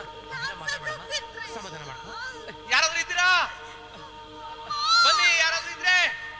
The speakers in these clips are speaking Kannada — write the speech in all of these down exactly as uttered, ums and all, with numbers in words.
ಸಮಾಧಾನ ಮಾಡ್ಕೊ. ಯಾರಾದ್ರೂ ಇದ್ದೀರಾ? ಬನ್ನಿ, ಯಾರಾದ್ರೂ ಇದ್ರೆ.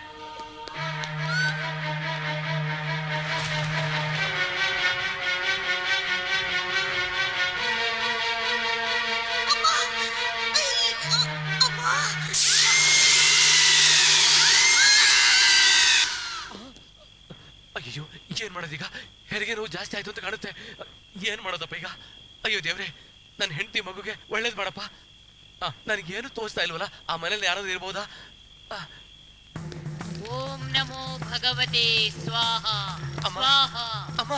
ಅಯ್ಯೋ, ಏನ್ ಮಾಡೋದೀಗ? ಹೆರಿಗೆ ನೋವು ಜಾಸ್ತಿ ಆಯ್ತು ಅಂತ ಕಾಣುತ್ತೆ. ಏನ್ ಮಾಡೋದಪ್ಪ ಈಗ? ಅಯ್ಯೋ ದೇವ್ರೆ, ನನ್ನ ಹೆಂಡತಿ ಮಗುಗೆ ಒಳ್ಳೇದ್ ಮಾಡಪ್ಪ. ನನಗೇನು ತೋರಿಸ್ತಾ ಇಲ್ವಲ್ಲ, ಆ ಮನೇಲಿ ಯಾರಾದ್ರೂ ಇರ್ಬೋದಾ? ಓಂ ನಮೋ ಭಗವತೆ ಸ್ವಾಹ. ಸ್ವಾಹ. ಅಮ್ಮ,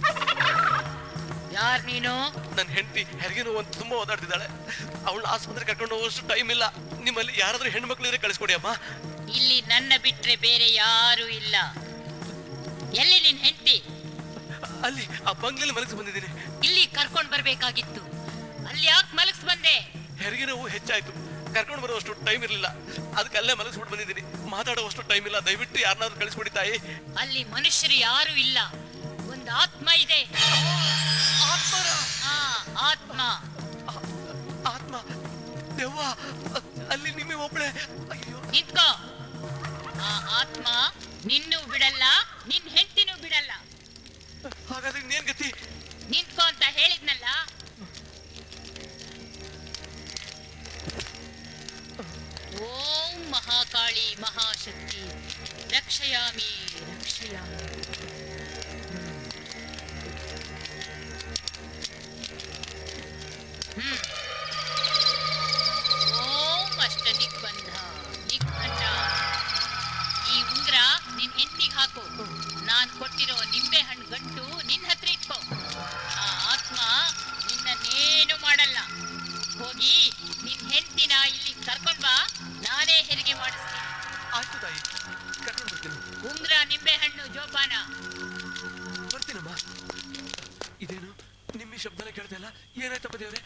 ಯಾರ್ ನೀನು? ನನ್ನ ಹೆಂಡತಿ ಹೆರಿಗೆ ನೋವು ಅಂತ ತುಂಬಾ ಓದಾಡ್ತಿದ್ದಾಳೆ. ಅವಳು ಆಸ್ಪತ್ರೆ ಕರ್ಕೊಂಡು ಹೋಗೋಷ್ಟು ಟೈಮ್ ಇಲ್ಲ. ನಿಮ್ಮಲ್ಲಿ ಯಾರಾದ್ರೂ ಹೆಣ್ಮಕ್ಳು ಇದ್ರೆ ಕಳಿಸ್ಕೊಡಿ ಅಮ್ಮ. ಇಲ್ಲಿ ನನ್ನ ಬಿಟ್ರೆ ಬೇರೆ ಯಾರು ಇಲ್ಲ. ಎಲ್ಲಿ ನಿನ್ ಹೆಂಡತಿ? ಅಲ್ಲಿ ಆ ಬಂಗ್ಲೆಯಲ್ಲಿ ಮಲಗಿಸಿ ಬಂದಿದ್ದೀನಿ. ಇಲ್ಲಿ ಕರ್ಕೊಂಡ್ ಬರ್ಬೇಕಾಗಿತ್ತು. ಅಲ್ಲಿ ಯಾಕೆ ಮಲಗಿಸ್ ಬಂದೆ? ಹೆರಿಗೆ ನೋವು ಹೆಚ್ಚಾಯ್ತು, ಕರ್ಕೊಂಡು ಬರುವಷ್ಟು ಟೈಮ್ ಇರಲಿಲ್ಲ. ಅದಕ್ಕೆ ಅಲ್ಲೇ ಮಲಗಿಸ್ಬಿಟ್ಟು ಬಂದಿದ್ದೀನಿ. ಮಾತಾಡುವಷ್ಟು ಟೈಮ್ ಇಲ್ಲ. ದಯವಿಟ್ಟು ಯಾರನ್ನಾದ್ರೂ ಕಳಿಸ್ಕೊಡಿ ತಾಯಿ. ಅಲ್ಲಿ ಮನುಷ್ಯರು ಯಾರು ಇಲ್ಲ, ಒಂದು ಆತ್ಮ ಇದೆ. ಆತ್ಮರ? ಹಾ, ಆತ್ಮ. ಆತ್ಮ? ದೆವ್ವ? ಅಲ್ಲಿ ನಿಮಗೆ ಒಬ್ಳೆ? ನಿಂತ್ಕೋ. ಆ ಆತ್ಮ ನಿನ್ನೂ ಬಿಡಲ್ಲ, ನಿನ್ ಹೆಂಡತಿನೂ ಬಿಡಲ್ಲ. ಹಾಗಾದ್ರೆ ಇನ್ನೇನ್ ಗತಿ? ನಿಂತ್ಕೋ ಅಂತ ಹೇಳಿದ್ನಲ್ಲ. ಓಂ ಮಹಾಕಾಳಿ ಮಹಾಶಕ್ತಿ ರಕ್ಷಯಾಮಿ ರಕ್ಷಯಾಮಿ. ಹ್ಮ್. ಓಂ ಅಷ್ಟ ದಿಗ್ಬಂಧ ದಿಗ್ಬಂಧ. ಈ ಉಂಗ್ರ ನಿನ್ ಹೆಂಡತಿಗೆ ಹಾಕು. ನಾನ್ ಕೊಟ್ಟಿರೋ ನಿಂಬೆ ಹಣ್ಣು ಗಂಟು ನಿನ್ ಹತ್ರ ಇಟ್ಕೋ. ಆ ಆತ್ಮ ನಿನ್ನನ್ನೇನು ಮಾಡಲ್ಲ. ಹೋಗಿ ನಿನ್ ಹೆಂಡತಿನ ಇಲ್ಲಿ ಕರ್ಕೊಂಡ್ ಬಾ, ನಾನೇ ಹೆರಿಗೆ ಮಾಡಿಸ್ತೀನಿ. ಆಯ್ತು ತಾಯಿ, ಕರ್ಕೊಂಡು ಬರ್ತೀನಿ. ಉಂಗ್ರ, ನಿಂಬೆ ಹಣ್ಣು, ಜೋಪಾನ. ಬರ್ತೀನಮ್ಮ. ಇದೇನು ನಿಮ್ಮಿ ಶಬ್ದನ ಕೇಳ್ತಾ ಇಲ್ಲ? ಏನಾಯ್ತಪ್ಪ ದೇವ್ರೆ?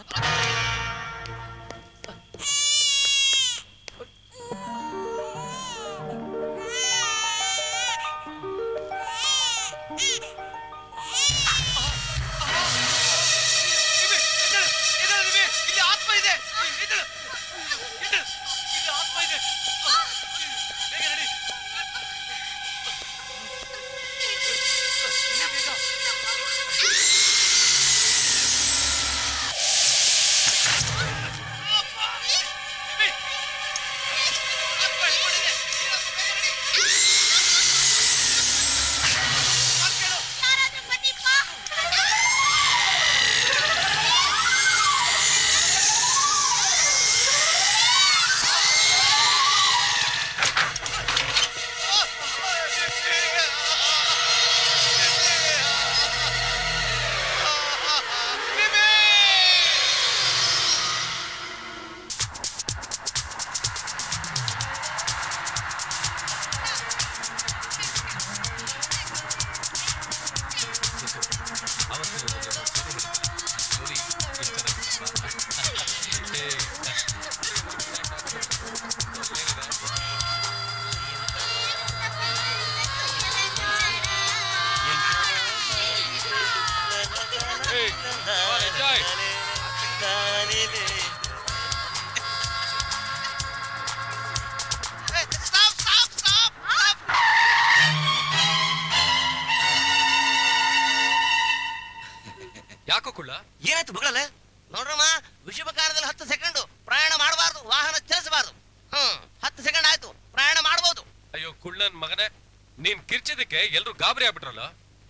ಯಾಕೋ ಕುಳ್ಳ? ಏನಾಯ್ತು ಬಗಳಲೆ? ನೋಡ್ರಮ್ಮ, ವಿಷುವಕಾರದಲ್ಲಿ ಹತ್ತು ಸೆಕೆಂಡ್ ಪ್ರಯಾಣ ಮಾಡಬಾರ್ದು, ವಾಹನ ಚಲಿಸಬಾರ್ದು. ಹ್ಮ್, ಹತ್ತು ಸೆಕೆಂಡ್ ಆಯ್ತು, ಪ್ರಯಾಣ ಮಾಡಬಹುದು. ಅಯ್ಯೋ ಕುಳ್ಳನ್ ಮಗನೇ, ನೀನ್ ಕಿರ್ಚಿದಕ್ಕೆ ಎಲ್ರು ಗಾಬರಿ ಆಗ್ಬಿಟ್ರಲ್ಲ.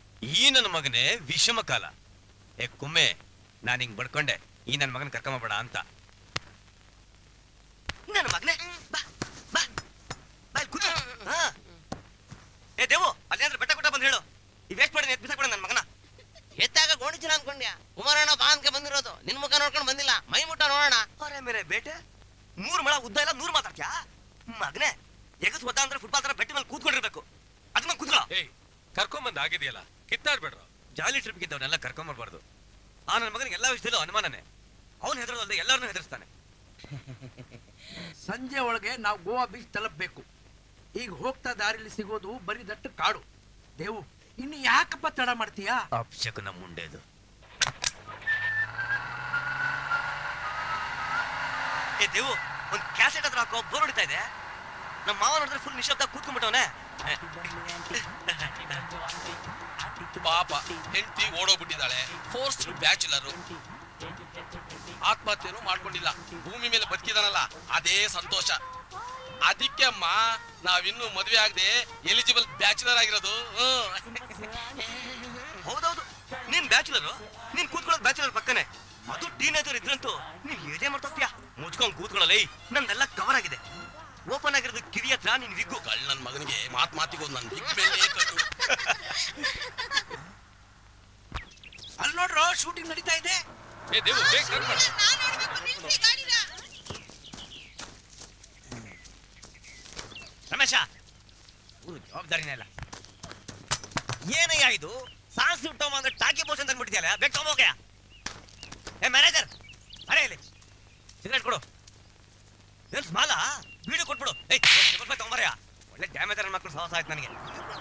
ಈ ನನ್ನ ಮಗನೇ ವಿಷಮ ಕಾಲ. ಏ ಕುಮ್ಮೆ, ನಾನು ಹಿಂಗ್ ಬಡ್ಕೊಂಡೆ ಈ ನನ್ನ ಮಗನ ಕರ್ಕೊಂಬಬೇಡ ಅಂತ. ನನ್ನ ಮಗನೇ ಬಾ ಬಾ ಬಾ ಕೂತು. ಹಾ, ಏ ದೇವು, ಅಲ್ಲಿ ಅಂದ್ರೆ ಬೆಟ್ಟ ಕೊಟ್ಟ ಬಂದು ಹೇಳು. ಈ ವೇಸ್ಟ್ ಮಾಡಿ ಎತ್ ಬಿಸಾಕ್ಬೇಡ ನನ್ನ ಮಗನ. ಎತ್ತಾಗ ಗೋಣಿಚಿನ ಅನ್ಕೊಂಡ್ಯಾ? ಕುಮಾರಣ್ಣ ಬಾ ಅನ್ಕೆ ಬಂದಿರೋದು. ನಿನ್ ಮುಖ ನೋಡ್ಕೊಂಡು ಬಂದಿಲ್ಲ, ಮೈ ಮುಟ್ಟ ನೋಡೋಣ. ಅವರೇ ಮೇರೆ ಬೇಟೆ, ಮೂರು ಮಳ ಉದ್ದ ಇಲ್ಲ, ನೂರು ಮಾತಾಡ್ತ್ಯಾ ಮಗನೇ? ಎಗಸ್ ಒದ್ದ ಅಂದ್ರೆ ಫುಟ್ಬಾಲ್ ತರ ಬೆಟ್ಟ ಮೇಲೆ ಕೂತ್ಕೊಂಡಿರ್ಬೇಕು. ಅದ್ ಮೇಲೆ ಕೂತ್ಕೊಳ್ಳೋ. ಏಯ್, ಕರ್ಕೊಂಬಂದ್ ಆಗಿದೆಯಲ್ಲ, ಕಿತ್ತಾಡ್ಬೇಡ್ರ. ಜಾಲಿ ಟ್ರಿಪ್ಗೆ ಇದ್ದವನ್ನೆಲ್ಲ ಕರ್ಕೊಂಬರ್ಬಾರ್ದು. ಆ ನನ್ನ ಮಗನಿಗೆ ಎಲ್ಲಾ ವಿಷಯದಲ್ಲೂ ಅನುಮಾನನೇ. ಅವನು ಹೆದರೋದಲ್ಲದೆ ಎಲ್ಲರನ್ನೂ ಹೆದರ್ಸ್ತಾನೆ. ಸಂಜೆ ಒಳಗೆ ನಾವು ಗೋವಾ ಬೀಚ್ ತಲುಪಬೇಕು. ಈಗ ಹೋಗ್ತಾ ದಾರಿಲಿ ಸಿಗೋದು ಬರೀ ದಟ್ಟ ಕಾಡು. ದೇವು, ಇನ್ನು ಯಾಕಪ್ಪ ತಡ ಮಾಡ್ತೀಯಾ? ಅಪ್ಶಕನ ಮುಂಡೆದು. ಏ ದೇವು ಒಂದ್ ಕ್ಯಾಸೆಟ್ ಹತ್ರ ಹಾಕೋ ಬೋರ್ ಹೊಡಿತಾ ಇದೆ. ನಮ್ಮ ಮಾವ ನೋಡಿದ್ರೆ ಫುಲ್ ನಿಶಬ್ದ ಕೂತ್ಕೊಂಡ್ಬಿಟ್ಟವನೆ. ಪಾಪ ಹೆಂಡತಿ ಓಡೋಗ್ಬಿಟ್ಟಿದ್ದಾಳೆ, ಫೋರ್ಸ್ಟ್ ಬ್ಯಾಚುಲರ್, ಆತ್ಮಹತ್ಯೆನೂ ಮಾಡ್ಕೊಂಡಿಲ್ಲ, ಭೂಮಿ ಮೇಲೆ ಬದುಕಿದಾನಲ್ಲ ಅದೇ ಸಂತೋಷ. ಅದಕ್ಕೆ ಅಮ್ಮ ನಾವಿನ್ನು ಮದುವೆ ಆಗದೆ ಎಲಿಜಿಬಲ್ ಬ್ಯಾಚುಲರ್ ಆಗಿರೋದು. ಹೌದೌದು, ನೀನ್ ಬ್ಯಾಚುಲರು, ನೀನ್ ಕೂತ್ಕೊಳ್ಳೋದು ಬ್ಯಾಚುಲರ್ ಪಕ್ಕನೆ. ಅದು ಟೀನೇಜರ್ ಇದ್ರಂತೂ ನೀನ್ ಏನೇ ಮಾಡ್ತೀಯ, ಮುಚ್ಕೊಂಡ್ ಕೂತ್ಕೊಳ್ಳಲ್ಲ. ನಂದೆಲ್ಲ ಕವರ್ ಆಗಿದೆ. ಓಪನ್ ಆಗಿರೋದು ಕಿವಿ ಹತ್ರ ನಿನ್ ವಿಗ್ಗು. ಕಳ್ ನನ್ ಮಗನಿಗೆ ಮಾತ್ ಮಾತಿಗೂ ನನ್ ಬಿಗ್ ಮೇಲೆ ಕಣ್ಣು. ಅಲ್ಲಿ ನೋಡ್ರೋ ಶೂಟಿಂಗ್ ನಡೀತಾ ಇದೆ. ಏ ದೇವು ಬೇಗ ಕಟ್ ಮಾಡು. ರಮೇಶ, ಊರು ಜವಾಬ್ದಾರಿನೇ ಇಲ್ಲ. ಏನಯ್ಯ ಇದು? ಸಾಂಗ್ಸ್ ಬಿಟ್ಟು ಅಂದ್ರೆ ಟಾಕಿ ಪೋಸ್ಟ್ ಅಂತ ಅಂದ್ಬಿಟ್ಟಿದ್ಯಲ್ಲ, ಬೇಕು ಹೋಗ್ಯ. ಏ ಮ್ಯಾನೇಜರ್, ಅರೇ ಇಲ್ಲಿ ಸಿಗರೇಟ್ ಕೊಡು. ಏನ್ ಸ್ಮಾಲ ಬೀಡು ಕೊಟ್ಬಿಡು. ಏಯ್ ತಗೊಂಬರ್ಯ, ಒಳ್ಳೆ ಡ್ಯಾಮೇಜ್ ನನ್ನ ಮಕ್ಕಳು ಸಾಹಸ ಆಯ್ತು ನನಗೆ.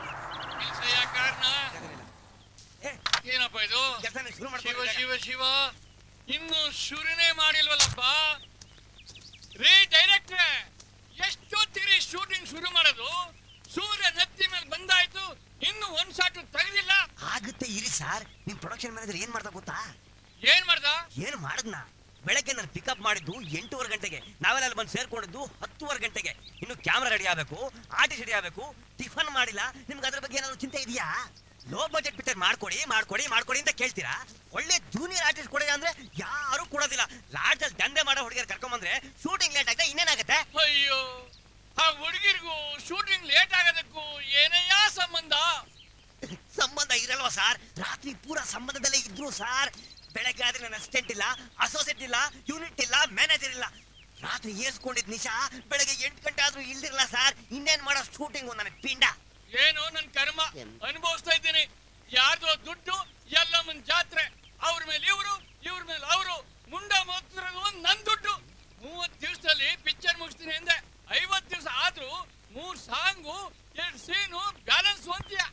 ಏನಪ್ಪ ಇದು? ಕೆಲಸ ಶುರು ಶಿವ ಮಾಡ್ಕೊಂಡು ಶಿವ ಶಿವ, ಇನ್ನು ಶುರುನೇ ಮಾಡಿಲ್ವಲ್ಲಪ್ಪ. ರೀ ಡೈರೆಕ್ಟ್ರೆ, ಎಷ್ಟೊತ್ತಿಗೆ ಶೂಟಿಂಗ್ ಶುರು ಮಾಡೋದು? ಸೂರ್ಯ ನೆತ್ತಿ ಮೇಲೆ ಬಂದಾಯ್ತು, ಇನ್ನು ಒಂದ್ ಶಾಟ್ ತೆಗೆದಿಲ್ಲ. ಆಗುತ್ತೆ ಇರಿ ಸರ್. ನಿಮ್ ಪ್ರೊಡಕ್ಷನ್ ಮ್ಯಾನೇಜರ್ ಏನ್ ಮಾಡ್ತಾ ಗೊತ್ತಾ? ಏನ್ ಮಾಡ್ದ? ಏನ್ ಮಾಡದ್ನ? ಬೆಳಗ್ಗೆ ನಾನು ಪಿಕಪ್ ಮಾಡಿದ್ದು ಎಂಟೂವರೆ ಗಂಟೆಗೆ, ನಾವೆಲ್ಲ ಅಲ್ಲಿ ಬಂದು ಸೇರ್ಕೊಂಡಿದ್ದು ಹತ್ತುವರೆ ಗಂಟೆಗೆ. ಇನ್ನು ಕ್ಯಾಮ್ರಾ ರೆಡಿ ಆಗ್ಬೇಕು, ಆರ್ಟಿಸ್ಟ್ ರೆಡಿ ಆಗ್ಬೇಕು, ಟಿಫನ್ ಮಾಡಿಲ್ಲ. ನಿಮ್ಗೆ ಅದ್ರ ಬಗ್ಗೆ ಏನಾದ್ರು ಚಿಂತೆ ಇದೆಯಾ? ಲೋ ಬಜೆಟ್ ಪಿಕ್ಚರ್ ಮಾಡ್ಕೊಡಿ ಮಾಡ್ಕೊಡಿ ಮಾಡ್ಕೊಡಿ ಅಂತ ಕೇಳ್ತೀರಾ. ಒಳ್ಳೆ ಜೂನಿಯರ್ ಆರ್ಟಿಸ್ಟ್ ಕೊಡಿ ಅಂದ್ರೆ ಯಾರು ಕೊಡೋದಿಲ್ಲ. ಲಾಡ್ಜ್ ಅಲ್ಲಿ ದಂಧೆ ಮಾಡೋ ಹುಡುಗಿಯರ್ ಕರ್ಕೊಂಡ್ ಬಂದ್ರೆ ಶೂಟಿಂಗ್ ಲೇಟ್ ಆಗಿದೆ, ಇನ್ನೇನಾಗತ್ತೆ? ಅಯ್ಯೋ, ಆ ಹುಡುಗಿರ್ಗೂ ಶೂಟಿಂಗ್ ಲೇಟ್ ಆಗೋದಕ್ಕೂ ಏನಯ್ಯ ಸಂಬಂಧ? ಸಂಬಂಧ ಇರಲ್ವಾ ಸಾರ್? ರಾತ್ರಿ ಪೂರ ಸಂಬಂಧದಲ್ಲೇ ಇದ್ರು ಸಾರ್. ಬೆಳಗ್ಗೆ ಆದ್ರೆ ನನ್ನ ಅಸಿಸ್ಟೆಂಟ್ ಇಲ್ಲ, ಅಸೋಸಿಯೇಟ್ ಇಲ್ಲ, ಯೂನಿಟ್ ಇಲ್ಲ, ಮ್ಯಾನೇಜರ್ ಇಲ್ಲ. ರಾತ್ರಿ ಏರ್ಸ್ಕೊಂಡಿದ್ ನಿಶಾ ಬೆಳಗ್ಗೆ ಎಂಟು ಗಂಟೆ ಆದ್ರೂ ಇಲ್ದಿರಲ್ಲ ಸಾರ್. ಇನ್ನೇನ್ ಮಾಡೋ ಶೂಟಿಂಗು ನನ್ನ ಪಿಂಡ. ಏನು ನನ್ ಕರ್ಮ ಅನುಭವಿಸ್ತಾ ಇದ್ದೀನಿ. ಯಾರ್ದೋ ದುಡ್ಡು, ಎಲ್ಲಮ್ಮನ್ ಜಾತ್ರೆ, ಅವ್ರ ಮೇಲೆ ಇವ್ರು, ಇವ್ರ ಮೇಲೆ ಅವರು, ಮುಂಡ ಮೋಗ್ತಿರೋದು ನನ್ ದುಡ್ಡು. ಮೂವತ್ ದಿವಸದಲ್ಲಿ ಪಿಕ್ಚರ್ ಮುಗಿಸ್ತೀನಿ ಅಂದೆ, ಐವತ್ ದಿವಸ ಆದ್ರೂ ಮೂರ್ ಸಾಂಗು, ಎರಡ್ ಸೀನು ಬ್ಯಾಲೆನ್ಸ್ ಹೊಂದ್ಯ.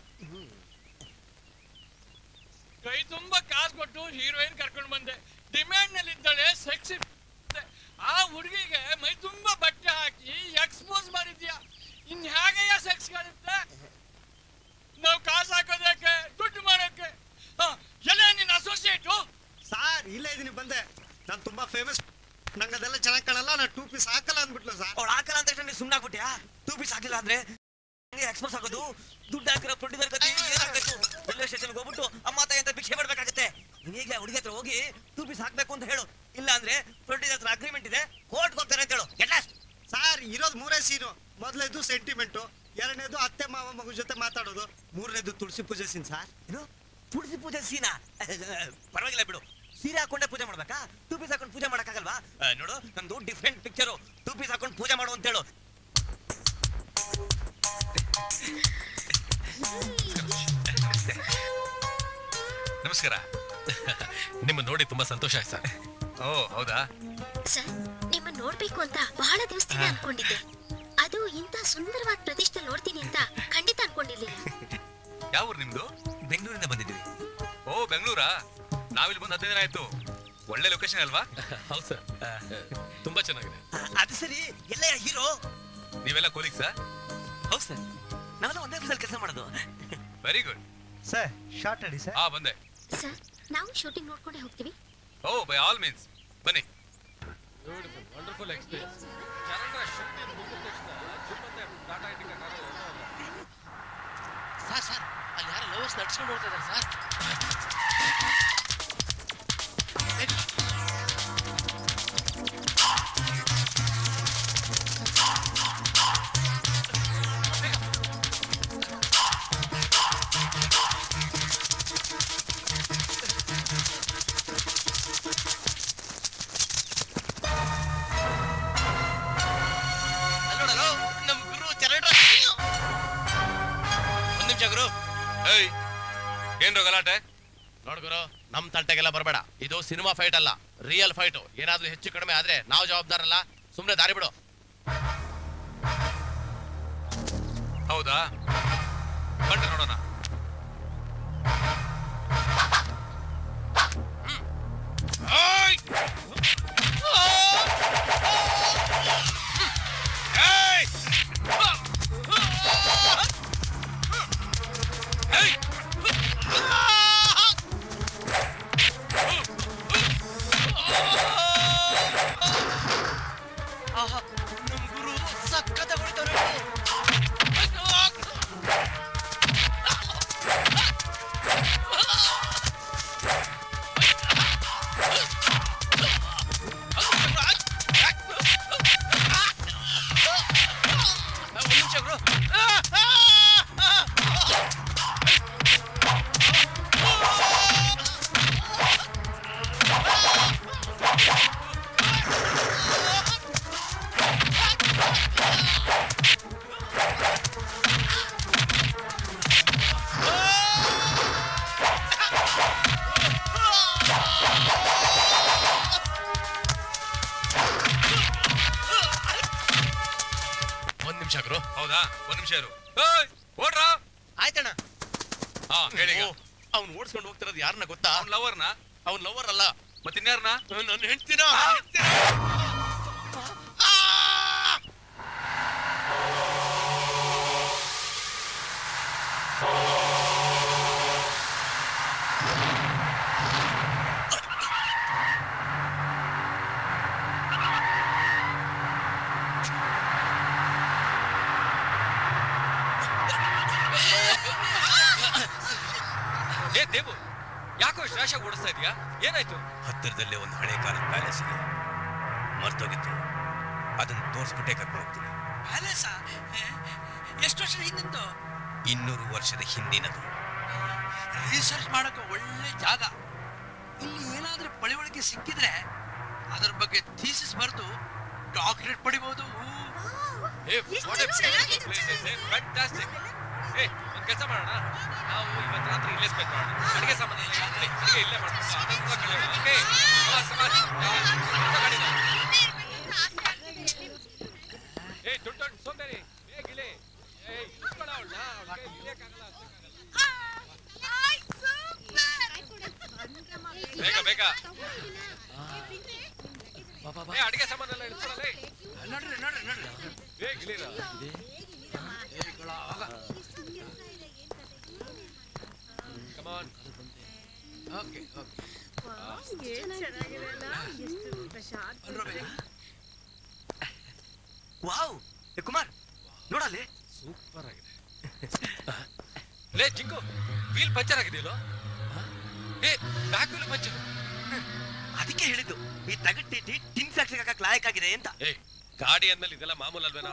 ಕೈ ತುಂಬಾ ಕಾಸು ಕೊಟ್ಟು ಹೀರೋಯಿನ್ ಕರ್ಕೊಂಡು ಬಂದೆ. ಡಿಮ್ಯಾಂಡ್ ನಲ್ಲಿ ಇದ್ದಾಳೆ, ಸೆಕ್ಸಿ. ಆ ಹುಡುಗಿಗೆ ಮೈ ತುಂಬಾ ಬಟ್ಟೆ ಹಾಕಿ ಎಕ್ಸ್ಪೋಸ್ ಮಾಡಿದ್ಯಾ. ಇನ್ ಹೇಗಯ್ಯ ಸೆಕ್ಸ್ ಕಾಣುತ್ತೆ? ನಾವು ಕಾಸು ಹಾಕೋದಕ್ಕೆ, ದುಡ್ಡು ಮಾಡೋಕೆ. ಎಲ್ಲ ನಿನ್ನ ಅಸೋಸಿಯೇಟು ಸಾರ್ ಇಲ್ಲೇ ಇದೀನಿ, ಬಂದೆ. ನಾನು ತುಂಬಾ ಫೇಮಸ್, ನಂಗೆ ಅದೆಲ್ಲ ಚೆನ್ನಾಗಿ ಕಾಣಲ್ಲ, ನಾನು ಟೂ ಪೀಸ್ ಹಾಕಲ್ಲ ಅಂದ್ಬಿಟ್ಲು ಸರ್. ಅವ್ಳು ಹಾಕಲ್ಲ ಅಂತ ನೀವು ಸುಮ್ಮನೆ ಆಗ್ಬಿಟ್ಯಾ? ಟೂ ಪೀಸ್ ಹಾಕಿಲ್ಲ ಅಂದ್ರೆ ಎಕ್ಸ್ಪೋಸ್ ಆಗೋದು. ದುಡ್ಡು ಹಾಕಿರೋ ಪ್ರೊಡ್ಯೂಸರ್ ಗತಿ ಏನಾಗಬೇಕು? ರೈಲ್ವೆ ಸ್ಟೇಷನ್ಗೆ ಹೋಗ್ಬಿಟ್ಟು ಅಮ್ಮ ತಾಯಿ ಅಂತ ಭಿಕ್ಷೆ ಪಡ್ಬೇಕಾಗತ್ತೆ. ನೀವೀಗ ಹುಡುಗಿ ಹತ್ರ ಹೋಗಿ ಟೂ ಪೀಸ್ ಹಾಕ್ಬೇಕು ಅಂತ ಹೇಳು. ಇಲ್ಲ ಅಂದ್ರೆ ಪ್ರೊಡ್ಯೂಸರ್ ಹತ್ರ ಅಗ್ರಿಮೆಂಟ್ ಇದೆ, ಕೋರ್ಟ್ಗೆ ಹೋಗ್ತಾರೆ ಅಂತ ಹೇಳು. Get lost. ಸಾರ್ ಇರೋದು ಮೂರೇ ಸೀನು. ಮೊದಲೇದು ಸೆಂಟಿಮೆಂಟು, ಎರಡನೇದು ಅತ್ತೆ ಮಾವ ಮಗು ಜೊತೆ ಮಾತಾಡೋದು, ಮೂರನೇದು ತುಳಸಿ ಪೂಜೆ ಸೀನ್ ಸರ್. ಏನು ತುಳಸಿ ಪೂಜೆ ಸೀನಾ? ಪರವಾಗಿಲ್ಲ ಬಿಡು. ಸೀರೆ ಹಾಕೊಂಡೆ ಪೂಜೆ ಮಾಡ್ಬೇಕಾ? ಟೂ ಪೀಸ್ ಹಾಕೊಂಡು ಪೂಜೆ ಮಾಡಕ್ಕಾಗಲ್ವಾ? ನೋಡು, ನಂದು ಡಿಫ್ರೆಂಟ್ ಪಿಕ್ಚರು. ಟೂ ಪೀಸ್ ಹಾಕೊಂಡು ಪೂಜೆ ಮಾಡು ಅಂತ ಹೇಳು. ನಮಸ್ಕಾರ. ನಿಮ್ಮ ನೋಡಿ ತುಂಬಾ ಸಂತೋಷ ಆಯ್ತು ಸರ್. ಓ ಹೌದಾ ಸರ್, ನಿಮ್ಮ ನೋಡ್ಬೇಕು ಅಂತ ಬಹಳ ದಿವಸದಿಂದ ಅನ್ಕೊಂಡಿದ್ದೆ. ಅದು ಇಂತ ಸುಂದರವಾದ ಪ್ರದೇಶದಲ್ಲಿ ನೋಡ್ತೀನಿ ಅಂತ ಖಂಡಿತ ಅನ್ಕೊಂಡಿರ್ಲಿಲ್ಲ. ಯಾವ ಊರು ನಿಮ್ದು? ಬೆಂಗಳೂರಿಂದ ಬಂದಿದ್ದೀವಿ. ಓ ಬೆಂಗಳೂರಾ? ನಾವಿಲ್ಲಿ ಬಂದು ಹದಿನೈದು ದಿನ ಆಯ್ತು. ಒಳ್ಳೆ ಲೊಕೇಶನ್ ಅಲ್ವಾ? ಹೌದು ಸರ್, ತುಂಬಾ ಚೆನ್ನಾಗಿದೆ. ಅದು ಸರಿ, ಎಲ್ಲ ಹೀರೋ ನೀವೆಲ್ಲ ಕೋಲಿಗ್ ಸರ್? ಹೌದು ಸರ್, ನಾವೆಲ್ಲ ಒಂದೇ ಆಫೀಸಲ್ಲಿ ಕೆಲಸ ಮಾಡೋದು. Very good sir. ಶಾರ್ಟ್ ಅಡಿ ಸರ್. ಹಾ ಬಂದೆ. ಸರ್, ನಾವು ಶೂಟಿಂಗ್ ನೋಡ್ಕೊಂಡೇ ಹೋಗ್ತೀವಿ. ಓ ಬೈ ಆಲ್ ಮೀನ್ಸ್ ಬನ್ನಿ. Wonderful experience. ಸರ್ ಸರ್, ಅಲ್ಲಿ ಯಾರೋ ಲವರ್ಸ್ ನಡ್ಸ್ಕೊಂಡು ಹೋಗ್ತಾ ಇದ್ದಾರೆ ಸರ್. ಏನ್ರೋ ಗಲಾಟೆ? ನೋಡ್ಗುರು, ನಮ್ ತಂಟೆಗೆಲ್ಲ ಬರಬೇಡ. ಇದು ಸಿನಿಮಾ ಫೈಟ್ ಅಲ್ಲ, ರಿಯಲ್ ಫೈಟ್. ಏನಾದ್ರೂ ಹೆಚ್ಚು ಕಡಿಮೆ ಆದ್ರೆ ನಾವು ಜವಾಬ್ದಾರಲ್ಲ. ಸುಮ್ನೆ ದಾರಿ ಬಿಡು. ಹೌದಾ? ಬನ್ನಿ ನೋಡೋಣ. ಓಯ್! ಗುರು. ಹೌದಾ ಒಂದ್ ನಿಮಿಷ ಇರು. ಓಡ್ರ. ಆಯ್ತಣ್ಣ. ಹಾ ಹೇಳಿ. ಅವ್ನು ಓಡಿಸ್ಕೊಂಡು ಹೋಗ್ತಿರೋದು ಯಾರನ್ನ ಗೊತ್ತಾ? ಅವ್ನ ಲವರ್ನ. ಅವ್ನ ಲವರ್ ಅಲ್ಲ, ಮತ್ತಿನ್ಯಾರನ್ನ? ನನ್ನ ಹೆಂಡ್ತಿನ. ಏ ದೇವು, ಯಾಕೋ ಇಷ್ಟು ರಾಶ ಓಡಿಸ್ತಾ ಇದೀಯಾ? ಏನಾಯ್ತು? ಹತ್ತಿರದಲ್ಲೇ ಒಂದು ಹಳೆ ಕಾಲದ ಪ್ಯಾಲೇಸ್ ಇದೆ, ಮರ್ತೋಗಿತ್ತು. ಅದನ್ನ ತೋರಿಸ್ಬಿಟ್ಟೆ ಕರ್ಕೊಂಡು ಹೋಗ್ತೀನಿ. ಪ್ಯಾಲೇಸ? ಎಷ್ಟು ವರ್ಷದ ಹಿಂದಿಂದು? ಇನ್ನೂರು ವರ್ಷದ ಹಿಂದಿನದು. ರಿಸರ್ಚ್ ಮಾಡಕ್ಕೆ ಒಳ್ಳೆ ಜಾಗ. ಇಲ್ಲಿ ಏನಾದ್ರೂ ಪಳಿವಳಿಕೆ ಸಿಕ್ಕಿದ್ರೆ ಅದ್ರ ಬಗ್ಗೆ ಥೀಸಿಸ್ ಬರೆದು ಡಾಕ್ಟರೇಟ್ ಪಡಿಬಹುದು. ಏ what a beautiful place is. Fantastic. ಏ ಒಂದು ಕೆಲಸ ಮಾಡೋಣ, ನಾವು ಇವತ್ತು ರಾತ್ರಿ ಇಲ್ಲೇ ಸ್ಪೆಂಡ್ ಮಾಡೋಣ. ಅಡಿಗೆ ಸಾಮಾನು ಎಲ್ಲ ಇಲ್ಲೇ ಅಡಿಗೆ ಇಲ್ಲೇ ಮಾಡೋಣ. ಓಕೆ ಸಮಾಜ್ ಏ ದೊಡ್ಡ ದೊಡ್ಡ ಸೋಂಬೇರಿ ಬೇಗಿಲೆ. ಏ ಇಟ್ಕೊಳ್ಳ ಅವಳನ್ನ, ಅವಳಿಗೆ ಇಳಿಯಕ್ಕಾಗಲ್ಲ. ಬೇಗ ಬೇಗ ಏ ಅಡಿಗೆ ಸಾಮಾನೆಲ್ಲ ಇಟ್ಕೊಳ್ಳಲೇ. ನೋಡ್ರಿ ನೋಡ್ರಿ ನೋಡ್ರಿ ಬೇಗಿಲಿರ. Come on. Okay okay. Wow, ಏ ಕುಮಾರ್ ನೋಡಲ್ಲಿ. ಸೂಪರ್ ಆಗಿದೆ. ಲೇ ಚಿಂಕು, ವೀಲ್ ಪಂಚರ್ ಆಗಿದೆಯಲ್ಲೋ? ಏ ಬ್ಯಾಕ್ ವೀಲ್ ಪಂಚರ್. ಅದಕ್ಕೆ ಹೇಳಿದ್ದು ಈ ತಗಟ್ಟಿಟಿ ಟಿನ್ ಫ್ಯಾಕ್ಟ್ರಿ ಹಾಕಕ್ ಲಾಯಕ್ ಆಗಿದೆ ಅಂತ. ಏ ಗಾಡಿ ಅಂದ್ಮೇಲೆ ಇದೆಲ್ಲ ಮಾಮೂಲ್ ಅಲ್ವೇನಾ?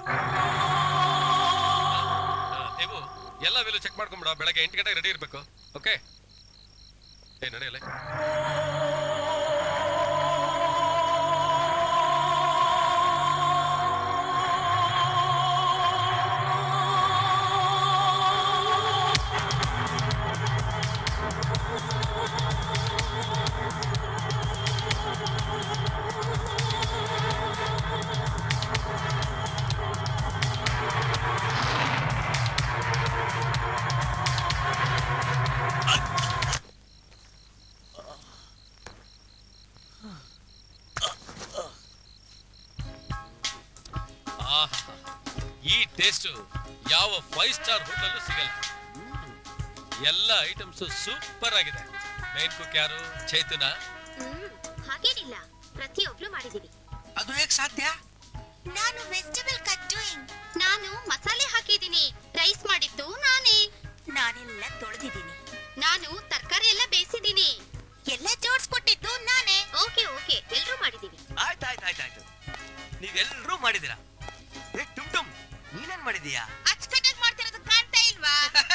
ದೇವು ಎಲ್ಲ ವೀಲು ಚೆಕ್ ಮಾಡ್ಕೊಂಬಿಡ. ಬೆಳಗ್ಗೆ ಎಂಟು ಗಂಟೆಗೆ ರೆಡಿ ಇರ್ಬೇಕು. ಓಕೆ ಏ ನಡೆಯಲ್ಲ. ಈ ಟೇಸ್ಟ್ ಯಾವ ಫೈವ್ ಸ್ಟಾರ್ ಹೋಟೆಲ್ ಸಿಗಲ್ಲ. ಎಲ್ಲ ಐಟಮ್ಸ್ ಸೂಪರ್ ಆಗಿದೆ. ಮೈನ್ ಕುಕ್ ಯಾರು? ಚೈತನ್ಯ. ಹಾಗೇನಿಲ್ಲ, ಪ್ರತಿಯೊಬ್ರು ಮಾಡಿದೀವಿ. ಅದು ಹೇಗೆ ಸಾಧ್ಯ? ನಾನು ವೆಜಿಟಬಲ್ ಕಟ್ಟಿಂಗ್, ನಾನು ಮಸಾಲೆ ಹಾಕಿದ್ದೀನಿ. ರೈಸ್ ಮಾಡಿದ್ದು ನಾನೇ, ನಾನೆಲ್ಲ ತೊಳೆದಿದ್ದೀನಿ. ನಾನು ತರಕಾರಿ ಎಲ್ಲ ಬೇಯಿಸಿದ್ದೀನಿ, ಎಲ್ಲ ಜೋಡಿಸ್ಕೊಟ್ಟಿದ್ದು ನಾನೇ. ಓಕೆ ಓಕೆ, ಎಲ್ರೂ ಮಾಡಿದೀವಿ. ಆಯ್ತು ಆಯ್ತು ಆಯ್ತು ಆಯ್ತು, ನೀವೆಲ್ಲರೂ ಮಾಡಿದೀರಾ. ಏ ಟುಮ್ ಟುಮ್, ನೀನೇನ್ ಮಾಡಿದೀಯಾ? ಅಚ್ಚುಕಟ್ಟಾಗಿ ಮಾಡ್ತಿರೋದು ಕಾಣ್ತಾ ಇಲ್ವಾ?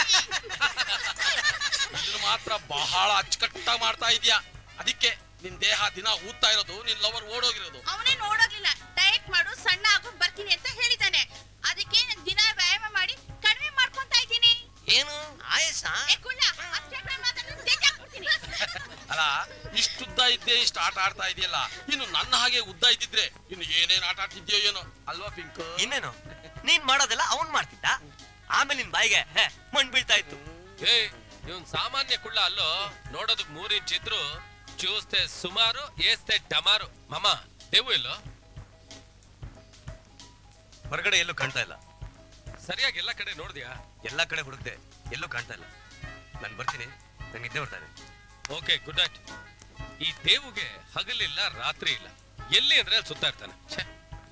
ಇದನ್ನ ಮಾತ್ರ ಬಹಳ ಅಚ್ಚುಕಟ್ಟಾಗಿ ಮಾಡ್ತಾ ಇದೀಯಾ. ಅದಕ್ಕೆ ನಿನ್ ದೇಹ ದಿನ ಊದ್ತಾ ಇರೋದು, ನಿನ್ ಲವರ್ ಓಡೋಗಿರೋದು. ಅವನೇ ನೋಡೋಗ್ಲಿಲ್ಲ. ಡಯಟ್ ಮಾಡು, ಸಣ್ಣ ಆಗು ಬರ್ತೀನಿ ಅಂತ ಹೇಳಿದಾನೆ. ಅದಕ್ಕೆ ನಾನು ದಿನ ವ್ಯಾಯಾಮ ಮಾಡಿ ಕಡಿಮೆ ಮಾಡ್ಕೊಂತಾ ಇದ್ದೀನಿ. ಏನು ಆಯಸ? ಏ ಕುಳ್ಳ, ಅಷ್ಟೇ ಮಾತಾಡೋದು ತೆಗ್ದಾಕ್ಬಿಡ್ತೀನಿ. ಅಲ್ಲ, ಇಷ್ಟುದ್ದ ಇದ್ದೆ ಇಷ್ಟು ಆಟ ಆಡ್ತಾ ಇದೆಯಲ್ಲ, ಇನ್ನು ನನ್ನ ಹಾಗೆ ಉದ್ದ ಇದ್ದಿದ್ರೆ ಇನ್ನು ಏನೇನ್ ಆಟ ಆಡ್ತಿದ್ಯೋ ಏನೋ ಅಲ್ವಾ ಪಿಂಕ್? ಇನ್ನೇನು, ನೀನ್ ಮಾಡೋದೆಲ್ಲ ಅವನ್ ಮಾಡ್ತಿದ್ದ. ಆಮೇಲೆ ನಿನ್ ಬಾಯಿಗೆ ಮಣ್ ಬೀಳ್ತಾ ಇತ್ತು. ಏ ಇವನ್ ಸಾಮಾನ್ಯ ಕುಳ್ಳ ಅಲ್ಲೋ, ನೋಡೋದಕ್ ಮೂರ್ ಇಂಚ್ ಇದ್ರು ಚೂಸ್ತೆ ಸುಮಾರು, ಏಸ್ತೆ ಡಮಾರು. ಮಾಮ ದೇವು ಇಲ್ಲೋ? ಹೊರಗಡೆ ಎಲ್ಲೂ ಕಾಣ್ತಾ ಇಲ್ಲ. ಸರಿಯಾಗಿ ಎಲ್ಲ ಕಡೆ ನೋಡಿದ್ಯಾ? ಎಲ್ಲಾ ಕಡೆ ಹುಡುಕ್ದೆ, ಎಲ್ಲೂ ಕಾಣ್ತಾ ಇಲ್ಲ. ನಾನು ಬರ್ತೀನಿ, ನಂಗೆ ನಿದ್ದೆ ಬರ್ತಾ ಇದೆ. Okay good night. ಈ ದೇವುಗೆ ಹಗಲಿಲ್ಲ ರಾತ್ರಿ ಇಲ್ಲ, ಎಲ್ಲಿ ಅಂದ್ರೆ ಅಲ್ಲಿ ಸುತ್ತಾ ಇರ್ತಾನೆ. ಛೆ.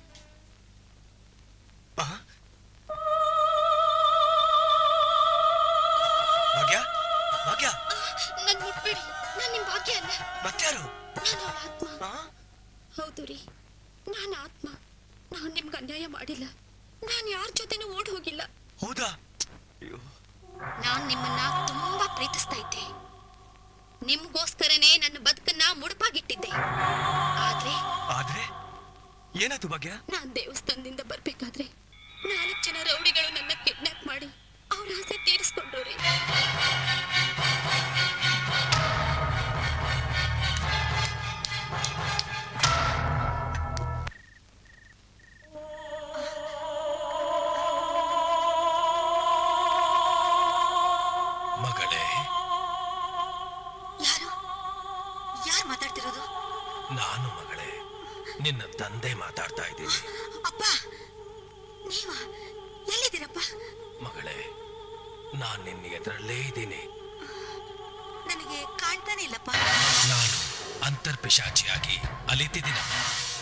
ಭಾಗ್ಯ, ಭಾಗ್ಯ, ನನ್ ಮುಟ್ಬೇಡಿ, ನಾನ್ ನಿಮ್ ಭಾಗ್ಯ ಅಲ್ಲ. ಮತ್ಯಾರು? ನಾನು ಅವಳ ಆತ್ಮ. ಹೌದು ರೀ, ನಾನು ಆತ್ಮ. ನಾನ್ ನಿಮ್ಗೆ ಅನ್ಯಾಯ ಮಾಡಿಲ್ಲ. ನಾನ್ ಯಾರ ಜೊತೆನೂ ಓಡ್ ಹೋಗಿಲ್ಲ. ಹೌದಾ? ನಾನ್ ನಿಮ್ಮನ್ನ ತುಂಬಾ ಪ್ರೀತಿಸ್ತಾ ಇದ್ದೆ. ನಿಮ್ಗೋಸ್ಕರನೇ ನನ್ನ ಬದುಕನ್ನ ಮುಡುಪಾಗಿಟ್ಟಿದ್ದೆ. ಆದ್ರೆ ಆದ್ರೆ ಏನಾಯ್ತು ಭಾಗ್ಯ? ನಾನ್ ದೇವಸ್ಥಾನದಿಂದ ಬರ್ಬೇಕಾದ್ರೆ ನಾಲ್ಕು ಜನ ರೌಡಿಗಳು ನನ್ನ ಕಿಡ್ನಾಪ್ ಮಾಡಿ ಅವ್ರ ಆಸೆ ತೀರಿಸ್ಕೊಂಡ್ರಿ. ನಿನ್ನ ತಂದೆ ಮಾತಾಡ್ತಾ ಇದ್ದೀನಿ. ಅಪ್ಪ ನೀವ ಎಲ್ಲಿದ್ದೀರಪ್ಪ? ಮಗಳೇ, ನಾನ್ ನಿನ್ನ ಎದುರಲ್ಲೇ ಇದ್ದೀನಿ. ನನಗೆ ಕಾಣ್ತಾನೆ ಇಲ್ಲಪ್ಪ. ನಾನು ಅಂತರ್ಪಿಶಾಚಿಯಾಗಿ ಅಲಿತಿದ್ದೀನಮ್ಮ.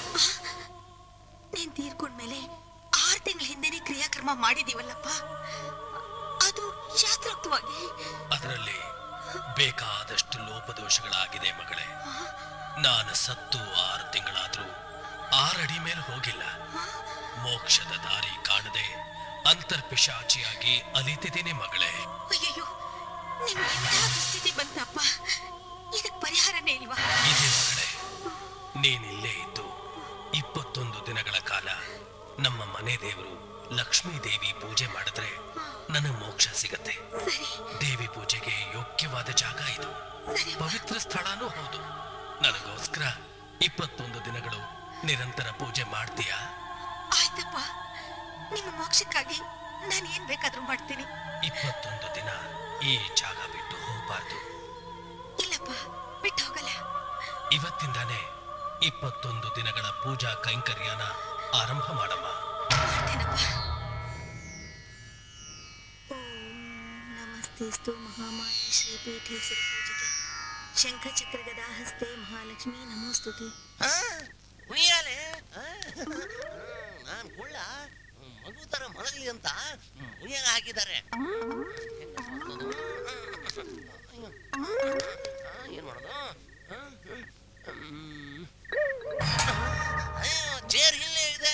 ನೀನ್ ತೀರ್ಕೊಂಡ್ಮೇಲೆ ಆರು ತಿಂಗಳ ಹಿಂದೆನೆ ಕ್ರಿಯಾಕ್ರಮ ಮಾಡಿದೀವಲ್ಲಪ್ಪ, ಅದು ಶಾಸ್ತ್ರೋಕ್ತವಾಗಿ. ಅದರಲ್ಲಿ ಬೇಕಾದಷ್ಟು ಲೋಪದೋಷಗಳಾಗಿದೆ ಮಗಳೇ. ನಾನು ಸತ್ತು ಆರು ತಿಂಗಳಾದ್ರೂ ಆರಡಿ ಮೇಲೆ ಹೋಗಿಲ್ಲ. ಮೋಕ್ಷದ ದಾರಿ ಕಾಣದೆ ಅಂತರ್ಪಿಶಾಚಿಯಾಗಿ ಅಲಿತಿದ್ದೀನಿ ಮಗಳೇ. ಅಯ್ಯಯ್ಯೋ, ನಿಮ್ಗೆ ಎಂತಹ ದುಸ್ಥಿತಿ ಬಂತಪ್ಪ? ಇದಕ್ ಪರಿಹಾರನೇ ಇಲ್ವಾ? ಇದೆ ಮಗಳೇ. ನೀನಿಲ್ಲೇ ಇದ್ದು ಇಪ್ಪತ್ತೊಂದು ದಿನಗಳ ಕಾಲ ನಮ್ಮ ಮನೆ ದೇವರು ಲಕ್ಷ್ಮೀ ದೇವಿ ಪೂಜೆ ಮಾಡಿದ್ರೆ ನನಗೆ ಮೋಕ್ಷ ಸಿಗತ್ತೆ. ದೇವಿ ಪೂಜೆಗೆ ಯೋಗ್ಯವಾದ ಜಾಗ ಇದು, ಪವಿತ್ರ ಸ್ಥಳನೂ ಹೌದು. ನನಗೋಸ್ಕರ ಇಪ್ಪತ್ತೊಂದು ದಿನಗಳು ನಿರಂತರ ಪೂಜೆ ಮಾಡ್ತೀಯಾ? ಆಯ್ತಪ್ಪ, ನಿಮ್ಮ ಮೋಕ್ಷಕ್ಕಾಗಿ ನಾನು ಏನ್ ಬೇಕಾದ್ರೂ ಮಾಡ್ತೀನಿ. ಇಪ್ಪತ್ತೊಂದು ದಿನ ಈ ಜಾಗ ಬಿಟ್ಟು ಹೋಗ್ಬಾರ್ದು. ಇಲ್ಲಪ್ಪ, ಬಿಟ್ಟು ಹೋಗಲ್ಲ. ಇವತ್ತಿಂದಾನೇ ಇಪ್ಪತ್ತೊಂದು ದಿನಗಳ ಪೂಜಾ ಕೈಂಕರ್ಯನ ಆರಂಭ ಮಾಡಮ್ಮ. ನಮಸ್ತೆಸ್ತು ಮಹಾಮಾಯಿ ಶ್ರೀಪೀಠೆ ಸುರಪೂಜಿತೆ ಶಂಖ ಚಕ್ರ ಗದಾ ಹಸ್ತೆ ಮಹಾಲಕ್ಷ್ಮಿ ನಮೋಸ್ತುತೆ. ಉಯ್ಯಾಲೆ ನಾನು ಕೊಳ್ಳ ಮಗು ತರ ಮಲಗಲಿ ಅಂತ ಉಯ್ಯಾಗ ಹಾಕಿದ್ದಾರೆ. ಏನ್ ಮಾಡೋದು? ಅಯ್ಯೋ, ಚೇರ್ ಇಲ್ಲೇ ಇದೆ.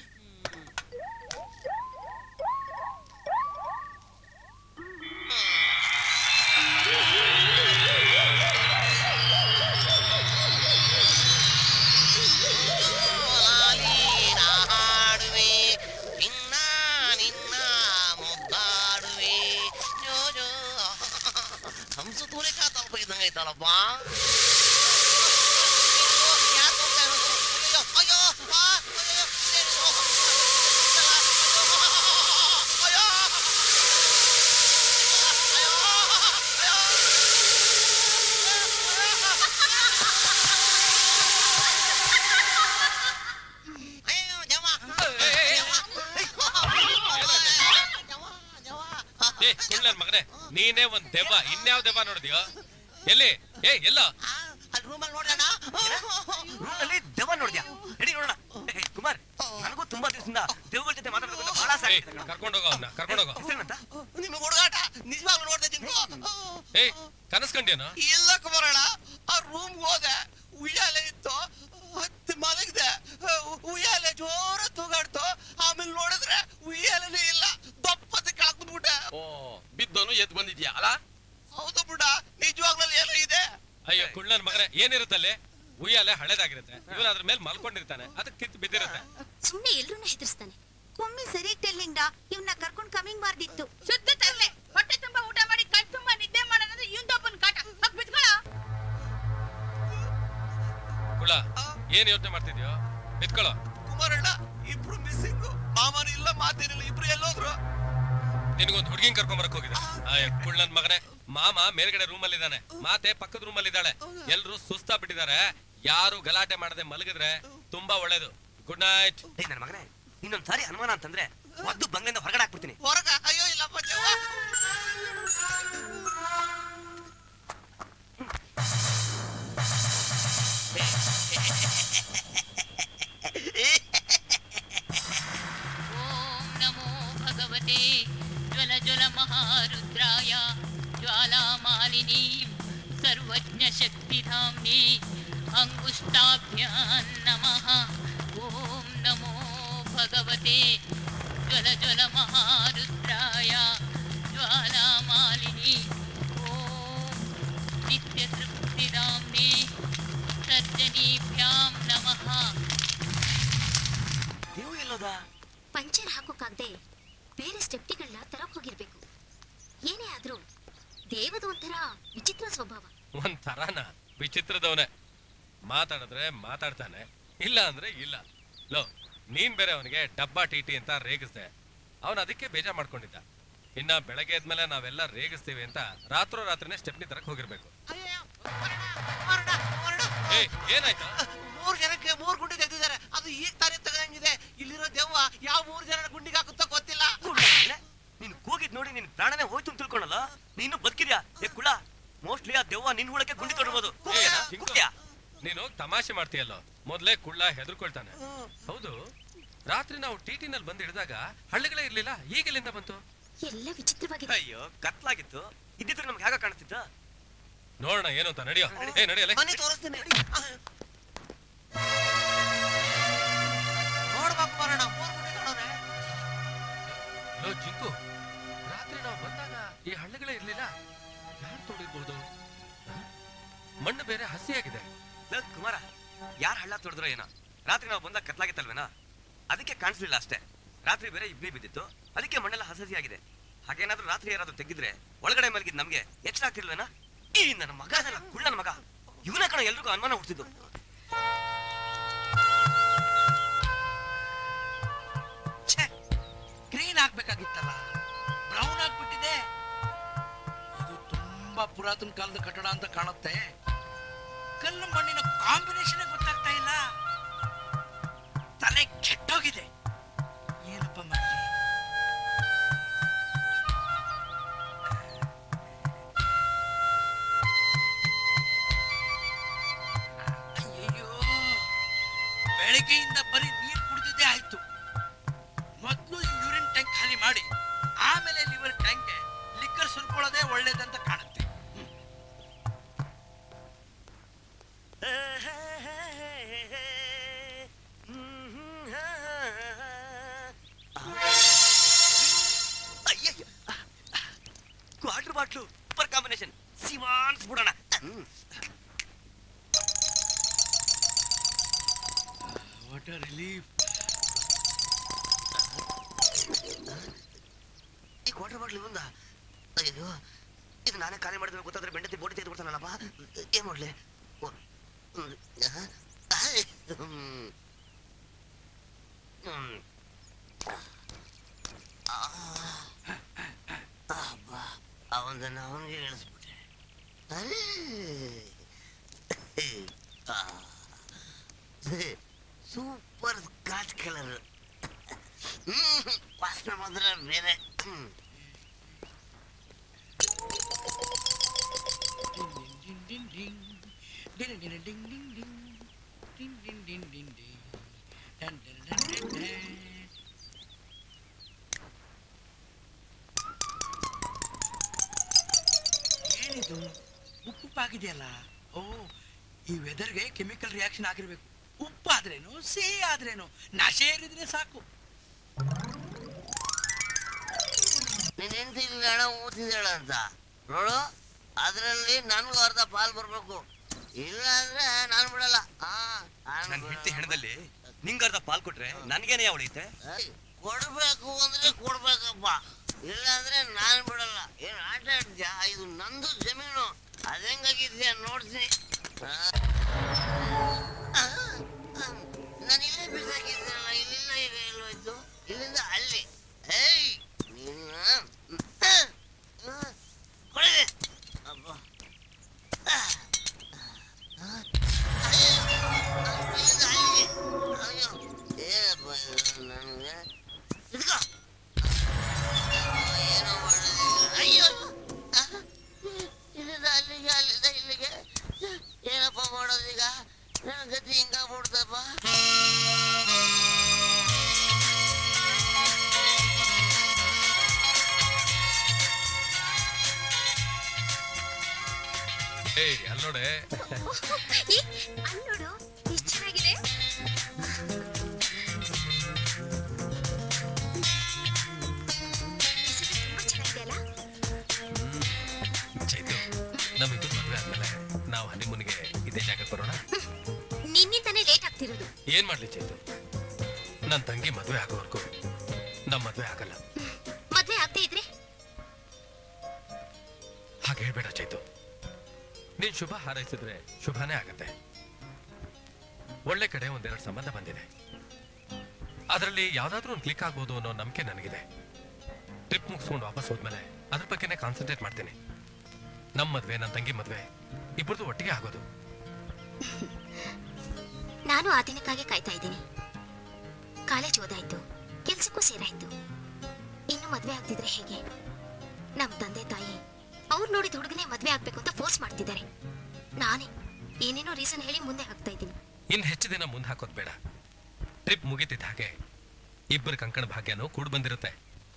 ಹಂಸ ತೂರೆ ಕಾ ತಲುಪ ಇದ್ದಂಗೆ ಐತಲ್ಲಪ್ಪ. ಮಗನೇ, ನೀನೇ ಒಂದ್ ದೆವ್ವ, ಇನ್ಯಾವ ದೆವ್ವ ನೋಡಿದ್ಯೋ? ಎಲ್ಲಿ? ಏ ಎಲ್ಲ ರೂಮಲ್ಲಿ ನೋಡೋಣ. ರೂಮಲ್ಲಿ ದೆವ್ವ ನೋಡಿದ್ಯಾ? ನಡಿ ನೋಡೋಣ. ಕುಮಾರ್, ನನಗೂ ತುಂಬಾ ದಿವಸದಿಂದ ದೆವ್ವಗಳ ಜೊತೆ ಮಾತಾಡೋದು ಬಹಳ ಆಸೆ. ಕರ್ಕೊಂಡೋಗ ಅವನ್ನ, ಕರ್ಕೊಂಡೋಗ. ನಿಮಗೆ ಹುಡುಗಾಟ ನಿಜವಾಗ್ಲೂ ನೋಡ್ದೆ ಜಿಂಕು. ಏ, ಕನಸ್ಕೊಂಡೇನು? ಇಲ್ಲ ಕುಮಾರಣ್ಣ, ಆ ರೂಮ್ ಹೋದೆ, ಉಯ್ಯಾಲೆ ಇತ್ತು, ಹತ್ತು ಮಲಗಿದೆ, ಉಯ್ಯಾಲೆ ಜೋರ ತೂಗಾಡ್ತು. ಆಮೇಲೆ ನೋಡಿದ್ರೆ ಉಯ್ಯಾಲೆನೇ ಇಲ್ಲ, ದಪ್ಪತ್ತೆ ಕೆಳಕ್ ಬಂದ್ಬಿಟ್ಟೆ. ಓ, ಬಿದ್ದೋನು ಎದ್ದು ಬಂದಿದ್ಯಾ ಅಲ್ಲ? ಹೌದು ಬಿಡ, ನಿಜವಾಗ್ಲೂ ಏನೋ ಇದೆ. ಅಯ್ಯೋ ಕುಳ್ಳನ್ ಮಗನೇ, ಏನಿರುತ್ತಲ್ಲಿ? ಉಯ್ಯಾಲೆ ಹಳೇದಾಗಿರುತ್ತೆ, ಇವನು ಅದ್ರ ಮೇಲೆ ಮಲ್ಕೊಂಡಿರ್ತಾನೆ, ಅದಕ್ಕೆ ಕಿತ್ತು ಬಿದ್ದಿರುತ್ತೆ. ಸುಮ್ನೆ ಎಲ್ರೂನು ಹೆದರ್ಸ್ತಾನೆ. ಒಮ್ಮೆ ಸರಿ ಟೆಲ್ಲಿಂದ ಇವನ್ನ ಕರ್ಕೊಂಡ್ ಕಮಿಂಗ್ ಮಾಡ್ದಿತ್ತು. ಶುದ್ಧ ತರ್ಲೆ, ಹೊಟ್ಟೆ ತುಂಬಾ ಊಟ ಮಾಡಿ ಕಣ್ ತುಂಬಾ ನಿದ್ದೆ ಮಾಡೋದಂದ್ರೆ ಇವಂದೊಬ್ಬನ್ ಕಾಟ. ಹೋಗ್ ಬಿದ್ಕೊಳ. ಕುಳ್ಳ, ಏನ್ ಯೋಚನೆ ಮಾಡ್ತಿದ್ಯೋ? ಬಿತ್ಕೊಳ್ಳೋ. ಕುಮಾರಣ್ಣ, ಇಬ್ರು ಮಿಸ್ಸಿಂಗ್. ಮಾಮನು ಇಲ್ಲ, ಮಾತೇನಿಲ್ಲ, ಇಬ್ರು ಎಲ್ಲೋದ್ರು? ನಿನಗೊಂದು ಹುಡುಗಿನ ಕರ್ಕೊಂಡ್ ಬರಕ್ ಹೋಗಿದೆ. ಕುಳ್ಳನ್ ಮಗನೇ, ಮಾಮ ಮೇಲ್ಗಡೆ ರೂಮ್ ಅಲ್ಲಿ ಇದ್ದಾನೆ, ಮಾತೆ ಪಕ್ಕದ ರೂಮ್ ಅಲ್ಲಿ ಇದ್ದಾಳೆ. ಎಲ್ರು ಸುಸ್ತಾ ಬಿಟ್ಟಿದ್ದಾರೆ. ಯಾರು ಗಲಾಟೆ ಮಾಡದೆ ಮಲಗಿದ್ರೆ ತುಂಬಾ ಒಳ್ಳೇದು. Good night. ನನ್ನ ಮಗನೇ, ಇನ್ನೊಂದ್ಸಾರಿ ಅನುಮಾನ ಅಂತಂದ್ರೆ ಒದ್ದು ಬಂಗ್ಲಿಂದ ಹೊರಗಡೆ ಹಾಕ್ಬಿಡ್ತೀನಿ. ಹೊರಗ? ಅಯ್ಯೋ ಇಲ್ಲಪ್ಪ ದೇವ. ಓಂ ನಮೋ ಭಗವತೆ ಜ್ವಲ ಜ್ವಲ ಮಹಾರುದ್ರಾಯ ಜ್ವಾಲಾಮಾಲಿನಿ ಸರ್ವಜ್ಞ ಶಕ್ತಿಧಾಮ್ನಿ ಅಂಗುಷ್ಟಾಭ್ಯಾಂ ನಮಃ. ಓಂ ನಮೋ ಭಗವತೆ ಜ್ವಲ ಜ್ವಲ ಮಹಾರುದ್ರಾಯ ಜ್ವಾಲಾಮಾಲಿನಿ ಓಂ ನಿತ್ಯ ತೃಪ್ತಿಧಾಮ್ನಿ ಸರ್ಜನೀಭ್ಯಾಂ ನಮಃ. ನೀವು ಎಲ್ಲೋದ? ಪಂಚರ್ ಹಾಕೋಕಾಗ್ದೆ ಬೇರೆ ಸ್ಟೆಪ್ಟಿಗಳನ್ನ ತರಕ್ ಹೋಗಿರ್ಬೇಕು. ಏನೇ ಆದ್ರೂ ದೇವದ ಒಂಥರ ವಿಚಿತ್ರ ಸ್ವಭಾವ. ಒಂದ್ ತರಾನ ವಿಚಿತ್ರದವನೇ. ಮಾತಾಡಿದ್ರೆ ಮಾತಾಡ್ತಾನೆ, ಇಲ್ಲ ಅಂದ್ರೆ ಇಲ್ಲ. ಲೋ, ನೀನ್ ಬೇರೆ ಅವನಿಗೆ ಡಬ್ಬಾ ಟಿಟಿ ಅಂತ ರೇಗಿಸ್ದೆ, ಅವನ್ ಅದಕ್ಕೆ ಬೇಜಾರ್ ಮಾಡ್ಕೊಂಡಿದ್ದ. ಇನ್ನ ಬೆಳಗ್ಗೆ ಎದ್ಮೇಲೆ ನಾವೆಲ್ಲ ರೇಗಿಸ್ತೀವಿ ಅಂತ ರಾತ್ರೋ ರಾತ್ರಿನೇ ಸ್ಟೆಪ್ನಿ ತರಕ್ ಹೋಗಿರ್ಬೇಕು. ಏ, ಏನಾಯ್ತು? ಮೂರ್ ಜನಕ್ಕೆ ಮೂರ್ ಗುಂಡಿ ತೆಗ್ದಿದ್ದಾರೆ. ತಮಾಷೆ ಮಾಡ್ತೀಯಲ್ಲೋ ಮೊದ್ಲೇ ಕುಳ್ಳ ಹೆದರ್ಕೊಳ್ತಾನೆ. ಹೌದು, ರಾತ್ರಿ ನಾವು ಟಿಟಿನಲ್ಲಿ ಬಂದು ಹಿಡಿದಾಗ ಹಳ್ಳಿಗಳೇ ಇರ್ಲಿಲ್ಲ, ಈಗೆಲ್ಲಿಂದ ಬಂತು? ಎಲ್ಲ ವಿಚಿತ್ರವಾಗಿದೆ. ಅಯ್ಯೋ ಕತ್ಲಾಗಿತ್ತು, ಇದ್ದಿದ್ರೆ ನಮ್ಗೆ ಹೇಗ ಕಾಣಿಸ್ತಿತ್ತ? ನೋಡೋಣ ಏನು ಅಂತ. ನಡಿಯೋ. ಏ ನಡಿಯಲ್ಲ, ಬನ್ನಿ ತೋರಿಸ್ತೀನಿ. ನೋಡ್ಬೇಕು ಬರೋಣ. ಲೋ ಜಿಂಕು, ರಾತ್ರಿ ನಾವು ಬಂದಾಗ ಈ ಹಳ್ಳಿಗಳೇ ಇರ್ಲಿಲ್ಲ, ಯಾರು ತೋಡಿರ್ಬೋದು? ಮಣ್ಣು ಬೇರೆ ಹಸಿಯಾಗಿದೆ. ಕುಮಾರ, ಯಾರು ಹಳ್ಳ ತೊಡಿದ್ರೋ ಏನೋ, ರಾತ್ರಿ ನಾವು ಬಂದಾಗ ಕತ್ಲಾಗಿತ್ತಲ್ವೇನೋ, ಅದಕ್ಕೆ ಕಾಣಿಸ್ಲಿಲ್ಲ ಅಷ್ಟೇ. ರಾತ್ರಿ ಬೇರೆ ಇಬ್ಬನಿ ಬಿದ್ದಿತ್ತು, ಅದಕ್ಕೆ ಮಣ್ಣೆಲ್ಲ ಹಸಸಿಯಾಗಿದೆ. ಹಾಗೇನಾದ್ರೂ ರಾತ್ರಿ ಯಾರಾದ್ರೂ ತೆಗಿದ್ರೆ ಒಳಗಡೆ ಮಲಗಿದ್ ನಮ್ಗೆ ಎಚ್ಚರ ಆಗ್ತಿರ್ವೇನಾ? ಈ ನನ್ನ ಮಗ ಅದಲ್ಲ, ಕುಳ್ಳನ ಮಗ, ಇವನ ಕಣ ಎಲ್ರಿಗೂ ಅನುಮಾನ ಹುಟ್ಟಿದ್ದು. ಗ್ರೀನ್ ಆಗ್ಬೇಕಾಗಿತ್ತಲ್ಲ, ಬ್ರೌನ್ ಆಗ್ಬಿಟ್ಟಿದೆ. ಇದು ತುಂಬಾ ಪುರಾತನ ಕಾಲದ ಕಟ್ಟಡ ಅಂತ ಕಾಣುತ್ತೆ. ಕಲ್ಲು ಮಣ್ಣಿನ ಕಾಂಬಿನೇಷನ್ ಗೊತ್ತಾಗ್ತಾ ಇಲ್ಲ. ತಲೆ ಕೆಟ್ಟೋಗಿದೆ. ಏನಪ್ಪ ಮಾಡಿ? ಅಯ್ಯಯ್ಯೋ, ಬೆಳಗ್ಗೆಯಿಂದ ಬರೀ ನೀರು ಕುಡಿದಿದ್ದೇ ಆಯ್ತು. ಮೊದಲು ಯೂರಿನ್ ಟ್ಯಾಂಕ್ ಖಾಲಿ ಮಾಡಿ ಆಮೇಲೆ ಲಿವರ್ ಟ್ಯಾಂಕ್ಗೆ ಲಿಕ್ಕರ್ ಸುರ್ಕೊಳ್ಳೋದೇ ಒಳ್ಳೇದಂತ ಕಾಣುತ್ತೆ. ವಾಟರ್ ಬಾಟ್ಲು ಸೂಪರ್ ಕಾಂಬಿನೇಷನ್, ಸಿವಾನ್ಸ್ ಬಿಡೋಣ. Water relief. ಈ ವಾಟರ್ ಬಾಟ್ಲ್ ಇವಂದ? ಅಯ್ಯೋ, ಇದು ನಾನೇ ಖಾಲಿ ಮಾಡಿದ್ರೆ ಗೊತ್ತಾದ್ರೆ ಬೆಂಡತಿ ಬೋಟಿ ತೆಗೆದು ಬಿಡ್ತಾನಲ್ಲಪ್ಪ. ಏನ್ ಮಾಡ್ಲಿ? ಅವನನ್ನ ಅವನಿಗೆ ಹೇಳಿಸ್ಬಿಟ್ಟೆ. ಸೂಪರ್ ಸ್ಕಾಚ್ ಕಲರ್, ವಾಸನೆ ಮಾತ್ರ ಬೇರೆ. ಏನಿದು ಉಪ್ಪುಪ್ಪಾಗಿದೆಯಲ್ಲ? ಓ, ಈ ವೆದರ್ಗೆ ಕೆಮಿಕಲ್ ರಿಯಾಕ್ಷನ್ ಆಗಿರ್ಬೇಕು. ಉಪ್ಪಾದ್ರೇನು ಸಿಹಿ ಆದ್ರೇನು ನಶೆ ಏರಿದ್ರೆ ಸಾಕು. ನಿನ್ನ ಹೆಂಡತಿ ಹಣ ಓದ್ತಿದ್ದಾಳ ಅಂತ ನೋಡು, ಅದ್ರಲ್ಲಿ ನನ್ಗೂ ಅರ್ಧ ಪಾಲ್ ಬರ್ಬೇಕು, ಇಲ್ಲ ಅಂದ್ರೆ ನಾನು ಬಿಡಲ್ಲ. ನನ್ನ ಹೆಂಡತಿ ಹೆಣದಲ್ಲಿ ನಿಂಗ ಅರ್ಧ ಪಾಲ್ ಕೊಟ್ರೆ ನನ್ಗೇನೆ ಯಾವ ಉಳಿಯುತ್ತೆ? ಕೊಡ್ಬೇಕು ಅಂದ್ರೆ ಕೊಡ್ಬೇಕಪ್ಪ, ಇಲ್ಲ ಅಂದ್ರೆ ನಾನು ಬಿಡಲ್ಲ. ಏನ್ ಆಟ ಆಡ್ತೀಯಾ? ಇದು ನಂದು ಜಮೀನು, ಅದೆಂಗಾಗಿದ್ಯಾ ನೋಡ್ತೀನಿ. ನಾನು ಇಲ್ಲೇ ಬಿಸಾಕಿದ್ದೀನಲ್ಲ, ಇಲ್ಲಿಂದ ಈಗ ಎಲ್ಲೋಯ್ತು? ಇಲ್ಲಿಂದ ಅಲ್ಲಿ. ಏಯ್ ನೀನು ಕೊಡಿದೆ ಅಪ್ಪ. ಇಲ್ಲಿಂದ ಅಲ್ಲಿಗೆ. ಅಯ್ಯೋ ಏನಪ್ಪ ಇದು ನನಗೆ? ಇದ್ಕೋ. ಏನೋ ಮಾಡೋದೀಗ? ಅಯ್ಯೋ, ಇಲ್ಲಿಂದ ಅಲ್ಲಿಗೆ, ಅಲ್ಲಿಂದ ಇಲ್ಲಿಗೆ. ಏನಪ್ಪ ಮಾಡೋದೀಗ? ನನ್ನ ಗತಿ ಹಿಂಗಾಗ್ಬಿಡ್ತಪ್ಪ. ಏಯ್ ಅಲ್ಲಿ ನೋಡೆ, ಅಲ್ಲಿ ನೋಡು ಎಷ್ಟು ಚೆನ್ನಾಗಿದೆ. ಚೈತು, ನಮ್ಮಿಬ್ಬರು ಮದುವೆ ಆದ್ಮೇಲೆ ನಾವು ಹನಿಮೂನ್ಗೆ ಇದೇ ಜಾಗಕ್ಕೆ ಬರೋಣ. ನಿನ್ನಿಂದಾನೇ ಲೇಟ್ ಆಗ್ತಿರೋದು. ಏನ್ ಮಾಡ್ಲಿ ಚೈತು, ನನ್ನ ತಂಗಿ ಮದುವೆ ಆಗೋವರೆಗೂ ನಮ್ಮ ಮದುವೆ ಆಗಲ್ಲ. ಮದ್ವೆ ಆಗದೆ ಇದ್ರೆ ಹಾಗೆ ಹೇಳ್ಬೇಡ ಚೈತು. ನೀನ್ ಶುಭ ಹಾರೈಸಿದ್ರೆ ಶುಭನೇ ಆಗತ್ತೆ. ಒಳ್ಳೆ ಕಡೆ ಒಂದೆರಡು ಸಂಬಂಧ ಬಂದಿದೆ, ಅದರಲ್ಲಿ ಯಾವ್ದಾದ್ರೂ ಒಂದು ಕ್ಲಿಕ್ ಆಗ್ಬೋದು ಅನ್ನೋ ನಂಬಿಕೆ ನನಗಿದೆ. ಟ್ರಿಪ್ ಮುಗಿಸ್ಕೊಂಡು ವಾಪಸ್ ಹೋದ್ಮೇಲೆ ಅದ್ರ ಬಗ್ಗೆನೇ ಕಾನ್ಸಂಟ್ರೇಟ್ ಮಾಡ್ತೀನಿ. ನಮ್ಮ ಮದ್ವೆ, ನನ್ನ ತಂಗಿ ಮದ್ವೆ ಇಬ್ಬರದು ಒಟ್ಟಿಗೆ ಆಗೋದು. ನಾನು ಆ ದಿನಕ್ಕಾಗಿ ಕಾಯ್ತಾ ಇದ್ದೀನಿ. ಕಾಲೇಜ್ ಓದಾಯ್ತು, ಕೆಲ್ಸಕ್ಕೂ ಸೇರಾಯ್ತು. ಇನ್ನು ಮದ್ವೆ ಆಗ್ತಿದ್ರೆ ಹೇಗೆ? ನಮ್ ತಂದೆ ತಾಯಿ ಅವ್ರು ನೋಡಿದ ಹುಡುಗನೇ ಮದ್ವೆ ಆಗ್ಬೇಕು ಅಂತ ಫೋರ್ಸ್ ಮಾಡ್ತಿದ್ದಾರೆ. ನಾನೇ ಏನೇನೋ ರೀಸನ್ ಹೇಳಿ ಮುಂದೆ ಹಾಕ್ತಾ ಇದ್ದೀನಿ. ಇನ್ ಹೆಚ್ಚು ದಿನ ಮುಂದೆ ಹಾಕೋದ್ ಬೇಡ. ಟ್ರಿಪ್ ಮುಗಿತಿದ್ದ ಹಾಗೆ ಇಬ್ಬರು ಕಂಕಣ ಭಾಗ್ಯನೂ ಕೂಡ ಬಂದಿರುತ್ತೆ.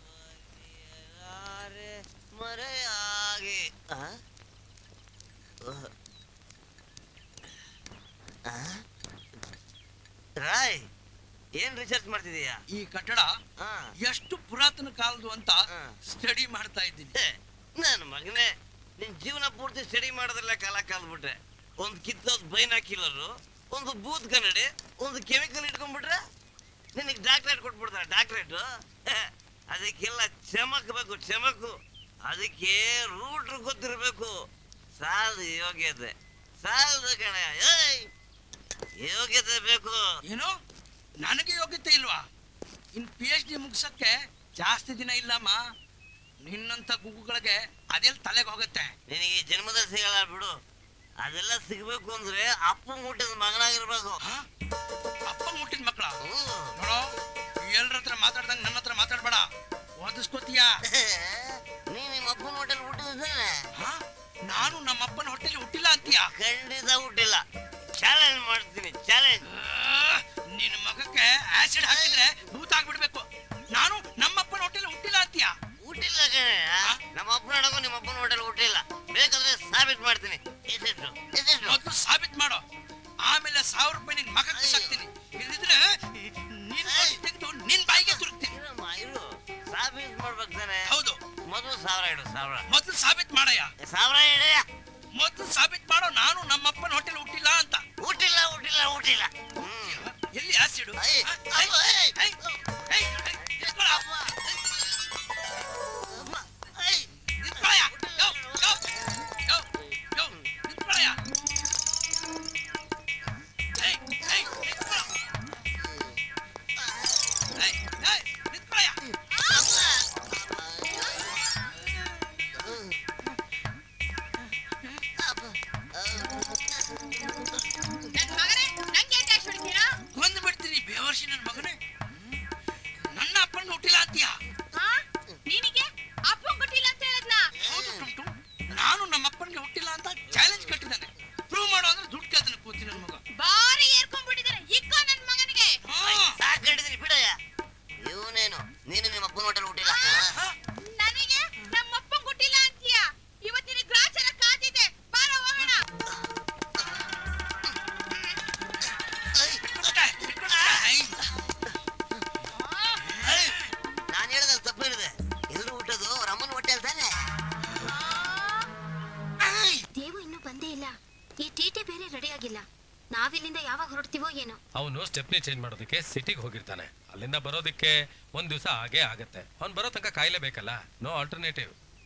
ರಾಯ್, ಏನ್ ರಿಸರ್ಚ್ ಮಾಡ್ತಿದೀಯಾ? ಈ ಕಟ್ಟಡ ಎಷ್ಟು ಪುರಾತನ ಕಾಲದ್ದು ಅಂತ ಸ್ಟಡಿ ಮಾಡ್ತಾ ಇದ್ದೀನಿ. ನನ್ನ ಮಗನೇ, ನಿನ್ ಜೀವನ ಪೂರ್ತಿ ಸ್ಟಡಿ ಮಾಡೋದ್ರಲ್ಲ ಕಾಲ ಕಾಲ್ಬಿಟ್ರೆ. ಒಂದು ಕಿತ್ತೋದ್ ಬೈನಾ ಕಿಲ್ಲರು, ಒಂದು ಬೂತ್ ಕನ್ನಡಿ, ಒಂದು ಕೆಮಿಕಲ್ ಇಟ್ಕೊಂಡ್ಬಿಟ್ರೆ ನಿನಗೆ ಡಾಕ್ಟ್ರೇಟ್ ಕೊಟ್ಬಿಡ್ತಾರೆ. ಡಾಕ್ಟ್ರೇಟ್ ಅದಕ್ಕೆಲ್ಲ ಚಮಕ್ಬೇಕು, ಚಮಕು. ಅದಕ್ಕೆ ರೂಟ್ ಗೊತ್ತಿರ್ಬೇಕು. ಸಾಲದು ಯೋಗ್ಯತೆ, ಸಾಲದು ಕಣ. ಏಯ್, ಯೋಗ್ಯತೆ ಬೇಕು. ಏನು ನನಗೆ ಯೋಗ್ಯತೆ ಇಲ್ವಾ? ಇನ್ ಪಿ ಎಚ್ ಡಿ ಮುಗಿಸಕ್ಕೆ ಜಾಸ್ತಿ ದಿನ ಇಲ್ಲಮ್ಮ. ನಿನ್ನಂತ ಗುಗ್ಗುಗಳಿಗೆ ಅದೆಲ್ಲ ತಲೆಗೆ ಹೋಗುತ್ತೆ. ನಿನಗೆ ಜನ್ಮದಲ್ಲಿ ಸಿಗಲ್ಲ ಬಿಡು. ಅದೆಲ್ಲ ಸಿಗ್ಬೇಕು ಅಂದ್ರೆ ಅಪ್ಪ ಮುಟ್ಟಿದ ಮಗನಾಗಿರ್ಬೇಕು. ಅಪ್ಪ ಮುಟ್ಟಿದ ಮಕ್ಕಳ ನೋಡೋ, ಎಲ್ಲರ ಹತ್ರ ಮಾತಾಡ್ದಂಗ ನನ್ನ ಹತ್ರ ಮಾತಾಡ್ಬೇಡ, ಓದಿಸ್ಕೋತೀಯಾ? ನೀ ನಿಮ್ಮ ಅಪ್ಪನ ಹೋಟೆಲ್ ಹುಟ್ಟಿದ್ರೆ ನಾನು ನಮ್ಮ ಅಪ್ಪನ ಹೊಟ್ಟೆಲಿ ಹುಟ್ಟಿಲ್ಲ ಅಂತೀಯ? ಖಂಡಿತ ಹುಟ್ಟಿಲ್ಲ. ಚಾಲೆಂಜ್ ಮಾಡ್ತೀನಿ, ಚಾಲೆಂಜ್. ನಿನ್ನ ಮಗಕ್ಕೆ ಆಸಿಡ್ ಹಾಕಿದ್ರೆ ಭೂತ ಆಗ್ಬಿಡ್ಬೇಕು. ನಾನು ನಮ್ಮಪ್ಪನ ಹೋಟೆಲ್ ಹುಟ್ಟಿಲ್ಲ ಅಂತೀಯ? ಹುಟ್ಟಿಲ್ಲ ಕಣೆ, ನಮ್ಮ ಅಪ್ಪನ ಅಡಗು ನಿಮ್ಮ ಅಪ್ಪನ ಹೋಟೆಲ್ ಹುಟ್ಟಿಲ್ಲ. ಬೇಕಾದ್ರೆ ಸಾಬೀತ್ ಮಾಡ್ತೀನಿ. ಮೊದಲು ಸಾಬೀತ್ ಮಾಡೋ, ಆಮೇಲೆ ಸಾವಿರ ರೂಪಾಯಿ ನಿನ್ ಮಗಕ್ಕೆ ಸಾಕ್ತೀನಿ. ಇಲ್ಲಿದ್ರೆ ನಿನ್ ತೆಗೆದು ನಿನ್ ಬಾಯಿಗೆ ತುರುಕ್ತೀನಿ. ಸಾಬೀತ್ ಮಾಡ್ಬೇಕು ತಾನೆ? ಹೌದು. ಮೊದಲು ಸಾವಿರ ಇಡು, ಸಾವಿರ. ಮೊದಲು ಸಾಬೀತ್ ಮಾಡಯ್ಯ. ಸಾವಿರ ಇಡಯ್ಯ. ಮೊದಲು ಸಾಬೀತ್ ಮಾಡೋ, ನಾನು ನಮ್ಮಪ್ಪನ ಹೋಟೆಲ್ ಹುಟ್ಟಿಲ್ಲ ಅಂತ. ಹುಟ್ಟಿಲ್ಲ, ಹುಟ್ಟಿಲ್ಲ, ಹುಟ್ಟಿಲ್ಲ. ಎಲ್ಲಿ ಆಸಿಡು? ಅವನು ಸ್ಟೆಪ್ನಿ ಚೇಂಜ್ ಮಾಡೋದಕ್ಕೆ ಸಿಟಿಗೆ ಹೋಗಿರ್ತಾನೆ. ಅಲ್ಲಿಂದ ಬರೋದಕ್ಕೆ ಒಂದ್ ದಿವಸ ಹಾಗೆ ಆಗತ್ತೆ. ಅವ್ನು ಬರೋ ತನಕ ಕಾಯ್ಲೇಬೇಕಲ್ಲ. No alternative.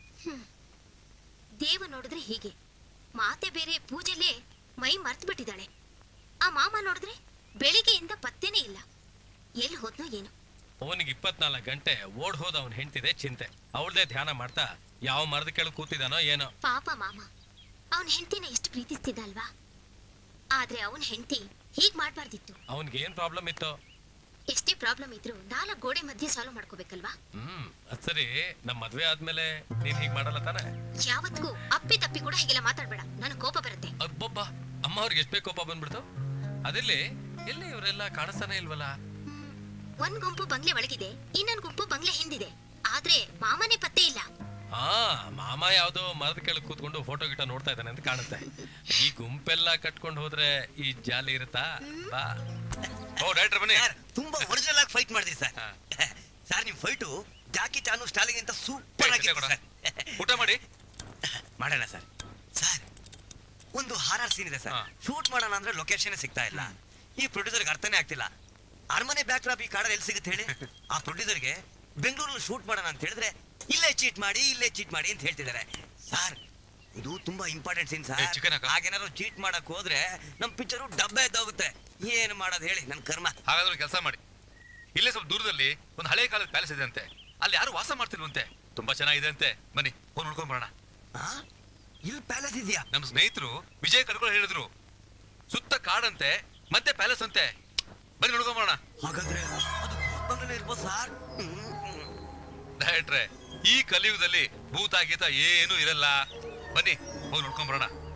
ದೇವ ನೋಡಿದ್ರೆ ಹೀಗೆ, ಮಾತೆ ಬೇರೆ, ಪೂಜೆಲೆ ಮೈ ಮರ್ತು ಬಿಟ್ಟಿದ್ದಾಳೆ. ಆ ಮಾಮ ನೋಡಿದ್ರೆ ಬೆಳಿಗ್ಗೆಯಿಂದ ಪತ್ತೇನೇ ಇಲ್ಲ, ಎಲ್ಲಿ ಹೋದ್ನೋ ಏನು. ಅವನಿಗೆ ಇಪ್ಪತ್ನಾಲ್ಕು ಗಂಟೆ ಓಡ್ ಹೋದ ಅವನ್ ಹೆಂಡ್ತಿದೆ ಚಿಂತೆ. ಅವಳದೇ ಧ್ಯಾನ ಮಾಡ್ತಾ ಯಾವ ಮರದ ಕೆಳಗೆ ಕೂತಿದಾನೋ ಏನೋ. ಪಾಪ ಮಾಮ ಅವನ್ ಹೆಂಡ್ತಿನ ಎಷ್ಟು ಪ್ರೀತಿಸ್ತಿದ್ದ ಅಲ್ವಾ? ಆದ್ರೆ ಅವನ್ ಹೆಂಡ್ತಿ ಹೀಗ್ ಮಾಡ್ಬಾರ್ದಿತ್ತು. ಅವನ್ಗೆ ಏನ್ ಪ್ರಾಬ್ಲಮ್ ಇತ್ತು? ಎಷ್ಟೇ ಪ್ರಾಬ್ಲಮ್ ಇದ್ರು ನಾಲ್ಕು ಗೋಡೆ ಮಧ್ಯೆ ಸಾಲ್ವ್ ಮಾಡ್ಕೋಬೇಕಲ್ವಾ? ಹ್ಮ್ ಅದ್ ಸರಿ. ನಮ್ ಮದ್ವೆ ಆದ್ಮೇಲೆ ನೀನ್ ಹೀಗ್ ಮಾಡಲ್ಲ ತಾನೆ? ಯಾವತ್ಗೂ ಅಪ್ಪಿ ತಪ್ಪಿ ಕೂಡ ಹೀಗೆಲ್ಲ ಮಾತಾಡ್ಬೇಡ, ನನಗ್ ಕೋಪ ಬರುತ್ತೆ. ಅಬ್ಬಬ್ಬ, ಅಮ್ಮ ಅವ್ರಿಗೆ ಎಷ್ಟೇ ಕೋಪ ಬಂದ್ಬಿಡ್ತು. ಅದಿರ್ಲಿ, ಎಲ್ಲಿ ಇವರೆಲ್ಲ ಕಾಣಿಸ್ತಾನೆ ಇಲ್ವಲ್ಲ? ಒಂದ್ ಗುಂಪು ಬಂಗ್ಲೆ ಒಳಗಿದೆ, ಇನ್ನೊಂದ್ ಗುಂಪು ಬಂಗ್ಲೆ ಹಿಂದಿದೆ. ಆದ್ರೆ ಮಾಮನೇ ಪತ್ತೆ ಇಲ್ಲ. ಹಾ, ಮಾಮ ಯಾವ್ದೋ ಮರದ ಕೆಳಗೆ ಕೂತ್ಕೊಂಡು ಫೋಟೋ ಗಿಟ ನೋಡ್ತಾ ಇದ್ದಾನೆ ಅಂತ ಕಾಣುತ್ತೆ. ಈ ಗುಂಪೆಲ್ಲ ಕಟ್ಕೊಂಡು ಹೋದ್ರೆ ಈ ಜಾಲಿ ಇರುತ್ತಾ? ಬಾ. ಓ ಡೈರೆಕ್ಟರ್ ಬನ್ನಿ. ತುಂಬಾ ಒರಿಜಿನಲ್ ಆಗಿ ಫೈಟ್ ಮಾಡಿದ್ರಿ ಸರ್. ಸರ್ ನಿಮ್ ಫೈಟು ಜಾಕಿ ಚಾನು ಸ್ಟಾಲಿನ್ ಅಂತ ಸೂಪರ್ ಆಗಿದೆ ಸರ್. ಊಟ ಮಾಡಿ ಮಾಡೋಣ ಸರ್. ಸರ್ ಒಂದು ಹಾರರ್ ಸೀನ್ ಇದೆ ಸರ್. ಶೂಟ್ ಮಾಡೋಣ ಅಂದ್ರೆ ಲೊಕೇಶನ್ ಸಿಗ್ತಾ ಇಲ್ಲ. ಈ ಪ್ರೊಡ್ಯೂಸರ್ಗೆ ಅರ್ಥನೇ ಆಗ್ತಿಲ್ಲ. ಅರಮನೆ ಬ್ಯಾಕ್ಡ್ರಾಪ್ ಈ ಕಾಡಲ್ಲಿ ಎಲ್ಲಿ ಸಿಗುತ್ತೆ ಹೇಳಿ? ಆ ಪ್ರೊಡ್ಯೂಸರ್ಗೆ ಬೆಂಗಳೂರಲ್ಲಿ ಶೂಟ್ ಮಾಡೋಣ ಅಂತ ಹೇಳಿದ್ರೆ ಇಲ್ಲೇ ಚೀಟ್ ಮಾಡಿ ಇಲ್ಲೇ ಚೀಟ್ ಮಾಡಿ ಅಂತ ಹೇಳ್ತಿದ್ದಾರೆ ಸರ್. ಇದು ತುಂಬಾ ಇಂಪಾರ್ಟೆಂಟ್ ಸೀನ್ ಸರ್. ಹಾಗೇನಾದ್ರು ಚೀಟ್ ಮಾಡಕ್ ಹೋದ್ರೆ ನಮ್ ಪಿಕ್ಚರು ಡಬ್ಬೆ ಎದ್ದೋಗುತ್ತೆ. ಏನ್ ಮಾಡೋದು ಹೇಳಿ, ನನ್ ಕರ್ಮ. ಹಾಗಾದ್ರೆ ಕೆಲಸ ಮಾಡಿ, ಇಲ್ಲೇ ಸ್ವಲ್ಪ ದೂರದಲ್ಲಿ ಒಂದು ಹಳೆ ಕಾಲದ ಪ್ಯಾಲೇಸ್ ಇದೆ ಅಂತೆ. ಅಲ್ಲಿ ಯಾರು ವಾಸ ಮಾಡ್ತಿಲ್ವಂತೆ, ತುಂಬಾ ಚೆನ್ನಾಗಿದೆ ಅಂತೆ. ಬನ್ನಿ ಹೋಗಿ ನೋಡ್ಕೊಂಡ್ ಬರೋಣ. ಇಲ್ಲಿ ಪ್ಯಾಲೇಸ್ ಇದೆಯಾ? ನಮ್ಮ ಸ್ನೇಹಿತರು ವಿಜಯ್ ಕರ್ಕೊಂಡು ಹೇಳಿದ್ರು. ಸುತ್ತ ಕಾಡಂತೆ, ಮತ್ತೆ ಪ್ಯಾಲೇಸ್ ಅಂತೆ. ಬನ್ನಿ ನೋಡ್ಕೊಂಡ್ ಬರೋಣ. ಹಾಗಾದ್ರೆ ಅದು ಬಂಗಲೆ ಇರ್ಬೋದು ಸರ್. ಡೈರೆಕ್ಟ್ರೆ, ಈ ಕಲಿಯುಗದಲ್ಲಿ ಭೂತ ಗೀತ ಏನು ಇರಲ್ಲ. ಬನ್ನಿ ಹೋಗಿ ನೋಡ್ಕೊಂಡ್ ಬರೋಣ.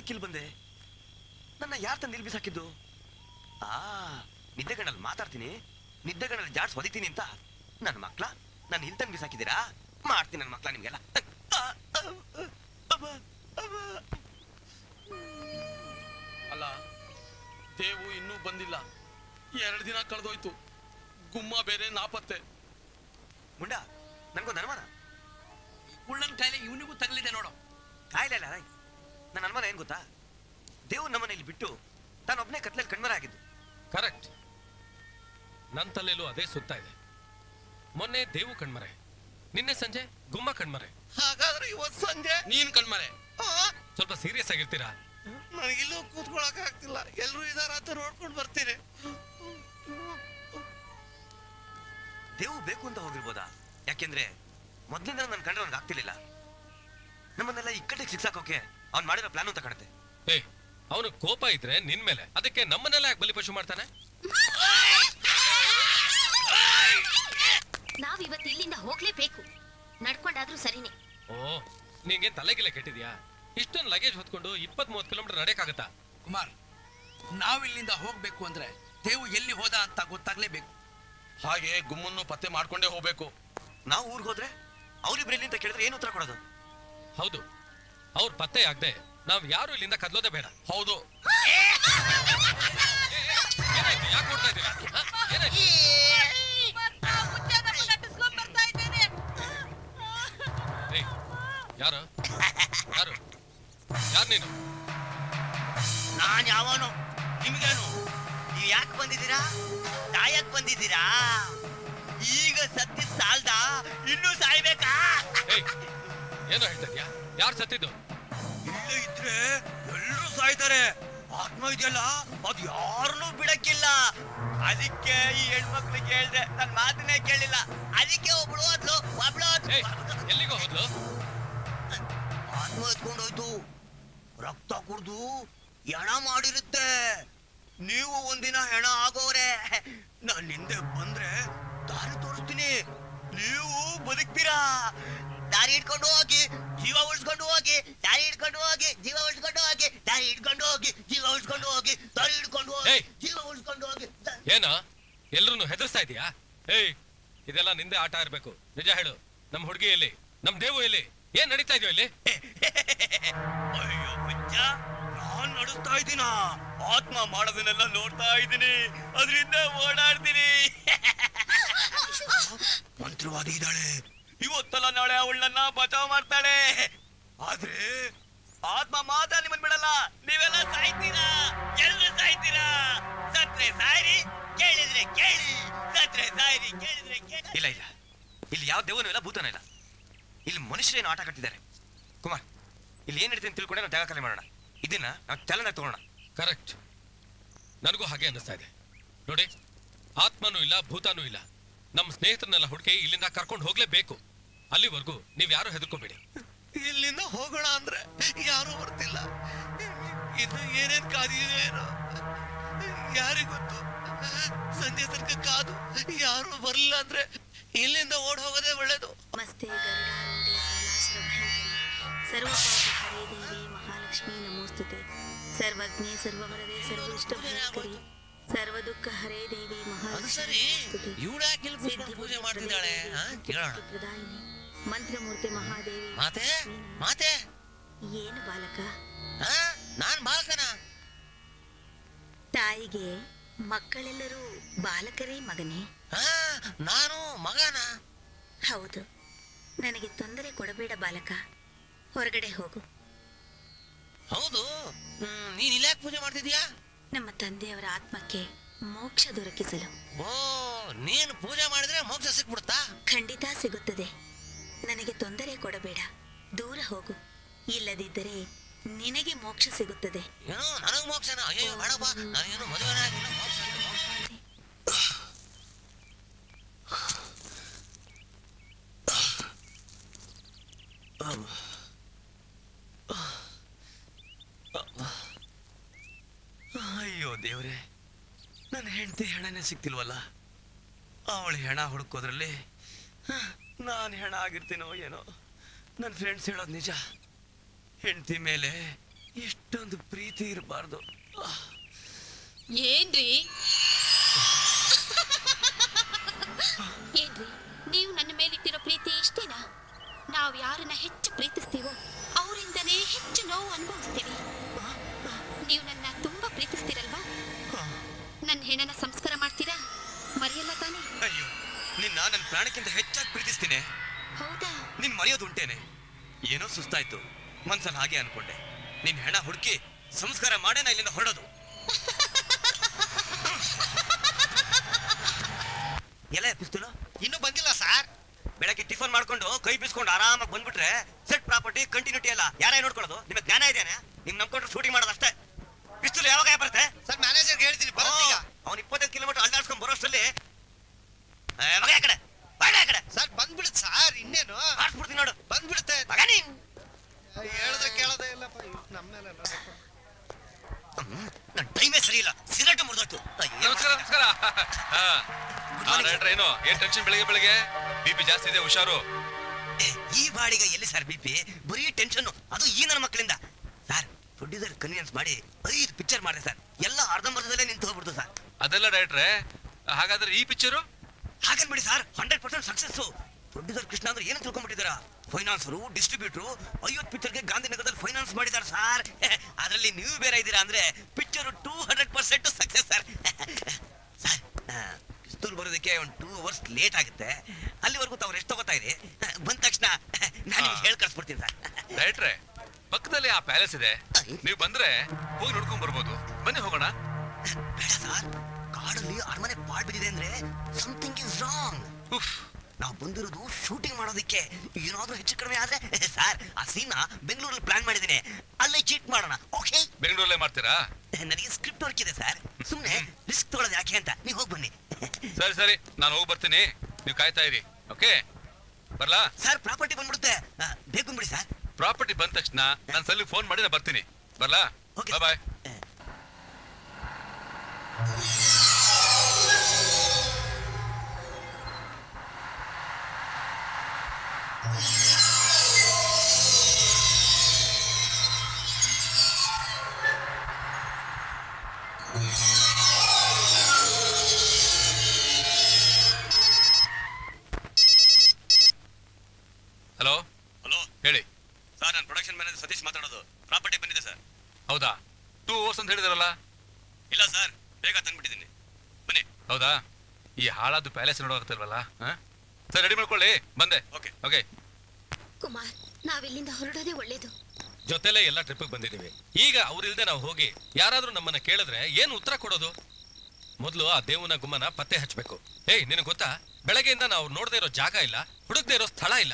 ಯಾಕೆ ಇಲ್ಲಿ ಬಂದೆ? ನನ್ನ ಯಾರು ತಂದು ಇಲ್ಲಿ ಬಿಸಾಕಿದ್ದು? ಆ ನಿದ್ದೆಗಣ್ಣಲ್ಲಿ ಮಾತಾಡ್ತೀನಿ, ನಿದ್ದೆಗಣ್ಣಲ್ಲಿ ಜಾಡ್ಸ್ ಹೊದಿತೀನಿ ಅಂತ ನನ್ನ ಮಕ್ಳ ನಾನು ಇಲ್ಲಿ ತಂದು ಬಿಸಾಕಿದ್ದೀರಾ? ಮಾಡ್ತೀನಿ ನನ್ನ ಮಕ್ಳ ನಿಮ್ಗೆಲ್ಲ. ಅಲ್ಲ, ದೇವು ಇನ್ನೂ ಬಂದಿಲ್ಲ. ಎರಡು ದಿನ ಕಳೆದೋಯ್ತು. ಗುಮ್ಮ ಬೇರೆ ನಾಪತ್ತೆ. ಮುಂಡ, ನನ್ಗೊಂದು ಅನುಮಾನ. ಉಳ್ಳನ್ ಕಾಯಿಲೆ ಇವನಿಗೂ ತಗಲಿದೆ ನೋಡು. ಕಾಯಿಲೆ ಅಲ್ಲ, ನನ್ನ ಅನುಮಾನ ಏನ್ ಗೊತ್ತಾ? ದೇವ್ ನಮ್ಮನೆಯಲ್ಲಿ ಬಿಟ್ಟು ತಾನೊಬ್ಬನೇ ಕತ್ಲಲ್ಲಿ ಕಣ್ಮರ ಆಗಿದ್ದು. ಕರೆಕ್ಟ್. ನನ್ನ ತಲೆಯಲ್ಲೂ ಅದೇ ಸುತ್ತಾ ಇದೆ. ಮೊನ್ನೆ ದೇವು ಕಣ್ಮರೆ, ನಿನ್ನೆ ಸಂಜೆ ಗುಮ್ಮ ಕಣ್ಮರೆ. ಹಾಗಾದ್ರೆ ಇವತ್ತು ಸಂಜೆ ನೀನ್ ಕಣ್ಮರೆ. ಸ್ವಲ್ಪ ಸೀರಿಯಸ್ ಆಗಿರ್ತೀರಾ? ನನಗಿಲ್ಲೂ ಕೂತ್ಕೊಳಕ್ ಆಗ್ತಿಲ್ಲ. ಎಲ್ರು ಇದಾರ ಅಂತ ನೋಡ್ಕೊಂಡು ಬರ್ತೀನಿ. ದೇವು ಬೇಕು ಅಂತ ಹೋಗಿರ್ಬೋದಾ? ಯಾಕೆಂದ್ರೆ ಮೊದ್ಲಿಂದ ನನ್ ಕಂಡ್ರೆ ಅವ್ನಿಗೆ ಆಗ್ತಿರ್ಲಿಲ್ಲ. ನಮ್ಮನ್ನೆಲ್ಲ ಇಕ್ಕಟ್ಟಿಗೆ ಸಿಕ್ಸಾಕೋಕೆ ಅವ್ನ್ ಮಾಡಿರೋ ಪ್ಲಾನ್ ಅಂತ ಕಾಣುತ್ತೆ. ಏ, ಅವನು ಕೋಪ ಇದ್ರೆ ನಿನ್ ಮೇಲೆ, ಅದಕ್ಕೆ ನಮ್ಮನ್ನೆಲ್ಲ ಯಾಕೆ ಬಲಿಪಶು ಮಾಡ್ತಾನೆ? ನಾವ್ ಇವತ್ತು ಇಲ್ಲಿಂದ ಹೋಗ್ಲೇಬೇಕು. ನಡ್ಕೊಂಡಾದ್ರೂ ಸರಿನೇ. ಓ, ನಿಂಗೆ ತಲೆಗಿಲೆ ಕೆಟ್ಟಿದ್ಯಾ? ಇಷ್ಟೊಂದು ಲಗೇಜ್ ಹೊತ್ಕೊಂಡು ಇಪ್ಪತ್ ಮೂವತ್ ಕಿಲೋಮೀಟರ್ ನಡೆಯಕ್ಕಾಗತ್ತಾ? ಕುಮಾರ್, ನಾವ್ ಇಲ್ಲಿಂದ ಹೋಗ್ಬೇಕು ಅಂದ್ರೆ ದೇವು ಎಲ್ಲಿ ಹೋದ ಅಂತ ಗೊತ್ತಾಗ್ಲೇಬೇಕು. ಹಾಗೆ ಗುಮ್ಮನ್ನು ಪತ್ತೆ ಮಾಡ್ಕೊಂಡೇ ಹೋಗ್ಬೇಕು. ನಾವು ಊರಿಗೆ ಹೋದ್ರೆ ಅವ್ರಿಬ್ರಲ್ಲಿ ಅಂತ ಕೇಳಿದ್ರೆ ಏನು ಉತ್ತರ ಕೊಡೋದು? ಹೌದು, ಅವ್ರ ಪತ್ತೆ ಆಗದೆ ನಾವ್ ಯಾರು ಇಲ್ಲಿಂದ ಕದ್ಲೋದೇ ಬೇಡ. ಹೌದು. ಯಾಕೆ ಕೊಡ್ತಾ ಇದ್ದೀರಾ? ಯಾರು ಯಾರು ಯಾರು ನೀನು? ನಾನ್ ಯಾವನು? ನಿಮ್ಗೇನು? ನೀವ್ ಯಾಕೆ ಬಂದಿದ್ದೀರಾ? ಸಾಯಕ್ ಬಂದಿದ್ದೀರಾ? ಈಗ ಸತ್ತಿ ಸಾಲ್ದ, ಇನ್ನೂ ಸಾಯ್ಬೇಕಾ? ಏನೋ ಹೇಳ್ತಾ ಇದ್ಯಾ? ಯಾರು ಸತ್ತಿದ್ದು? ಇಲ್ಲೇ ಇದ್ರೆ ಎಲ್ಲರೂ ಸಾಯ್ತಾರೆ. ಆತ್ಮ ಇದೆಯಲ್ಲ, ಅದು ಯಾರನ್ನೂ ಬಿಡಕ್ಕಿಲ್ಲ. ಅದಕ್ಕೆ ಈ ಹೆಣ್ಮಕ್ಳಿಗೆ ಹೇಳ್ದೆ, ನನ್ ಮಾತನ್ನೇ ಕೇಳಿಲ್ಲ. ಅದಕ್ಕೆ ಒಬ್ಳು ಹೋದ್ಲು, ಒಬ್ಳು ಎಲ್ಲಿಗೋ ಹೋದ್ಲು? ಆತ್ಮ ಎತ್ಕೊಂಡೋಯ್ತು. ರಕ್ತ ಕುಡ್ದು ಹೆಣ ಮಾಡಿರುತ್ತೆ. ನೀವು ಒಂದಿನ ಹೆಣ ಆಗೋರೆ. ನಾನ್ ಹಿಂದೆ ಬಂದ್ರೆ ದಾರಿ ತೋರಿಸ್ತೀನಿ, ನೀವು ಬದುಕ್ತೀರಾ. ದಾರಿ ಇಟ್ಕೊಂಡು ಹೋಗಿ, ಜೀವ ಉಳಿಸ್ಕೊಂಡು ಹೋಗಿ. ದಾರಿ ಇಟ್ಕೊಂಡು ಹೋಗಿ, ಜೀವ ಉಳಿಸ್ಕೊಂಡು ಹೋಗಿ. ದಾರಿ ಇಟ್ಕೊಂಡು ಹೋಗಿ, ಜೀವ ಉಳಿಸ್ಕೊಂಡು ಹೋಗಿ. ದಾರಿ ಇಟ್ಕೊಂಡು ಹೋಗಿ, ಜೀವ ಉಳಿಸ್ಕೊಂಡು ಹೋಗಿ. ಏನ ಎಲ್ರು ಹೆದರ್ಸ್ತಾ ಇದೀಯಾ? ಏಯ್, ಇದೆಲ್ಲ ನಿಂದೆ ಆಟ ಇರ್ಬೇಕು. ನಿಜ ಹೇಳು, ನಮ್ ಹುಡುಗಿ ಎಲ್ಲಿ? ನಮ್ ದೇವು ಎಲ್ಲಿ? ಏನ್ ನಡೀತಾ ಇದೆಯೋ ಇಲ್ಲಿ? ಅಯ್ಯೋ ಹುಚ್ಚ, ನಾನ್ ನಡೆಸ್ತಾ ಇದ್ದೀನ. ಆತ್ಮ ಮಾಡೋದನ್ನೆಲ್ಲ ನೋಡ್ತಾ ಇದ್ದೀನಿ, ಅದರಿಂದ ಓಡಾಡ್ತೀನಿ. ಮಂತ್ರವಾದಿ ಇದ್ದಾಳೆ. ಇವತ್ತಲ್ಲ ನಾಳೆ ಅವಳನ್ನ ಬಚಾವ್ ಮಾಡ್ತಾಳೆ. ಆದ್ರೆ ಆತ್ಮ ಮಾತ್ರ ನಿಮ್ಮನ್ ಬಿಡಲ್ಲ. ನೀವೆಲ್ಲ ಸಾಯ್ತೀರಾ, ಎಲ್ರು ಸಾಯ್ತೀರಾ. ಸತ್ರೆ ಸಾಯ್ರಿ, ಕೇಳಿದ್ರೆ ಕೇಳಿ. ಸತ್ರೆ ಸಾಯ್ರಿ, ಕೇಳಿದ್ರೆ ಕೇಳಿ. ಇಲ್ಲ ಇಲ್ಲ, ಇಲ್ಲಿ ಯಾವ ದೇವನೂ ಇಲ್ಲ, ಭೂತನೂ ಇಲ್ಲ. ಇಲ್ಲಿ ಮನುಷ್ಯರೇನು ಆಟ ಕಟ್ಟಿದ್ದಾರೆ. ಕುಮಾರ್, ಇಲ್ಲಿ ಏನ್ ನಡೀತೀನಿ ತಿಳ್ಕೊಂಡೆ ನಾವು ಜಾಗ ಖಾಲಿ ಮಾಡೋಣ. ಇದನ್ನ ನಾವು ಚಾಲನೆ ತಗೋಣ. ಕರೆಕ್ಟ್, ನನಗೂ ಹಾಗೆ ಅನ್ನಿಸ್ತಾ ಇದೆ. ನೋಡಿ, ಆತ್ಮನೂ ಇಲ್ಲ, ಭೂತಾನೂ ಇಲ್ಲ. ನಮ್ಮ ಸ್ನೇಹಿತರನ್ನೆಲ್ಲ ಹುಡುಕಿ ಇಲ್ಲಿಂದ ಕರ್ಕೊಂಡು ಹೋಗ್ಲೇಬೇಕು. ಅಲ್ಲಿವರೆಗೂ ನೀವ್ ಯಾರು ಹೆದರ್ಕೋಬೇಡಿ. ಇಲ್ಲಿಂದ ಹೋಗೋಣ ಅಂದ್ರೆ ಯಾರು ಬರ್ತಿಲ್ಲ. ಇನ್ನು ಏನೇನ್ ಕಾದಿದೆ ಏನೋ ಯಾರಿಗೊತ್ತು. ಸಂಜೆ ತನಕ ಕಾದು ಯಾರು ಬರ್ಲಿಲ್ಲ ಅಂದ್ರೆ ಇಲ್ಲಿಂದ ಓಡ್ ಹೋಗೋದೇ ಒಳ್ಳೇದು. ಮಸ್ತೆ ಗರುಡಾರೂಢೆ ಕೈಲಾಸಭಯಂಕರಿ ಸರ್ವಪಾಪಹರೇ ದೇವಿ ಮಹಾಲಕ್ಷ್ಮೀ ನಮೋಸ್ತುತೆ. ಸರ್ವಜ್ಞೆ ಸರ್ವವರದೆ ಸರ್ವೋಷ್ಟಭಯಂಕರಿ ಸರ್ವ ದುಃಖ ಹರೇ ದೇವಿ ಮಹಾಲಕ್ಷ್ಮೀ ನಮೋಸ್ತುತೆ. ಪೂಜೆ ಮಾಡ್ತಿದ್ದಾಳೆ, ಕೇಳೋಣ. ಪ್ರದಾಯಿನಿ ಮಂತ್ರಮೂರ್ತಿ ಮಹಾದೇವಿ. ಮಾತೆ ಮಾತೆ, ಏನು ಬಾಲಕ? ನಾನ್ ಬಾಲಕನ? ತಾಯಿಗೆ ಮಕ್ಕಳೆಲ್ಲರೂ ಬಾಲಕರೇ ಮಗನೇ? ನಾನು ಮಗನ? ಹೌದು. ನನಗೆ ತೊಂದರೆ ಕೊಡಬೇಡ ಬಾಲಕ, ಹೊರಗಡೆ ಹೋಗು. ಹೌದು, ನೀನ್ ಇಲ್ಲ ಪೂಜೆ ಮಾಡ್ತಿದ್ಯಾ? ನಮ್ಮ ತಂದೆಯವರ ಆತ್ಮಕ್ಕೆ ಮೋಕ್ಷ ದೊರಕಿಸಲು. ಓ, ನೀನು ಪೂಜೆ ಮಾಡಿದ್ರೆ ಮೋಕ್ಷ ಸಿಕ್ಬಿಡುತ್ತಾ? ಖಂಡಿತ ಸಿಗುತ್ತದೆ. ನನಗೆ ತೊಂದರೆ ಕೊಡಬೇಡ, ದೂರ ಹೋಗು. ಇಲ್ಲದಿದ್ದರೆ ನಿನಗೆ ಮೋಕ್ಷ ಸಿಗುತ್ತದೆ. ಏನೋ ನನಗ್ ಮೋಕ್ಷನ? ಅಯ್ಯೋ ಬೇಡಪ್ಪ, ನಾನೇನು ಮದುವೆನೇ ಆಗಿಲ್ಲ. ಮೋಕ್ಷ ಅಯ್ಯೋ ದೇವ್ರೆ, ನನ್ನ ಹೆಂಡತಿ ಹೆಣನೇ ಸಿಕ್ತಿಲ್ವಲ್ಲ. ಅವಳು ಹೆಣ ಹುಡುಕೋದ್ರಲ್ಲಿ ನಾನು ಹೆಣ ಆಗಿರ್ತೀನೋ ಏನೋ. ನನ್ನ ಫ್ರೆಂಡ್ಸ್ ಹೇಳೋದು ನಿಜ. ಹೆಂಡತಿ ಮೇಲೆ ಇಷ್ಟೊಂದು ಪ್ರೀತಿ ಇರಬಾರ್ದು. ಏನ್ರಿ ಏನ್ರಿ ನೀವು ನನ್ನ ಮೇಲಿಟ್ಟಿರೋ ಪ್ರೀತಿ ಇಷ್ಟೇನಾ? ನಾವು ಯಾರನ್ನ ಹೆಚ್ಚು ಪ್ರೀತಿಸ್ತೀವೋ ಅವರಿಂದನೇ ಹೆಚ್ಚು ನೋವು ಅನುಭವಿಸ್ತೀವಿ. ನೀವು ನನ್ನ ತುಂಬಾ ಪ್ರೀತಿಸ್ತೀರಲ್ವಾ? ನನ್ನ ಹೆಣ್ಣನ ಸಂಸ್ಕಾರ ಮಾಡ್ತೀರಾ? ಮರೆಯಲ್ಲ ತಾನೇ? ಅಯ್ಯೋ, ನಿನ್ನ ನನ್ನ ಪ್ರಾಣಕ್ಕಿಂತ ಹೆಚ್ಚಾಗಿ ಪ್ರೀತಿಸ್ತೀನಿ. ಹೌದಾ? ನಿನ್ ಮರೆಯೋದು ಉಂಟೇನೆ. ಏನೋ ಸುಸ್ತಾಯ್ತು, ಮನ್ಸಲ್ಲಿ ಹಾಗೆ ಅನ್ಕೊಂಡೆ. ನಿನ್ ಹೆಣ ಹುಡುಕಿ ಸಂಸ್ಕಾರ ಮಾಡೇ ನಾ ಇಲ್ಲಿಂದ ಹೊರಡೋದು. ಎಲ್ಲ ಪಿಸ್ತೂಲು ಇನ್ನೂ ಬಂದಿಲ್ಲ ಸರ್. ಬೆಳಗ್ಗೆ ಟಿಫನ್ ಮಾಡ್ಕೊಂಡು ಕೈ ಬೀಸ್ಕೊಂಡು ಆರಾಮಾಗಿ ಬಂದ್ಬಿಟ್ರೆ ಸೆಟ್ ಪ್ರಾಪರ್ಟಿ ಕಂಟಿನ್ಯೂಟಿ ಎಲ್ಲ ಯಾರೇ ನೋಡ್ಕೊಳ್ಳೋದು? ನಿಮಗೆ ಜ್ಞಾನ ಇದೆಯಾ? ನಿಮ್ ನಂಬ್ಕೊಂಡ್ರೆ ಶೂಟಿಂಗ್ ಮಾಡೋದು ಅಷ್ಟೇ. ಪಿಸ್ತೂಲ್ ಯಾವಾಗ ಬರುತ್ತೆ ಸರ್? ಮ್ಯಾನೇಜರ್ಗೆ ಹೇಳ್ತೀನಿ ಬರೋದೀಗ. ಅವ್ನು ಇಪ್ಪತ್ತೈದು ಕಿಲೋಮೀಟರ್ ಅಲ್ಲಾಡ್ಸ್ಕೊಂಡ್ ಬರೋಷ್ಟರಲ್ಲಿ ಮಗ ಕಡೆ ಬಾಡ ಕಡೆ ಸರ್ ಬಂದ್ಬಿಡುತ್ತೆ ಸರ್. ಇನ್ನೇನು ಆಡ್ಸ್ಬಿಡ್ತೀನಿ ನೋಡು. ಬಂದ್ಬಿಡುತ್ತೆ. ಮಗ ನೀನ್ ಹೇಳ್ದೆ ಕೇಳೋದೇ ಇಲ್ಲಪ್ಪ ನಮ್ಮ ಮೇಲೆ. ನನ್ನ ಟೈಮೇ ಸರಿ ಇಲ್ಲ, ಸಿಗರೇಟ್ ಮುರಿದೋಯ್ತು. ನಮಸ್ಕಾರ ನಮಸ್ಕಾರ. ಏನು ಏನ್ ಟೆನ್ಷನ್ ಬೆಳಿಗ್ಗೆ ಬೆಳಿಗ್ಗೆ? ಬಿ ಪಿ ಜಾಸ್ತಿ ಇದೆ, ಹುಷಾರು. ಈ ಬಾಡಿಗೆ ಎಲ್ಲಿ ಸರ್ ಬಿ ಪಿ? ಬರೀ ಟೆನ್ಷನ್, ಅದು ಈ ನನ್ನ ಮಕ್ಕಳಿಂದ. ಸರ್ ಪ್ರೊಡ್ಯೂಸರ್ ಕನ್ವಿನ್ಸ್ ಮಾಡಿ ಐದು ಪಿಕ್ಚರ್ ಮಾಡಿದೆ ಸರ್. ಎಲ್ಲ ಅರ್ಧಂಬರ್ಧದಲ್ಲೇ ನಿಂತು ಹೋಗ್ಬಿಡ್ತು ಸರ್. ಅದೆಲ್ಲ ಡೈರೆಕ್ಟ್ರೆ. ಹಾಗಾದ್ರೆ ಈ ಪಿಕ್ಚರು ಹಾಗನ್ಬಿಡಿ sir, hundred percent success. Producer Krishna ಅಂದ್ರೆ ಏನು ತಿಳ್ಕೊಂಡ್ಬಿಟ್ಟಿದಾರ? ಫೈನಾನ್ಸರು, ಡಿಸ್ಟ್ರಿಬ್ಯೂಟರ್ ಐವತ್ತು ಪಿಕ್ಚರ್ಗೆ ಗಾಂಧಿನಗರದಲ್ಲಿ ಫೈನಾನ್ಸ್ ಮಾಡಿದಾರೆ ಸರ್. ಅದರಲ್ಲಿ ನೀವು ಬೇರೆ ಇದ್ದೀರಾ ಅಂದ್ರೆ picture two hundred percent success sir. Sir ಪಿಸ್ತೂಲ್ ಬರೋದಕ್ಕೆ ಒಂದು ಟೂ ಅವರ್ಸ್ ಲೇಟ್ ಆಗುತ್ತೆ. ಅಲ್ಲಿವರೆಗೂ ತಾವು ರೆಸ್ಟ್ ತಗೋತಾ ಇರಿ. ಬಂದ ತಕ್ಷಣ ನಾನು ಹೇಳಿ ಕಳ್ಸ್ಬಿಡ್ತೀನಿ ಸರ್. ಡೈರೆಕ್ಟ್ರೆ, ಪಕ್ಕದಲ್ಲಿ ಆ ಪ್ಯಾಲೇಸ್ ಇದೆ, ನೀವು ಬಂದ್ರೆ ಹೋಗಿ ನೋಡ್ಕೊಂಡ್ ಬರ್ಬೋದು. ಬನ್ನಿ ಹೋಗೋಣ. ಬೇಡ ಸರ್, ಕಾಡಲ್ಲಿ ಅರಮನೆ ಪಾಡ್ ಬಿದ್ದಿದೆ ಅಂದ್ರೆ ಸಮಥಿಂಗ್ ಇಸ್ ರಾಂಗ್. ನಾವು ಬಂದಿರೋದು ಶೂಟಿಂಗ್ ಮಾಡೋದಕ್ಕೆ. ಏನಾದ್ರೂ ಹೆಚ್ಚು ಕಡಿಮೆ ಆದ್ರೆ ಸರ್ ಆ ಸೀನ್ ಬೆಂಗಳೂರಲ್ಲಿ ಪ್ಲಾನ್ ಮಾಡಿದ್ದೀನಿ, ಅಲ್ಲೇ ಚೀಟ್ ಮಾಡೋಣ. ಓಕೆ? ಬೆಂಗಳೂರಲ್ಲೇ ಮಾಡ್ತೀರಾ? ನನಗೆ ಸ್ಕ್ರಿಪ್ಟ್ ವರ್ಕ್ ಇದೆ ಸರ್, ಸುಮ್ಮನೆ ರಿಸ್ಕ್ ತಗೊಳ್ಳೋದು ಯಾಕೆ ಅಂತ. ನೀವು ಹೋಗಿ ಬನ್ನಿ. ಸರಿ ಸರಿ, ನಾನು ಹೋಗಿ ಬರ್ತೀನಿ, ನೀವು ಕಾಯ್ತಾ ಇರಿ. ಓಕೆ ಬರ್ಲಾ? ಸರ್ ಪ್ರಾಪರ್ಟಿ ಬಂದ್ಬಿಡುತ್ತೆ, ಬೇಗ ಬಂದ್ಬಿಡಿ ಸರ್. ಪ್ರಾಪರ್ಟಿ ಬಂದ ತಕ್ಷಣ ನಾನು ಸಲ್ಲಿ ಫೋನ್ ಮಾಡಿ ನಾನು ಬರ್ತೀನಿ. ಬರ್ಲಾ? Bye bye. ಹಲೋ ಹಲೋ, ಹೇಳಿ ಸರ್. ನಾನು ಪ್ರೊಡಕ್ಷನ್ ಮ್ಯಾನೇಜರ್ ಸತೀಶ್ ಮಾತಾಡೋದು. ಪ್ರಾಪರ್ಟಿ ಬಂದಿದೆ ಸರ್. ಹೌದಾ? ಟೂ ಅವರ್ಸ್ ಅಂತ ಹೇಳಿದಾರಲ್ಲ? ಇಲ್ಲ ಸರ್, ಬೇಗ ತಂದ್ಬಿಟ್ಟಿದ್ದೀನಿ, ಬನ್ನಿ. ಹೌದಾ? ಈ ಹಾಳಾದ ಪ್ಯಾಲೇಸ್ ನೋಡೋಗ್ತಿಲ್ವಲ್ಲ? ಸರ್ ರೆಡಿ ಮಾಡ್ಕೊಳ್ಳಿ, ಬಂದೆ. Okay okay. ಕುಮಾರ್, ನಾವಿಲ್ಲಿಂದ ಹೊರಡೋದೇ ಒಳ್ಳೇದು. ಜೊತೆಲೇ ಎಲ್ಲ ಟ್ರಿಪ್ಗೆ ಬಂದಿದ್ದೀವಿ. ಈಗ ಅವ್ರಿಲ್ದೆ ನಾವು ಹೋಗಿ ಯಾರಾದ್ರೂ ನಮ್ಮನ್ನ ಕೇಳಿದ್ರೆ ಏನು ಉತ್ತರ ಕೊಡೋದು? ಮೊದಲು ಆ ದೇವನ ಗುಮ್ಮನ ಪತ್ತೆ ಹಚ್ಚಬೇಕು. ಏಯ್, ನಿನಗೆ ಗೊತ್ತಾ, ಬೆಳಗ್ಗೆಯಿಂದ ನಾವು ನೋಡದೇ ಇರೋ ಜಾಗ ಇಲ್ಲ, ಹುಡುಕ್ದೇ ಇರೋ ಸ್ಥಳ ಇಲ್ಲ.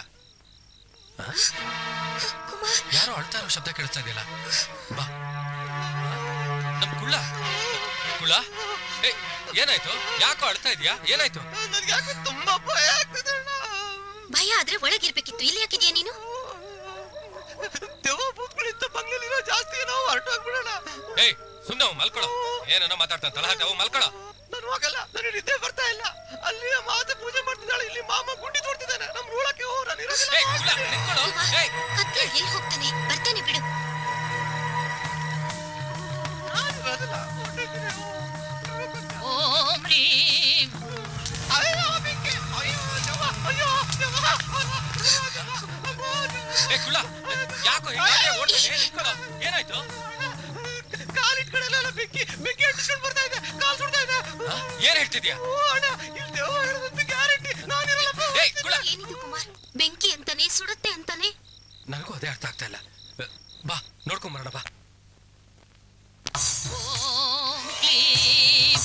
ಯಾರೋ ಅಳ್ತಾ ಇರೋ ಶಬ್ದ ಕೇಳಿಸ್ತಾ ಇದೆಯಲ್ಲ. ಬಾ, ನಮ್ ಕುಳ್ಳ ಕುಳ್ಳ. ಏ, ಏನಾಯ್ತು? ಯಾಕೋ ಅಳ್ತಾ ಇದೀಯಾ? ಏನಾಯ್ತು? ತುಂಬಾ ಭಯ ಆಗ್ತಿದೆ. ಭಯ ಆದ್ರೆ ಒಳಗಿರ್ಬೇಕಿತ್ತು, ಇಲ್ಲಿ ಯಾಕಿದ್ಯಾ ನೀನು? ದೇವ ಭೂತ್ಗಳಿಂದ ಬಂಗ್ಲಿರೋ ಜಾಸ್ತಿ ನಾವು ಹೊರಟೋಗ್ಬಿಡೋಣ. ಏಯ್, ಸುಮ್ಮನೆ ಅವ್ ಮಲ್ಕೊಳೋ. ಏನೋ ಮಾತಾಡ್ತಾನೆ ತಲಹಾಟ. ಅವ್ ಮಲ್ಕೊಳೋ. ನಾನು ಹೋಗಲ್ಲ, ನಾನು ನಿದ್ದೆ ಬರ್ತಾ ಇಲ್ಲ. ಅಲ್ಲಿ ಮಾತೆ ಪೂಜೆ ಮಾಡ್ತಿದ್ದಾಳೆ, ಇಲ್ಲಿ ಮಾಮ ಗುಂಡಿ ತೋಡ್ತಿದ್ದಾನೆ. ನಮ್ ರೂಳಕ್ಕೆ ಹೋಗ ನಾನು ಇರೋದಿಲ್ಲ. ಕತ್ತೆ ಎಲ್ಲಿ ಹೋಗ್ತಾನೆ? ಬರ್ತಾನೆ ಬಿಡು. ಓಂ ರೀಂ. ಅಯ್ಯೋ ಬೆಂಕಿ, ಅಯ್ಯೋ ದೇವ, ಅಯ್ಯೋ ದೇವ. ಏ ಕುಳ್ಳ, ಯಾಕೋ ಹೀಗೆ ಓಡ್ತಿದ್ಯಾ? ನಿಂತ್ಕೊಳ್ಳೋ. ಏನಾಯ್ತು? ಕಾಲಿಟ್ಕಡೆಲ್ಲ ಬೆಂಕಿ ಬೆಂಕಿ ಅಂಟಿಸ್ಕೊಂಡು ಬರ್ತಾ ಇದೆ, ಕಾಲ್ ಸುಡ್ತಾ ಇದೆ. ಏನ್ ಹೇಳ್ತಿದ್ಯಾ? ಓ ಅಣ್ಣ, ಇಲ್ಲಿ ದೇವ ಹೇಳೋದಂತ ಗ್ಯಾರಂಟಿ. ನಾನಿರಲ್ಲಪ್ಪ. ಏನಿದು ಕುಮಾರ್? ಬೆಂಕಿ ಅಂತಾನೆ, ಸುಡುತ್ತೆ ಅಂತಾನೆ. ನನಗೂ ಅದೇ ಅರ್ಥ ಆಗ್ತಾ ಇಲ್ಲ. ಬಾ ನೋಡ್ಕೊಂಡ್ ಬರೋಣ ಬಾ. ಓಂ ಕ್ಲೀಂ.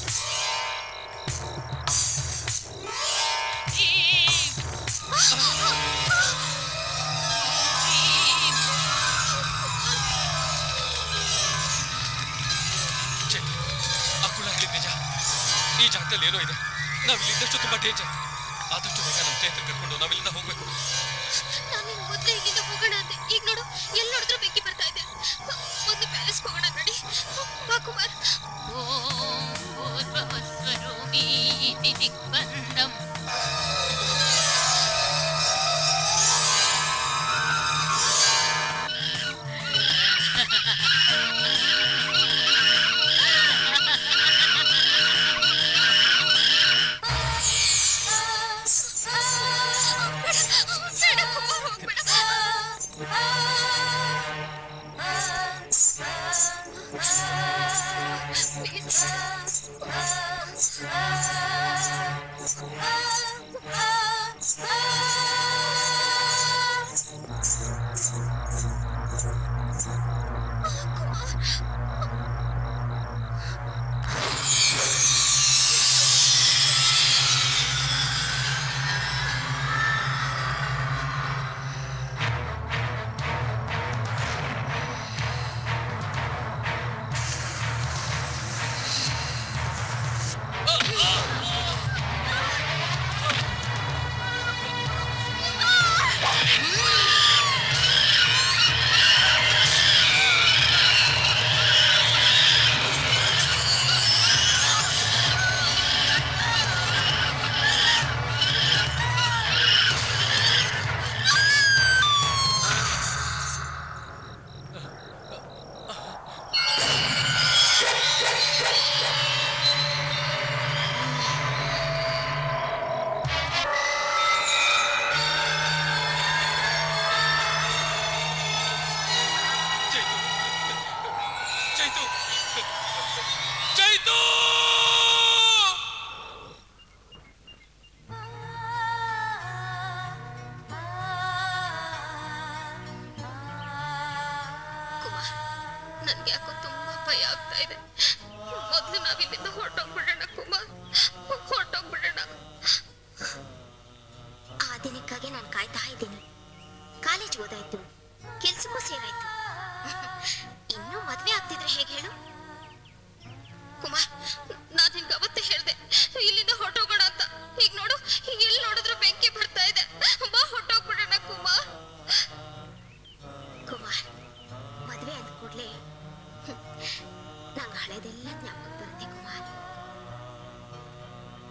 ಈ ಜಾಗದಲ್ಲಿ ಏನೋ ಇದೆ. ನಾವ್ ಇಲ್ಲಿದ್ದಷ್ಟು ತುಂಬಾ ಡೇಂಜರ್. ಆದಷ್ಟು ಬೇಗ ನಮ್ಮ ಚೇತನ ಕರ್ಕೊಂಡು ನಾವಿಲ್ಲಿಂದ ಹೋಗ್ಬೇಕು. ನಾನು ಮೊದಲೇ ಇಲ್ಲಿಂದ ಹೋಗೋಣ ಅಂದೆ. ಈಗ ನೋಡು, ಎಲ್ಲಿ ನೋಡಿದ್ರು ಬೆಂಕಿ ಬರ್ತಾ ಇದೆ. ಮೊದಲು ಪ್ಯಾಲೇಸ್ ಹೋಗೋಣ ನಡಿ. ಬಾ ಕುಮಾರ್. ಓಂ ಭೂರ್ಭುವಸ್ವರೂಪೀ ದಿಗ್ಬಂಧಂ.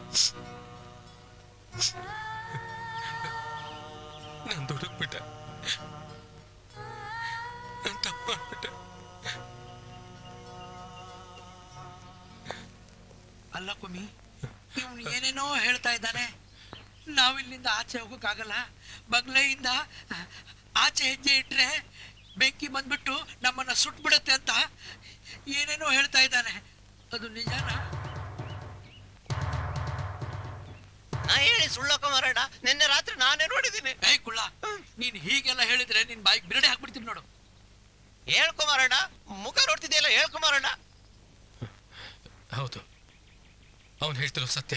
ನಾನು ದುಡುಕ್ಬಿಟ್ಟೆ, ನಾನು ತಪ್ಪು ಮಾಡ್ಬಿಟ್ಟೆ. ಅಲ್ಲ ಕುಮಿ, ಇವನು ಏನೇನೋ ಹೇಳ್ತಾ ಇದ್ದಾನೆ. ನಾವಿಲ್ಲಿಂದ ಆಚೆ ಹೋಗೋಕ್ಕಾಗಲ್ಲ, ಬಗ್ಲೆಯಿಂದ ಆಚೆ ಹೆಜ್ಜೆ ಇಟ್ರೆ ಬೆಂಕಿ ಬಂದ್ಬಿಟ್ಟು ನಮ್ಮನ್ನ ಸುಟ್ಬಿಡುತ್ತೆ ಅಂತ ಏನೇನೋ ಹೇಳ್ತಾ ಇದ್ದಾನೆ. ಅದು ನಿಜಾನಾ? ನಾ ಹೇಳಿ ಸುಳ್ಳಕ್ಕ ಮಾರಾಟ, ನಿನ್ನೆ ರಾತ್ರಿ ನಾನೇ ನೋಡಿದ್ದೀನಿ. ಏ ಕುಳ್ಳ, ನೀನ್ ಹೀಗೆಲ್ಲ ಹೇಳಿದ್ರೆ ನಿನ್ ಬಾಯಿಗೆ ಬಿರಡೆ ಹಾಕ್ಬಿಡ್ತೀನಿ ನೋಡು. ಹೇಳ್ಕೊ ಮಾರಾಟ, ಮುಖ ನೋಡ್ತಿದ್ಯಲ್ಲ, ಹೇಳ್ಕೊ ಮಾರಾಟ. ಹೌದು, ಅವನು ಹೇಳ್ತಿರೋ ಸತ್ಯ.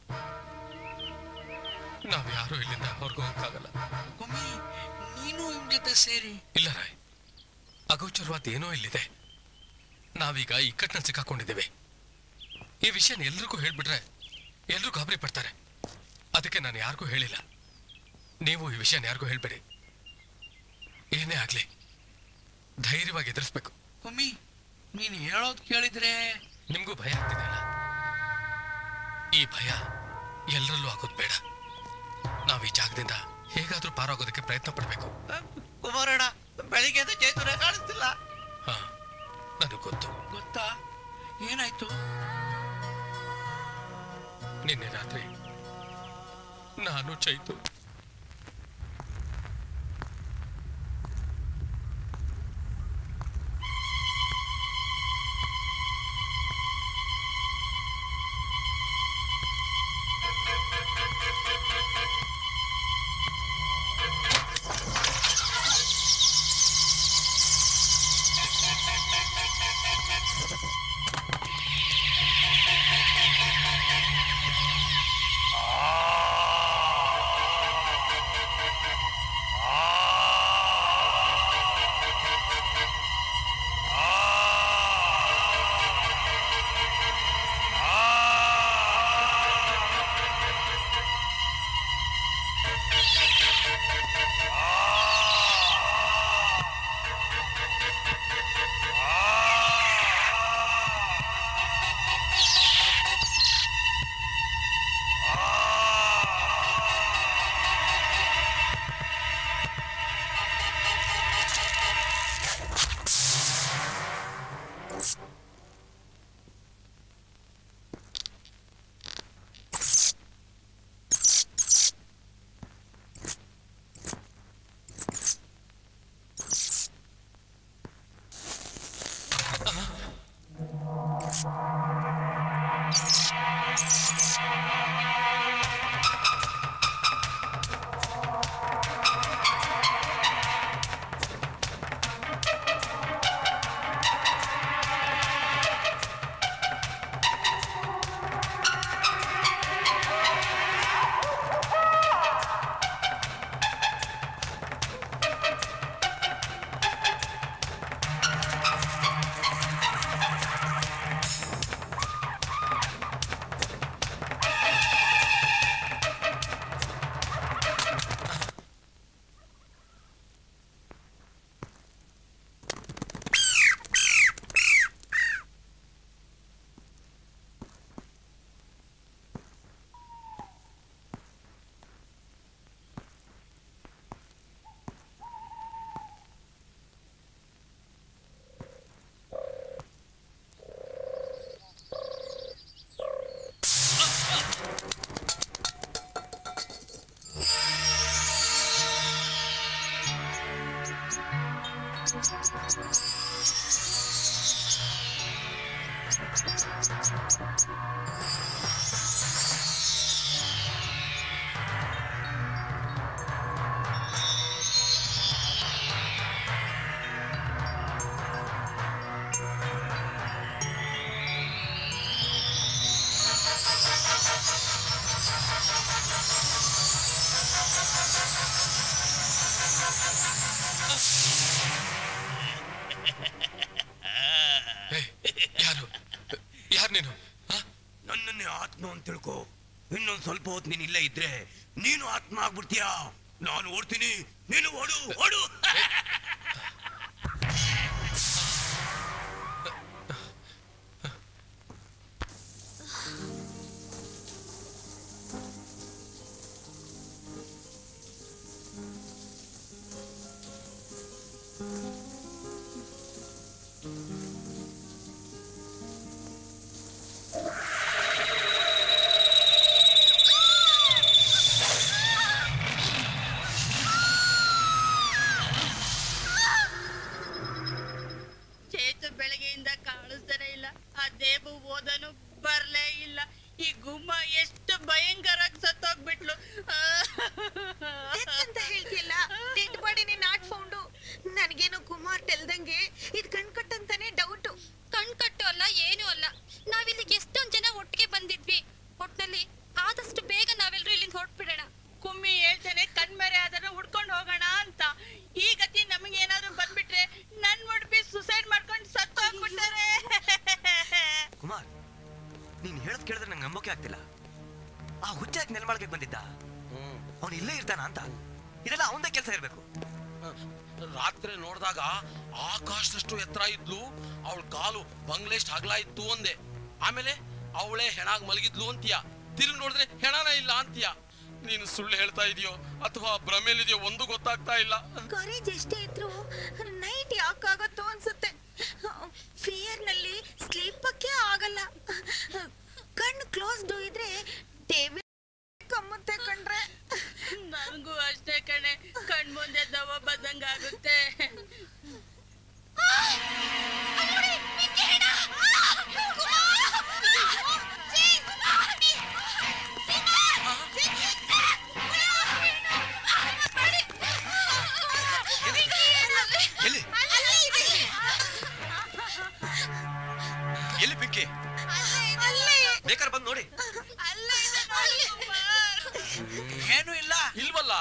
ನಾವ್ ಯಾರು ಇಲ್ಲಿಂದ ಹೊರಗೆ ಹೋಗಕ್ಕಾಗಲ್ಲ. ಕುಮ್ಮಿ, ನೀನು ಇವ್ ಜೊತೆ ಸೇರಿ. ಇಲ್ಲ ರಾಯ್, ಅಗೋಚರವಾದ ಏನೋ ಇಲ್ಲಿದೆ. ನಾವೀಗ ಇಕ್ಕಟ್ಟನ್ನ ಸಿಕ್ಕಾಕೊಂಡಿದ್ದೇವೆ. ಈ ವಿಷಯನ ಎಲ್ರಿಗೂ ಹೇಳ್ಬಿಟ್ರೆ ಎಲ್ರೂ ಗಾಬರಿ ಪಡ್ತಾರೆ. ಅದಕ್ಕೆ ನಾನು ಯಾರಿಗೂ ಹೇಳಿಲ್ಲ. ನೀವು ಈ ವಿಷಯನ ಯಾರಿಗೂ ಹೇಳ್ಬೇಡಿ. ಏನೇ ಆಗ್ಲಿ ಧೈರ್ಯವಾಗಿ ಎದುರಿಸ್ಬೇಕು. ಕುಮ್ಮಿ, ನೀನು ಹೇಳೋದು ಕೇಳಿದ್ರೆ ನಿಮ್ಗೂ ಭಯ ಆಗ್ತಿದೆ ಅಲ್ಲ? ಈ ಭಯ ಎಲ್ಲರಲ್ಲೂ ಆಗೋದು ಬೇಡ. ನಾವು ಈ ಜಾಗದಿಂದ ಹೇಗಾದ್ರೂ ಪಾರಾಗೋದಕ್ಕೆ ಪ್ರಯತ್ನ ಪಡ್ಬೇಕು. ಕುಮಾರಣ್ಣ, ಬೆಳಿಗ್ಗೆ ಚೇತನ ಕಾಣಿಸ್ತಿಲ್ಲ. ಹಾ, ನನಗೆ ಗೊತ್ತು. ಗೊತ್ತಾ? ಏನಾಯ್ತು? ನಿನ್ನೆ ರಾತ್ರಿ ನಾನು ಚೈತು ನನ್ನನ್ನೇ ಆತ್ಮ ಅಂತ ತಿಳ್ಕೊ. ಇನ್ನೊಂದ್ ಸ್ವಲ್ಪ ಹೊತ್ತು ನೀನ್ ಇಲ್ಲೇ ಇದ್ರೆ ನೀನು ಆತ್ಮ ಆಗ್ಬಿಡ್ತೀಯ. ನಾನು ಓಡ್ತೀನಿ, ನೀನು ಓಡು ಓಡು. ಉಮಾ ಎಷ್ಟು ಭಯಂಕರವಾಗಿ ಸತ್ತೋಗ್ಬಿಟ್ಲು. ಅಂತ ಹೇಳ್ತಿಯಲ್ಲ, ಡೆಡ್ ಬಾಡಿನೇ ನಾಟ್ ಫೌಂಡು. ನನಗೇನೋ ಕುಮಾರ್ ತೆಲ್ದಂಗೆ ಇದು ಕಣ್ಕಟ್ಟಂತಾನೆ ಡೌಟು. ಕಣ್ಕಟ್ಟು ಅಲ್ಲ, ಏನು ಅಲ್ಲ. ನಾವಿಲ್ಲಿಗೆ ಎಷ್ಟೊಂದ್ ಜನ ಒಟ್ಟಿಗೆ ಬಂದಿದ್ವಿ. ಒಟ್ನಲ್ಲಿ ಆದಷ್ಟು ಬೇಗ ನಾವೆಲ್ಲರೂ ಇಲ್ಲಿಂದ ಹೊರಟ್ಬಿಡೋಣ. ಕುಮ್ಮಿ ಹೇಳ್ತಾನೆ ಕಣ್ಮರೆ ಆದ್ರೆ ಹುಡ್ಕೊಂಡು ಹೋಗೋಣ ಅಂತ. ಈ ಗತಿ ನಮಗೆ ಏನಾದ್ರು ಬಂದ್ಬಿಟ್ರೆ ನನ್ ಮುಡ್ಬಿ ಸುಸೈಡ್ ಮಾಡ್ಕೊಂಡು ಸತ್ತು ಹೋಗ್ಬಿಟ್ಟಾರೆ. ಕುಮಾರ್, ನೀನ್ ಹೇಳದ್ ಕೇಳಿದ್ರೆ ನಂಗೆ ನಂಬೋಕೆ ಆಗ್ತಿಲ್ಲ. ಆ ಹುಚ್ಚಾಕ್ ನೆಲಮಾಳಿಗೆ ಬಂದಿದ್ದ, ಅವನು ಇಲ್ಲೇ ಇರ್ತಾನ ಅಂತ. ಇದೆಲ್ಲ ಅವಂದೇ ಕೆಲಸ ಇರ್ಬೇಕು. ರಾತ್ರಿ ನೋಡಿದಾಗ ಆಕಾಶದಷ್ಟು ಎತ್ತರ ಇದ್ಲು, ಅವಳ ಕಾಲು ಬಂಗ್ಲೆಷ್ಟು ಅಗಲ ಇತ್ತು ಒಂದೇ. ಆಮೇಲೆ ಅವಳೇ ಹೆಣಾಗ್ ಮಲಗಿದ್ಲು ಅಂತೀಯ, ತಿರುಗಿ ನೋಡಿದ್ರೆ ಹೆಣನ ಇಲ್ಲ ಅಂತೀಯ. ನೀನು ಸುಳ್ಳು ಹೇಳ್ತಾ ಇದೆಯೋ ಅಥವಾ ಭ್ರಮೇಲಿದೆಯೋ ಒಂದು ಗೊತ್ತಾಗ್ತಾ ಇಲ್ಲ. ಕರೇಜ್ ಎಷ್ಟೇ ಇದ್ರು ನೈಟ್ ಯಾಕಾಗತ್ತೋ ಅನ್ಸುತ್ತೆ. ಫಿಯರ್ ನಲ್ಲಿ ಸ್ಲೀಪಕ್ಕೆ ಆಗಲ್ಲ. ಕಣ್ಣು ಕ್ಲೋಸ್ಡ್ ಇದ್ರೆ ಟೇಬಲ್ ಕಮ್ಮುತ್ತೆ ಕಣ್ರೆ. ನನಗೂ ಅಷ್ಟೇ ಕಣೆ, ಕಣ್ ಮುಂದೆ ದವ ಬದ್ದಂಗ ಆಗುತ್ತೆ. ಎಲ್ಲಿ ಎಲ್ಲಿ ಪಿಂಕಿ? ಬೇಕಾದ್ರೆ ಬಂದು ನೋಡಿ. ಏನು ಇಲ್ಲ ಇಲ್ವಲ್ಲ,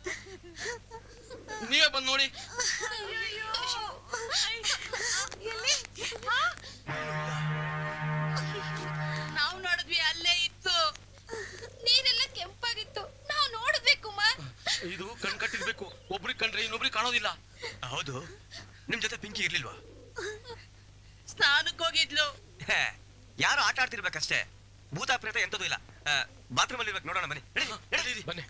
ನೀವೇ ಬಂದು ನೋಡಿ. ನಾವು ನೋಡಿದ್ವಿ, ಅಲ್ಲೇ ಇತ್ತು. ನೀರೆಲ್ಲ ಕೆಂಪಾಗಿತ್ತು, ನಾವು ನೋಡಿದ್ವಿ ಕುಮಾರ್. ಇದು ಕಣ್ ಕಟ್ಟಿರ್ಬೇಕು, ಒಬ್ರಿಗೆ ಕಂಡ್ರೆ ಇನ್ನೊಬ್ರಿಗೆ ಕಾಣೋದಿಲ್ಲ. ಹೌದು, ನಿಮ್ ಜೊತೆ ಪಿಂಕಿ ಇರ್ಲಿಲ್ವಾ? ಸ್ನಾನಕ್ಕೆ ಹೋಗಿದ್ಲು. ಯಾರು ಆಟ ಆಡ್ತಿರ್ಬೇಕಷ್ಟೇ, ಭೂತ ಪ್ರೇತ ಎಂತದೂ ಇಲ್ಲ. ಬಾತ್ರೂಮ್ ಅಲ್ಲಿ ಇರ್ಬೇಕು, ನೋಡೋಣ ಬನ್ನಿ. ಬನ್ನಿ.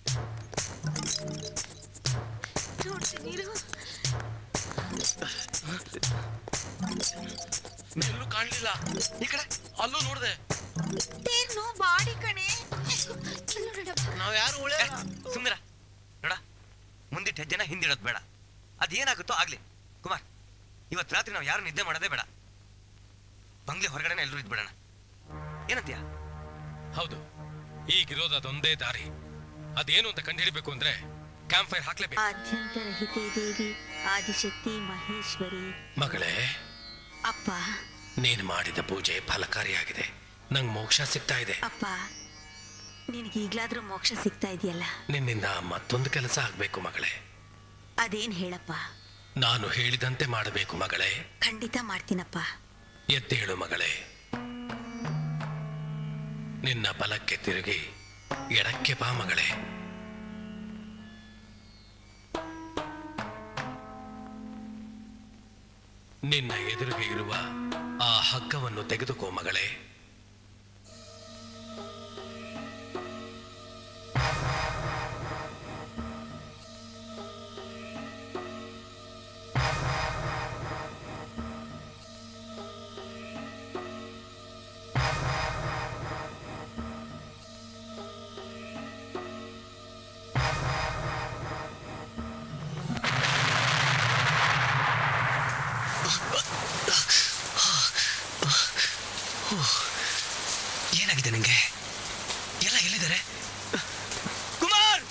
ಎಲ್ಲೂ ಕಾಣ್ಲಿಲ್ಲ. ಈ ಕಡೆ ಅಲ್ಲೂ ನೋಡ್ದೆ. ಬಾಡಿ ಕಣೆ. ನಾವ್ ಯಾರು ಸುಂದರ ನೋಡ, ಮುಂದಿಟ್ಟ ಹೆಜ್ಜೆನ ಹಿಂದಿಡೋದ್ ಬೇಡ. ಅದೇನಾಗುತ್ತೋ ಆಗ್ಲಿ. ಕುಮಾರ್, ಇವತ್ ರಾತ್ರಿ ನಾವ್ ಯಾರು ನಿದ್ದೆ ಮಾಡೋದೇ ಬೇಡ. ಬಂಗ್ಲೆ ಹೊರಗಡೆನೆ ಎಲ್ಲರೂ ಇದ್ಬಿಡೋಣ, ಏನಂತೀಯ? ಹೌದು, ಈಗಿರೋದು ಅದೊಂದೇ ದಾರಿ. ಅದೇನು ಅಂತ ಕಂಡುಹಿಡಿಬೇಕು ಅಂದ್ರೆ ಕ್ಯಾಂಪ್ ಫೈರ್ ಹಾಕ್ಲೇಬೇಕು. ಆದ್ಯಂತರಹಿತೆ ದೇವಿ ಆದಿಶಕ್ತಿ ಮಹೇಶ್ವರಿ. ಮಗಳೇ, ಅಪ್ಪ, ನೀನು ಮಾಡಿದ ಪೂಜೆ ಫಲಕಾರಿಯಾಗಿದೆ. ನಂಗೆ ಮೋಕ್ಷ ಸಿಗ್ತಾ ಇದೆ. ಅಪ್ಪ, ನಿನಗೆ ಈಗ್ಲಾದ್ರೂ ಮೋಕ್ಷ ಸಿಗ್ತಾ ಇದೆಯಲ್ಲ? ನಿನ್ನಿಂದ ಮತ್ತೊಂದು ಕೆಲಸ ಆಗ್ಬೇಕು ಮಗಳೇ. ಅದೇನ್ ಹೇಳಪ್ಪ? ನಾನು ಹೇಳಿದಂತೆ ಮಾಡಬೇಕು ಮಗಳೇ. ಖಂಡಿತ ಮಾಡ್ತೀನಪ್ಪ. ಎದ್ದೇಳು ಮಗಳೇ. ನಿನ್ನ ಬಲಕ್ಕೆ ತಿರುಗಿ ಎಡಕ್ಕೆ ಬಾ ಮಗಳೇ. ನಿನ್ನ ಎದುರಿಗೆ ಇರುವ ಆ ಹಗ್ಗವನ್ನು ತೆಗೆದುಕೋ ಮಗಳೇ. ಏನಾಗಿದೆ ನಿಂಗೆ? ಎಲ್ಲ ಎಲ್ಲಿದ್ದಾರೆ? ಕುಮಾರ್,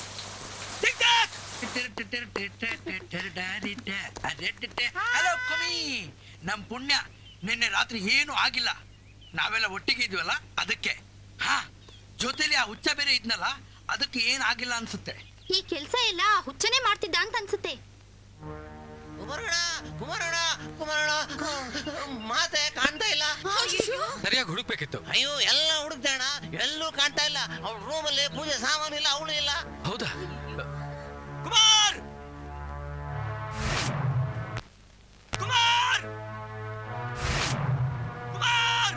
ಹಲೋ ಕುಮಿ. ನಮ್ ಪುಣ್ಯ ನಿನ್ನೆ ರಾತ್ರಿ ಏನು ಆಗಿಲ್ಲ. ನಾವೆಲ್ಲ ಒಟ್ಟಿಗೆ ಇದ್ವಲ್ಲ, ಅದಕ್ಕೆ. ಹಾ, ಜೊತೆಲಿ ಆ ಹುಚ್ಚ ಬೇರೆ ಇದ್ನಲ್ಲ, ಅದಕ್ಕೆ ಏನ್ ಆಗಿಲ್ಲ ಅನ್ಸುತ್ತೆ. ಈ ಕೆಲ್ಸ ಎಲ್ಲ ಹುಚ್ಚನೆ ಮಾಡ್ತಿದ್ದ ಅಂತ ಅನ್ಸುತ್ತೆ. ಕುಮಾರಣ್ಣ, ಕುಮಾರಣ್ಣ, ಕುಮಾರಣ್ಣ, ಮಾತೆ ಕಾಣ್ತಾ ಇಲ್ಲ. ಸರಿಯಾಗಿ ಹುಡುಕ್ಬೇಕಿತ್ತು. ಅಯ್ಯೋ, ಎಲ್ಲ ಹುಡುಕ್ತಣ್ಣ, ಎಲ್ಲೂ ಕಾಣ್ತಾ ಇಲ್ಲ. ಅವ್ಳ ರೂಮಲ್ಲಿ ಪೂಜೆ ಸಾಮಾನು ಇಲ್ಲ, ಅವಳು ಇಲ್ಲ. ಹೌದಾ? ಕುಮಾರ್, ಕುಮಾರ್, ಕುಮಾರ್,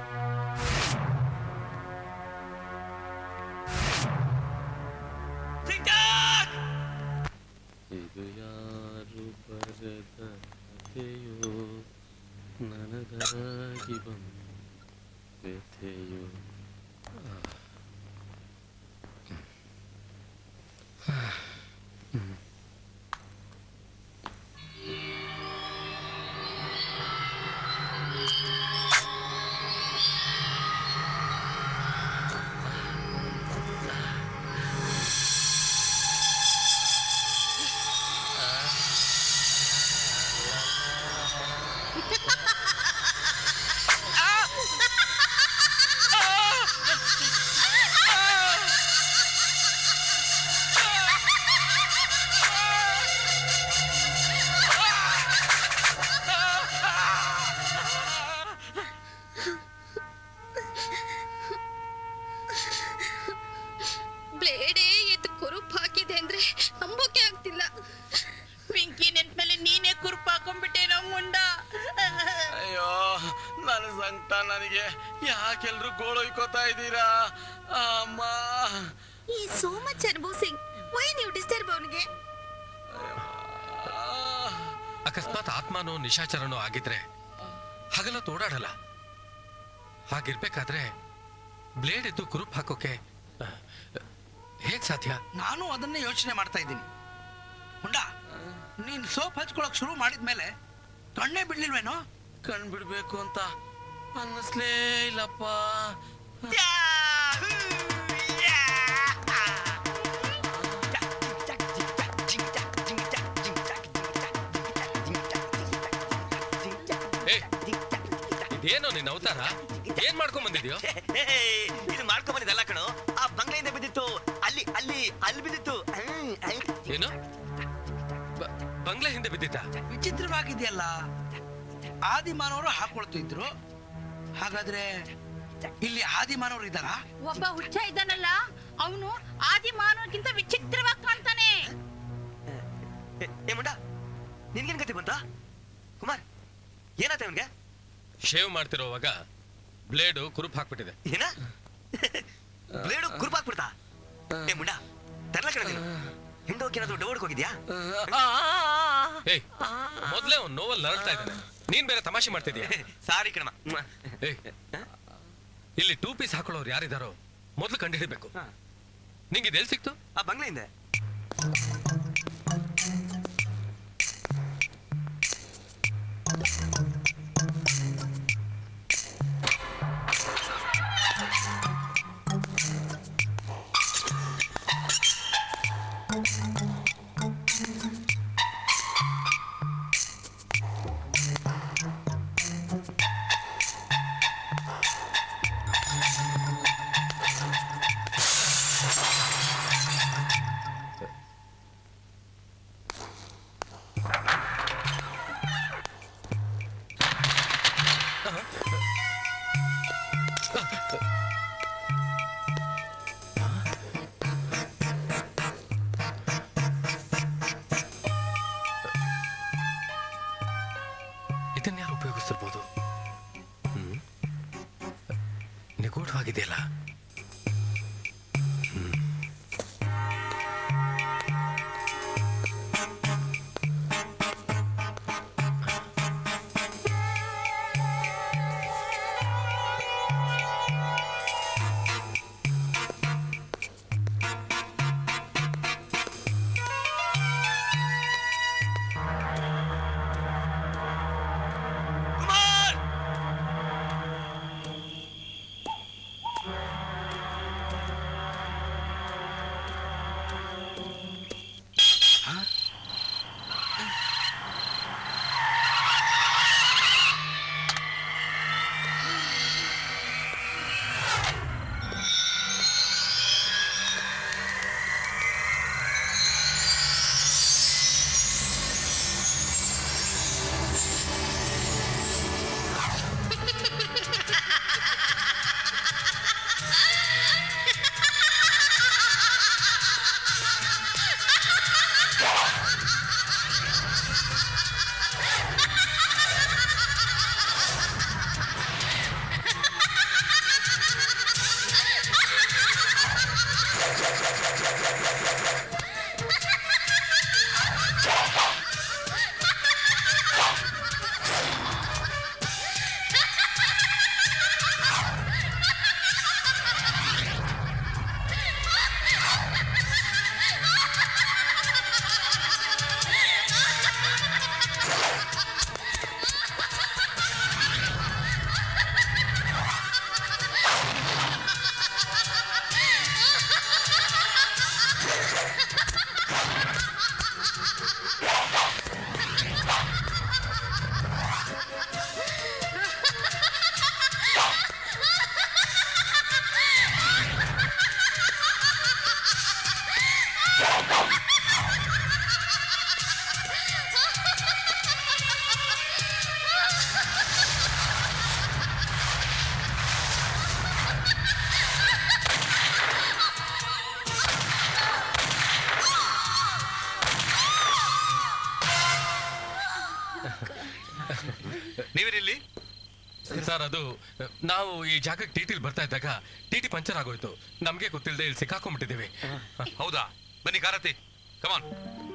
ಇದು ಯಾರು ಬರೆದ ಕಥೆಯೋ, ನನಗಾಗಿ ಬಂದ ವ್ಯಥೆಯೋ. ಬಡ್ಕೋತಾ ಇದ್ದೀರಾ ಅಮ್ಮ. ಈ ಸೋ ಮಚ್ ಅನುಭವಿಸಿಂಗ್ ವೈ ನೀವು ಡಿಸ್ಟರ್ಬ್ ಅವನಿಗೆ. ಅಕಸ್ಮಾತ್ ಆತ್ಮನೋ ನಿಶಾಚರನೋ ಆಗಿದ್ರೆ ಹಗಲ ತೋಡಾಡಲ್ಲ. ಹಾಗಿರ್ಬೇಕಾದ್ರೆ ಬ್ಲೇಡ್ ಎದ್ದು ಕುರುಪ್ ಹಾಕೋಕೆ ಹೇಗ್ ಸಾಧ್ಯ? ನಾನು ಅದನ್ನೇ ಯೋಚನೆ ಮಾಡ್ತಾ ಇದ್ದೀನಿ. ಹುಂಡ, ನೀನ್ ಸೋಪ್ ಹಚ್ಕೊಳಕ್ ಶುರು ಮಾಡಿದ್ಮೇಲೆ ಕಣ್ಣೇ ಬಿಡ್ಲಿಲ್ವೇನೋ? ಕಣ್ ಬಿಡ್ಬೇಕು ಅಂತ ಅನ್ನಿಸ್ಲೇ ಇಲ್ಲಪ್ಪ. ಏನೋ ನಿನ್ನ ಅವತಾರ? ಏನ್ ಮಾಡ್ಕೊಂಡ್ ಬಂದಿದ್ಯೋ? ಇದು ಮಾಡ್ಕೊಂಡ್ ಬಂದಿದ್ದಲ್ಲ ಕಣೋ, ಆ ಬಂಗ್ಲೆಯಿಂದ ಬಿದ್ದಿತ್ತು. ಅಲ್ಲಿ ಅಲ್ಲಿ ಅಲ್ಲಿ ಬಿದ್ದಿತ್ತು. ಏನು ಬಂಗ್ಲೆ ಹಿಂದೆ ಬಿದ್ದಿತ್ತ? ವಿಚಿತ್ರವಾಗಿದೆಯಲ್ಲ. ಆದಿಮಾನವರು ಹಾಕೊಳ್ತಿದ್ರು, ಹಾಗಾದ್ರೆ ಇಲ್ಲಿ ಆದಿಮಾನವರು ಇದ್ದಾರ? ಒಬ್ಬ ಹುಚ್ಚ ಇದ್ದಾನಲ್ಲ, ಅವನು ಆದಿಮಾನವಕ್ಕಿಂತ ವಿಚಿತ್ರವಾಗಿ ಕಾಣ್ತಾನೆ. ಏ ಮುಂಡ, ನಿನ್ಗೇನ್ ಗತಿ ಬಂತ? ಕುಮಾರ್, ಏನಾಯ್ತ ಇವನ್ಗೆ? ಶೇವ್ ಮಾಡ್ತಿರೋವಾಗ ಬ್ಲೇಡು ಕುರುಪ್ ಹಾಕ್ಬಿಟ್ಟಿದೆ. ಏನ ಬ್ಲೇಡು ಕುರುಪ್ ಹಾಕ್ಬಿಡ್ತಾ? ಏ ಮುಂಡ, ತರ್ಲ ಕಣ ನೀನು. ಹಿಂಡೋಕೆ ಏನಾದ್ರು ಡೌಡ್ಕ್ ಹೋಗಿದ್ಯಾ? ಏಯ್, ಮೊದ್ಲೇ ಅವ್ನು ನೋವಲ್ ನರಳ್ತಾ ಇದ್ದಾನೆ, ನೀನ್ ಬೇರೆ ತಮಾಷೆ ಮಾಡ್ತಿದ್ಯಾ? ಸಾರಿ ಕಣಮ್ಮ. ಏಯ್, ಇಲ್ಲಿ ಟೂ ಪೀಸ್ ಹಾಕೊಳ್ಳೋರು ಯಾರಿದಾರೋ ಮೊದ್ಲು ಕಂಡು ಹಿಡಿಬೇಕು. ನಿಂಗೆ ಇದೆಲ್ಲಿ ಸಿಕ್ತು? ಆ ಬಂಗ್ಲೆಯಿಂದ. ಇದನ್ಯಾರು ಉಪಯೋಗಿಸ್ತಿರ್ಬೋದು? ಹ್ಮ್ ನಿಗೂಢವಾಗಿದೆಯಲ್ಲ. ಸರ್ ಅದು ನಾವು ಈ ಜಾಗಕ್ಕೆ ಟಿ ಟಿಲಿ ಬರ್ತಾ ಇದ್ದಾಗ ಟಿ ಟಿ ಪಂಚರ್ ಆಗೋಯ್ತು. ನಮ್ಗೆ ಗೊತ್ತಿಲ್ಲದೆ ಇಲ್ಲಿ ಸಿಕ್ಕಾಕೊಂಡ್ಬಿಟ್ಟಿದ್ದೀವಿ. ಹೌದಾ? ಬನ್ನಿ ಕಾರತಿ, ಕಮಾನ್.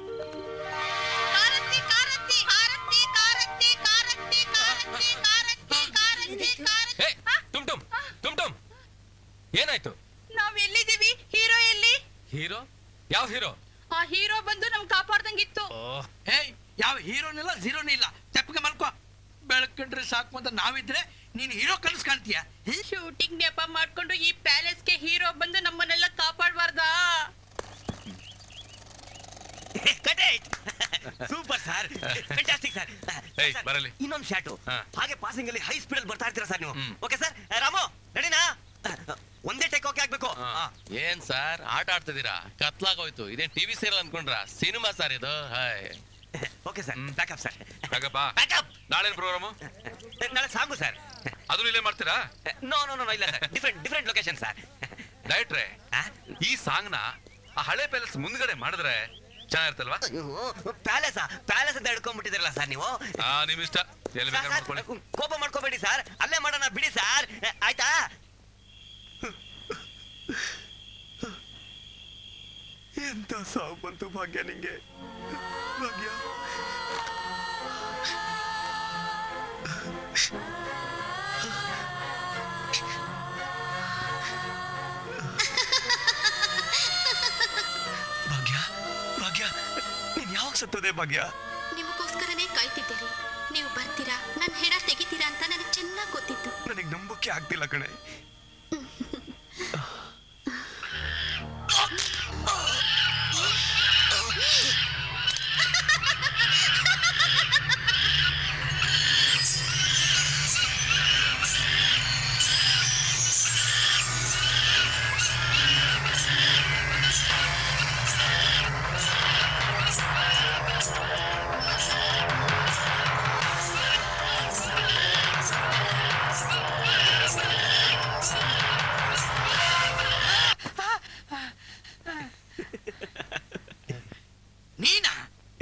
ಟುಮ್ ಟುಮ್ ಟುಮ್ ಟುಮ್ ಏನಾಯ್ತು? ನಾವ್ ಎಲ್ಲಿದ್ದೀವಿ? ಹೀರೋ ಎಲ್ಲಿ? ಹೀರೋ? ಯಾವ ಹೀರೋ? ಆ ಹೀರೋ ಬಂದು ನಮ್ ಕಾಪಾಡ್ದಂಗಿತ್ತು. ಏಯ್, ಯಾವ ಹೀರೋನಿಲ್ಲ ಝೀರೋನಿಲ್ಲ ಇಲ್ಲ. ತೆಪ್ಪಗೆ ಮಲ್ಕೋ. ಬೆಳಕಂಡ್ರೆ ಸಾಕು ಅಂತ ನಾವಿದ್ರೆ ನೀನ್ ಹೀರೋ ಕನಸು ಕಾಣ್ತೀಯ. ಶೂಟಿಂಗ್ ನೆಪ ಮಾಡ್ಕೊಂಡು ಈ ಪ್ಯಾಲೇಸ್ಗೆ ಹೀರೋ ಬಂದು ನಮ್ಮನ್ನೆಲ್ಲ ಕಾಪಾಡಬಾರ್ದಾ? Super sir, fantastic sir. ಬರಲಿ ಇನ್ನೊಂದು ಶಾಟು. ಹಾಗೆ ಪಾಸಿಂಗ್ ಅಲ್ಲಿ ಹೈ ಸ್ಪೀಡ್ ಅಲ್ಲಿ ಬರ್ತಾ ಇರ್ತೀರಾ ಸರ್ ನೀವು. Okay sir. ರಾಮು ರೆಡಿನಾ? ಒಂದೇ ಟೇಕ್ ಓಕೆ ಆಗ್ಬೇಕು. ಏನ್ ಸರ್ ಆಟ ಆಡ್ತಿದ್ದೀರಾ? ಕತ್ಲಾಗೋಯ್ತು. ಇದೇನ್ ಟಿವಿ ಸೀರಿಯಲ್ ಅನ್ಕೊಂಡ್ರ? ಸಿನಿಮಾ ಸರ್ ಇದು. Hi okay sir, pack up sir. Pack up pack up. ನಾಳೆ ಪ್ರೋಗ್ರಾಮು? ನಾಳೆ ಸಾಂಗು ಸರ್. ಅದು ಇಲ್ಲೇ ಮಾಡ್ತೀರಾ? ನೋ ನೋ ನೋ ಇಲ್ಲ sir, different different location sir. ಡೈರೆಕ್ಟ್ರೆ, ಈ ಸಾಂಗ್ ನ ಆ ಹಳೆ ಪ್ಯಾಲೇಸ್ ಮುಂದ್ಗಡೆ ಮಾಡಿದ್ರೆ ಚೆನ್ನಾಗಿರ್ತಲ್ವಾ? ಪ್ಯಾಲೇಸ್ ಪ್ಯಾಲೇಸ್ ಅಂತ ಹಿಡ್ಕೊಂಡ್ಬಿಟ್ಟಿದ್ರಲ್ಲ ಸರ್ ನೀವು. ನಿಮ್ ಇಷ್ಟ, ಎಲ್ಲಿ ಬೇಕಾದ್ರೆ ಮಾಡ್ಕೊಳ್ಳಿ. ಕೋಪ ಮಾಡ್ಕೋಬೇಡಿ ಸರ್, ಅಲ್ಲೇ ಮಾಡೋಣ ಬಿಡಿ ಸರ್. ಆಯ್ತಾ? ಎಂತ ಸಾವು ಬಂತು ಭಾಗ್ಯ ನಿಂಗೆ. ಭಾಗ್ಯ ಭಾಗ್ಯ ಭಾಗ್ಯ ನೀನ್ ಯಾವಾಗ ಸತ್ತೋದೆ ಭಾಗ್ಯ? ನಿಮಗೋಸ್ಕರನೇ ಕಾಯ್ತಿದ್ದೀರಿ. ನೀವು ಬರ್ತೀರಾ, ನನ್ನ ಹೆಣ ತೆಗಿತೀರಾ ಅಂತ ನನಗೆ ಚೆನ್ನಾಗಿ ಗೊತ್ತಿತ್ತು. ನನಗೆ ನಂಬಕ್ಕೆ ಆಗ್ತಿಲ್ಲ ಕಣೆ. ನೀನಾ?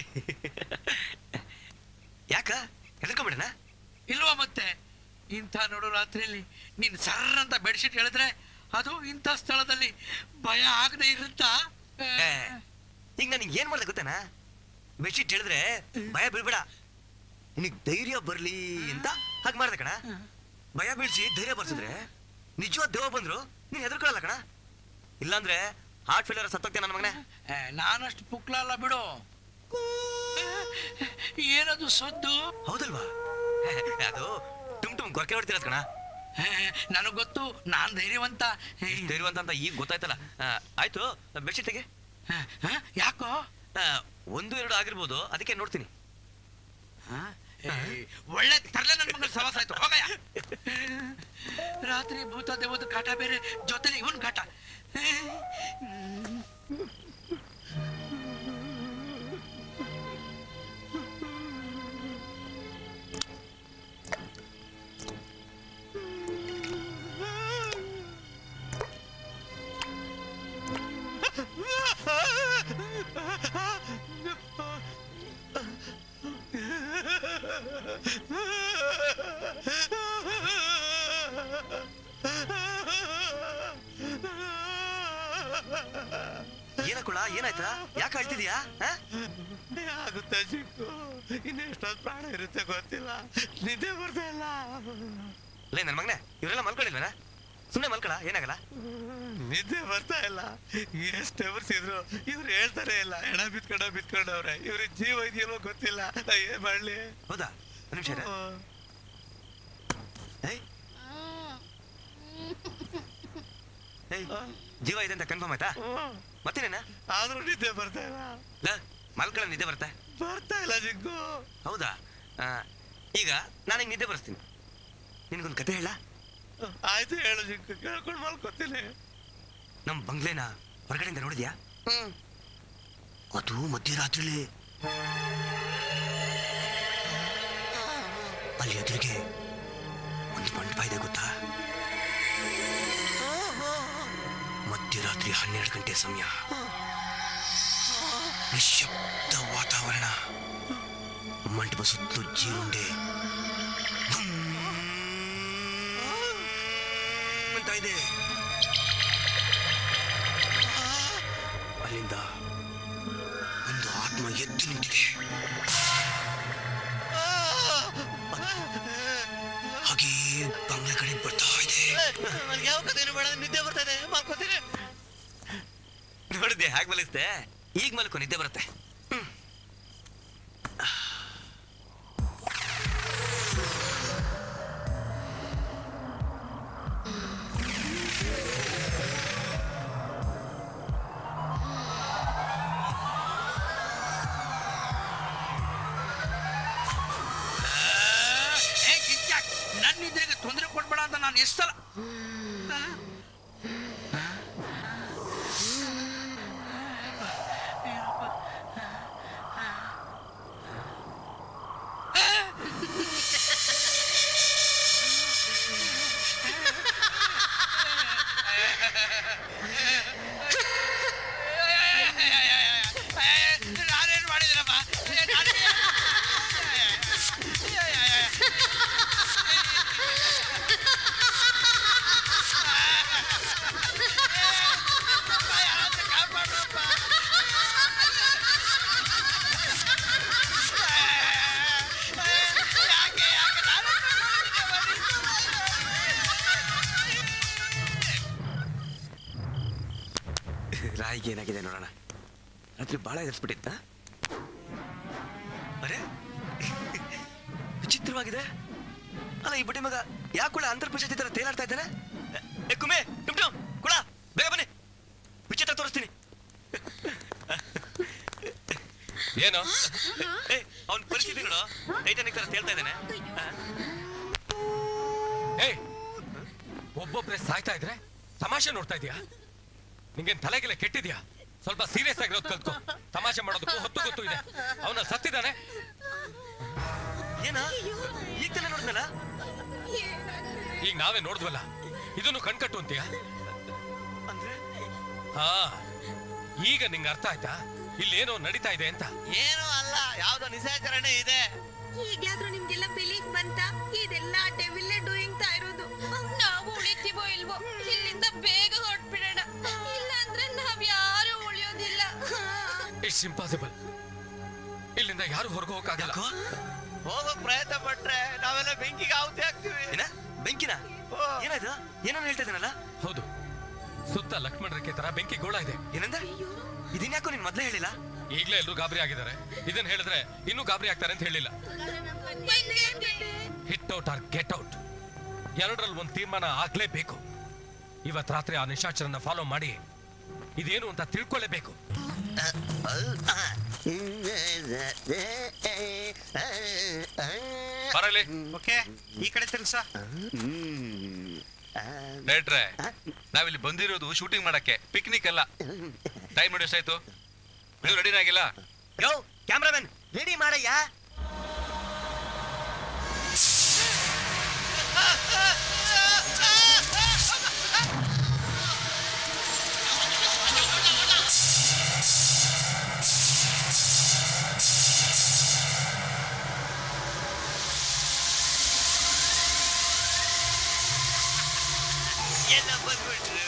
ಯಾಕ ಹೆದರ್ಕೊಂಬಿಡಣ? ಇಲ್ವಾ ಮತ್ತೆ. ಇಂಥ ನೋಡು ರಾತ್ರಿಯಲ್ಲಿ ನೀನ್ ಸರ್ರ ಅಂತ ಬೆಡ್ಶೀಟ್ ಹೇಳಿದ್ರೆ ಅದು ಇಂಥ ಸ್ಥಳದಲ್ಲಿ ಭಯ ಆಗದೆ ಇರುತ್ತಾ? ಈಗ ನನಗೆ ಏನ್ ಮಾಡ್ದೆ ಗೊತ್ತೇನಾ? ಬೆಡ್ಶೀಟ್ ಹೇಳಿದ್ರೆ ಭಯ ಬೀಳ್ಬೇಡ, ನಿನಗ್ ಧೈರ್ಯ ಬರ್ಲಿ ಅಂತ ಹಾಗೆ ಮಾಡ್ದೆ ಕಣ. ಭಯ ಬೀಳ್ಸಿ ಧೈರ್ಯ ಬರ್ಸಿದ್ರೆ ನಿಜವಾದ ದೇವ ಬಂದ್ರು ನೀನ್ ಹೆದರ್ಕೊಳ್ಳಲ್ಲ ಕಣ. ಇಲ್ಲಾಂದ್ರೆ ಹಾರ್ಟ್ ಫೇಲಿಯರ್ ಸತ್ತೋಗ್ತೇನೆ ನನ್ನ ಮಗನೇ. ನಾನಷ್ಟು ಪುಕ್ಲಲ್ಲ ಬಿಡು. ಏನದು ಸದ್ದು? ಹೌದಲ್ವಾ? ಅದು ಟುಮ್ ಟುಮ್ ಗೊರಕೆ ಹೊಡ್ತಿರೋದ್ ಕಣ. ನನಗ್ ಗೊತ್ತು, ನಾನ್ ಧೈರ್ಯವಂತ. ಧೈರ್ಯವಂತ ಅಂತ ಈಗ ಗೊತ್ತಾಯ್ತಲ್ಲ. ಆಯ್ತು, ಬೆಡ್ಶೀಟ್ ತೆಗೆ. ಯಾಕೋ? ಒಂದು ಎರಡು ಆಗಿರ್ಬೋದು, ಅದಕ್ಕೆ ನೋಡ್ತೀನಿ. ಒಳ್ಳೆ ತರಲೆ ನನ್ನ ಮಗನ ಸವಾಸ ಆಯ್ತು. ಹೋಗಯ್ಯ. ರಾತ್ರಿ ಭೂತ ದೇವದ ಕಾಟ ಬೇರೆ, ಜೊತೆಲಿ ಇವನ್ ಕಾಟ. ಏನಕ್ಕುಳ ಏನಾಯ್ತಾ? ಯಾಕೆ ಅಳ್ತಿದ್ಯಾ? ಆಗುತ್ತಾ ಚಿಕ್ಕು, ಇನ್ನೆಷ್ಟೊಂದು ಪ್ರಾಣ ಇರುತ್ತೆ ಗೊತ್ತಿಲ್ಲ, ನಿದ್ದೆ ಬರ್ತಾ ಇಲ್ಲ. ಲೇ ನನ್ ಮಗನೇ, ಇವರೆಲ್ಲ ಮಲ್ಕೊಂಡಿಲ್ವೇನಾ? ಸುಮ್ಮನೆ ಮಲ್ಕೊಳ, ಏನಾಗಲ್ಲ. ನಿದ್ದೆ ಬರ್ತಾ ಇಲ್ಲ. ಎಷ್ಟು ಎವರ್ಸಿದ್ರು ಇವ್ರು ಹೇಳ್ತಾರೆ ಇಲ್ಲ. ಎಣ ಬಿತ್ಕೊಂಡ ಬಿತ್ಕೊಂಡವ್ರೆ. ಇವ್ರಿಗೆ ಜೀವ ಇದೆಯಲ್ವೋ ಗೊತ್ತಿಲ್ಲ. ಏನ್ ಮಾಡ್ಲಿ? ಹೌದಾ? ಒಂದ್ ನಿಮಿಷ. ಜೀವ ಇದೆ ಅಂತ ಕನ್ಫರ್ಮ್ ಆಯ್ತಾ? ಮತ್ತೇನೇನಾ? ಆದ್ರೂ ನಿದ್ದೆ ಬರ್ತಾ ಇಲ್ಲ. ಮಲ್ಕೊಳ ನಿದ್ದೆ ಬರ್ತಾ ಬರ್ತಾ ಇಲ್ಲ ಜಿಗ್ಗು. ಹೌದಾ? ಈಗ ನಾನು ನಿದ್ದೆ ಬರ್ಸ್ತೀನಿ. ನಿನ್ಗೊಂದು ಕತೆ ಹೇಳ? ಆಯ್ತು ಹೇಳು ಜಿಗ್ಗು, ಕೇಳ್ಕೊಂಡು ಮಲ್ಕೊತೀನಿ. ನಮ್ ಬಂಗ್ಲೆನ ಹೊರಗಡೆಯಿಂದ ನೋಡಿದ್ಯಾ? ಅದು ಮಧ್ಯರಾತ್ರಿಲಿ. ಅಲ್ಲಿ ಎದುರಿಗೆ ಒಂದು ಮಂಟಪ ಇದೆ ಗೊತ್ತಾ? ಮಧ್ಯರಾತ್ರಿ ಹನ್ನೆರಡು ಗಂಟೆ ಸಮಯ, ನಿಶ್ಶಬ್ದ ವಾತಾವರಣ, ಮಂಟಪ ಸುತ್ತಲೂ ಜೀರುಂಡೆ, ಬರ್ತಾ ಇದೆ. ಅಲ್ಲಿಂದ ಒಂದು ಆತ್ಮ ಎದ್ದು ನಿಂತಿದೆ. ಹಾಗೆ ಬಂಗ್ಲೆ ಕಡೆ ಬರ್ತಾ ಇದೆ. ನನಗೆ ಯಾವ ಕಥೆನೂ ಬೇಡ, ನಿದ್ದೆ ಬರ್ತಾ ಇದೆ, ಮಲ್ಕೋತೀನಿ. ನೋಡಿದ್ದೆ ಹೇಗೆ ಮಲಗಿಸ್ದೆ? ಈಗ ಮಲ್ಕೊ, ನಿದ್ದೆ ಬರುತ್ತೆ. ನನ್ನ ನಿದ್ರೆಗೆ ತೊಂದರೆ ಕೊಡ್ಬೇಡ ಅಂತ ನಾನು ಎಷ್ಟು ಸಲ ನಾನೇನು ಮಾಡಿದ್ದೀನಪ್ಪ? ರಾಯಿಗೆ ಏನಾಗಿದೆ ನೋಡೋಣ. ರಾತ್ರಿ ಬಹಳ ಎದುರಿಸ್ಬಿಟ್ಟಿತ್ತ. ಅರೆ ವಿಚಿತ್ರವಾಗಿದೆ ಅಲ್ಲ, ಈ ಬಡ್ಡಿ ಮಗ ಯಾಕುಳ ಅಂತರ್ಪಂಚಾಯತಿ ತರ ತೇಲಾಡ್ತಾ ಇದ್ದಾನೆ? ಕುಮೆ ಟುಮ್ ಟುಮ್ ಕುಳ ಬೇಗ ಬನ್ನಿ, ವಿಚಿತ್ರ ತೋರಿಸ್ತೀನಿ. ಏನು ಅವನ ಪರಿಸ್ಥಿತಿ ನೋಡು, ಟೈಟಾನಿಕ್ ತರ ತೇಲ್ತಾ ಇದ್ದಾನೆ. ಏಯ್, ಒಬ್ಬೊಬ್ರೆ ಸಾಯ್ತಾ ಇದ್ರೆ ತಮಾಷೆ ನೋಡ್ತಾ ಇದೀಯಾ? ನಿಂಗೇನ್ ತಲೆಗೆಲ್ಲ ಕೆಟ್ಟಿದ್ಯಾ? ಸ್ವಲ್ಪ ಸೀರಿಯಸ್ ಆಗಿರೋದು ಕಲ್ತ್ಕೊ. ತಮಾಷೆ ಮಾಡೋದಕ್ಕೂ ಹೊತ್ತು ಗೊತ್ತು ಇದೆ. ಅವನ ಸತ್ತಿದ್ದಾನೆ. ಏನ ಈಗ ತಾನೇ ನೋಡಿದ್ನಲ್ಲ? ಈಗ ನಾವೇ ನೋಡಿದ್ವಲ್ಲ, ಇದನ್ನು ಕಣ್ಕಟ್ಟು ಅಂತೀಯ? ಹಾ, ಈಗ ನಿಂಗೆ ಅರ್ಥ ಆಯ್ತಾ ಇಲ್ಲೇನೋ ನಡೀತಾ ಇದೆ ಅಂತ? ಏನೋ ಅಲ್ಲ, ಯಾವ್ದೋ ನಿಶಾಚರಣೆ ಇದೆ. ಈಗ್ಲಾದ್ರೂ ನಿಮ್ಗೆಲ್ಲ ಬಿಲೀಫ್ ಬಂತ? ಇದೆಲ್ಲ ಡೆವಿಲ್ ಡೂಯಿಂಗ್ ತಾ ಇರೋದು. ನಾವು ಉಳಿತೀವೋ ಇಲ್ವೋ, ಇಲ್ಲಿಂದ ಬೇಗ ಹೊರಟ್ಬಿಡೋಣ, ಇಲ್ಲ ಅಂದ್ರೆ ನಾವ್ ಯಾರು ಉಳಿಯೋದಿಲ್ಲ. It's impossible. ಇಲ್ಲಿಂದ ಯಾರು ಹೊರಗೆ ಹೋಗಕ್ಕಾಗಲ್ಲ. ಹೋಗೋಕ್ ಪ್ರಯತ್ನ ಪಟ್ರೆ ನಾವೆಲ್ಲ ಬೆಂಕಿಗೆ ಆಹುತಿ ಆಗ್ತೀವಿ. ಏನ ಬೆಂಕಿನ? ಏನಾಯ್ತು? ಏನೋ ಹೇಳ್ತಾ ಇದ್ದಾನಲ್ಲ? ಹೌದು, ಸುತ್ತ ಲಕ್ಷ್ಮಣ ರೇಖೆ ತರ ಬೆಂಕಿ ಗೋಳ ಇದೆ. ಏನಂದ? ಇದನ್ಯಾಕೋ ನೀನ್ ಮೊದ್ಲೇ ಹೇಳಿಲ್ಲ? ಈಗ್ಲೇ ಎಲ್ಲರೂ ಗಾಬರಿ ಆಗಿದ್ದಾರೆ. ಇದನ್ನ ಹೇಳಿದ್ರೆ ಇನ್ನೂ ಗಾಬರಿ ಆಗ್ತಾರೆ ಅಂತ ಹೇಳಿಲ್ಲ. Hit out or get out, ಎರಡರಲ್ಲಿ ಒಂದು ತೀರ್ಮಾನ ಆಗ್ಲೇಬೇಕು. ಇವತ್ ರಾತ್ರಿ ಆ ನಿಶಾಚರನ್ನ ಫಾಲೋ ಮಾಡಿ ಇದೇನು ಅಂತ ತಿಳ್ಕೊಳ್ಳೇಬೇಕು. ಬರಲಿ. ಓಕೆ, ಈ ಕಡೆ ತಿರ್ಗ್ಸ. ಡೈರೆಕ್ಟ್ರೆ, ನಾವಿಲ್ಲಿ ಬಂದಿರೋದು ಶೂಟಿಂಗ್ ಮಾಡಕ್ಕೆ, ಪಿಕ್ನಿಕ್ ಅಲ್ಲ. ಟೈಮ್ ನೋಡಿ ಎಷ್ಟಾಯ್ತು? ನೀವು ರೆಡಿನ ಆಗಿಲ್ಲ? ಯೋ ಕ್ಯಾಮ್ರಾಮನ್, ರೆಡಿ ಮಾಡಯ್ಯ. ಎಲ್ಲ ಬಂದ್ಬಿಟ್ರು,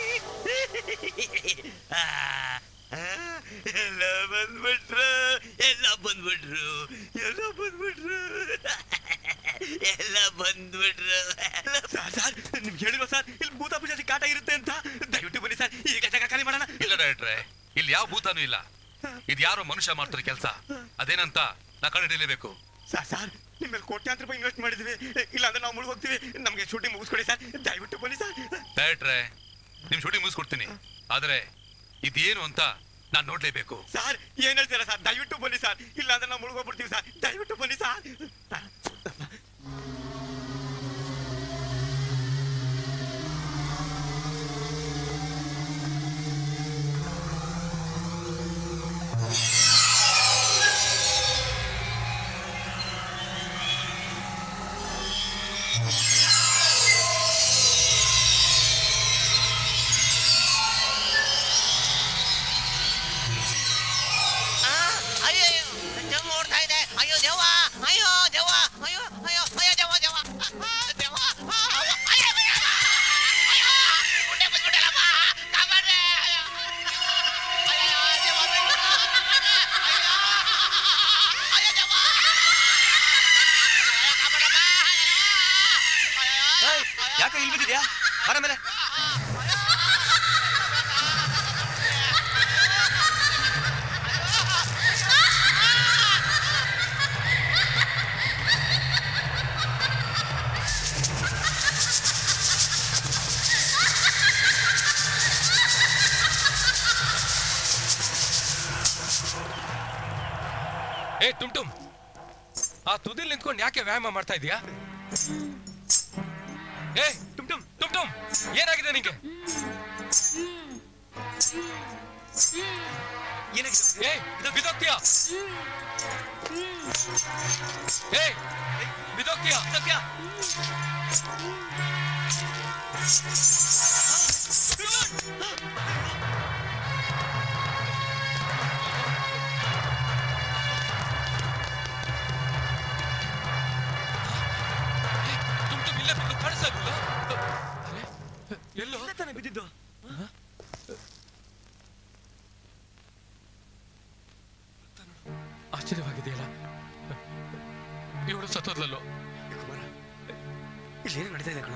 ಎಲ್ಲ ಬಂದ್ಬಿಟ್ರು, ಎಲ್ಲ ಬಂದ್ಬಿಟ್ರು, ಎಲ್ಲ ಬಂದ್ಬಿಟ್ರು, ಎಲ್ಲ ಬಂದ್ಬಿಟ್ರು. ಸರ್, ನಿಮ್ಗೆ ಹೇಳಿಲ್ವ ಸರ್ ಇಲ್ಲಿ ಭೂತ ಪೂಜೆ ಕಾಟ ಇರುತ್ತೆ ಅಂತ? ದಯವಿಟ್ಟು ಬನ್ನಿ ಸರ್, ಈಗ ಜಾಗ ಖಾಲಿ ಮಾಡೋಣ. ಇಲ್ಲ ಡೈರೆಕ್ಟ್ರೆ, ಇಲ್ಲಿ ಯಾವ ಭೂತಾನೂ ಇಲ್ಲ. ಇದು ಯಾರೋ ಮನುಷ್ಯ ಮಾಡ್ತಾರೆ ಕೆಲಸ. ಅದೇನಂತ ನಾ ಕಂಡು ಹಿಡಿಯಲೇಬೇಕು. ಸರ್ ಸರ್ ನಿಮ್ಮಲ್ಲಿ ಕೋಟ್ಯಾಂತರ ರೂಪಾಯಿ ಇನ್ವೆಸ್ಟ್ ಮಾಡಿದ್ವಿ, ಇಲ್ಲ ಅಂದ್ರೆ ನಾವು ಮುಳುಗ್ ಹೋಗ್ತೀವಿ. ನಮ್ಗೆ ಶೂಟಿಂಗ್ ಮುಗಿಸ್ಕೊಡಿ ಸರ್, ದಯವಿಟ್ಟು ಬನ್ನಿ ಸರ್. ಡೈರೆಕ್ಟ್ರೆ, ನಿಮ್ ಶೂಟಿಂಗ್ ಮುಗಿಸ್ಕೊಡ್ತೀನಿ, ಆದ್ರೆ ಇದೇನು ಅಂತ ನಾನ್ ನೋಡ್ಲೇಬೇಕು. ಸರ್ ಏನ್ ಹೇಳ್ತೀರಾ ಸರ್? ದಯವಿಟ್ಟು ಬನ್ನಿ ಸರ್, ಇಲ್ಲ ಅಂದ್ರೆ ನಾವು ಮುಳುಗೋಗ್ಬಿಡ್ತೀವಿ ಸರ್, ದಯವಿಟ್ಟು ಬನ್ನಿ ಸರ್. ಅಯ್ಯೋ, ನೋಡ್ತಾ ಇದೆ. ಅಯ್ಯೋ ದೇವ, ಅಯ್ಯೋ ದೇವ, ಯಾಕೆ ಇಲ್ಲಿ ಬಿದ್ದಿದ್ಯಾ? ಬರ ಮೇಲೆ. ಏ ಟುಮ್ ಟುಮ್, ಆ ತುದಿಲ್ ನಿಂತ್ಕೊಂಡು ಯಾಕೆ ವ್ಯಾಯಾಮ ಮಾಡ್ತಾ ಇದೀಯಾ? ಏ ಟುಮ್ ಟುಮ್ ಟುಮ್ ಟುಮ್, ಏನಾಗಿದೆ ನಿಂಗೆ? ಏ ಬಿದೋಗ್ತೀಯಾ? ಏ ಬಿದೋಗ್ತೀಯಾ? ಬಿದೋಗ್ತೀಯಾ? ಎಲ್ಲೋ ತಾನೆ ಬಿದ್ದಿದ್ದು. ಆಶ್ಚರ್ಯವಾಗಿದೆಯಲ್ಲ, ಇವಳು ಸತ್ತೋದ್ಲಲ್ಲೋ. ಕುಮಾರ, ಇಲ್ಲೇನು ನಡೀತಾ ಇದೆ ಕಣ?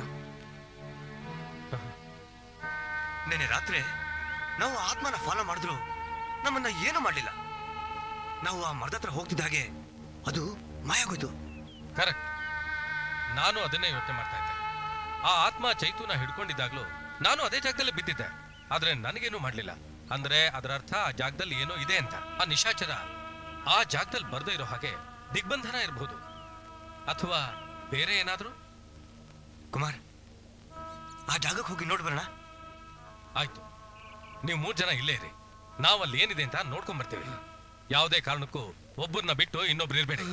ನೆನ್ನೆ ರಾತ್ರಿ ನಾವು ಆತ್ಮನ ಫಾಲೋ ಮಾಡಿದ್ರು ನಮ್ಮನ್ನ ಏನು ಮಾಡಲಿಲ್ಲ. ನಾವು ಆ ಮರದ ಹತ್ರ ಹೋಗ್ತಿದ್ದ ಹಾಗೆ ಅದು ಮಾಯಾಗೋಯ್ತು. ಕರೆಕ್ಟ್, ನಾನು ಅದನ್ನೇ ಯೋಚನೆ ಮಾಡ್ತಾ ಇದ್ದೆ. ಆ ಆತ್ಮ ಚೈತೂನ ಹಿಡ್ಕೊಂಡಿದ್ದಾಗ್ಲೂ ನಾನು ಅದೇ ಜಾಗದಲ್ಲಿ ಬಿದ್ದಿದ್ದೆ, ಆದ್ರೆ ನನಗೇನು ಮಾಡ್ಲಿಲ್ಲ. ಅಂದ್ರೆ ಅದರ ಅರ್ಥ ಆ ಜಾಗದಲ್ಲಿ ಏನೋ ಇದೆ ಅಂತ. ಆ ನಿಶಾಚರ ಆ ಜಾಗದಲ್ಲಿ ಬರ್ದೇ ಇರೋ ಹಾಗೆ ದಿಗ್ಬಂಧನ ಇರಬಹುದು, ಅಥವಾ ಬೇರೆ ಏನಾದ್ರೂ. ಕುಮಾರ್, ಆ ಜಾಗಕ್ಕೆ ಹೋಗಿ ನೋಡಿ ಬರೋಣ. ಆಯ್ತು, ನೀವು ಮೂರ್ ಜನ ಇಲ್ಲೇ ಇರಿ, ನಾವಲ್ಲಿ ಏನಿದೆ ಅಂತ ನೋಡ್ಕೊಂಡ್ ಬರ್ತೀವಿ. ಯಾವುದೇ ಕಾರಣಕ್ಕೂ ಒಬ್ಬರನ್ನ ಬಿಟ್ಟು ಇನ್ನೊಬ್ರು ಇರ್ಬೇಡಿ.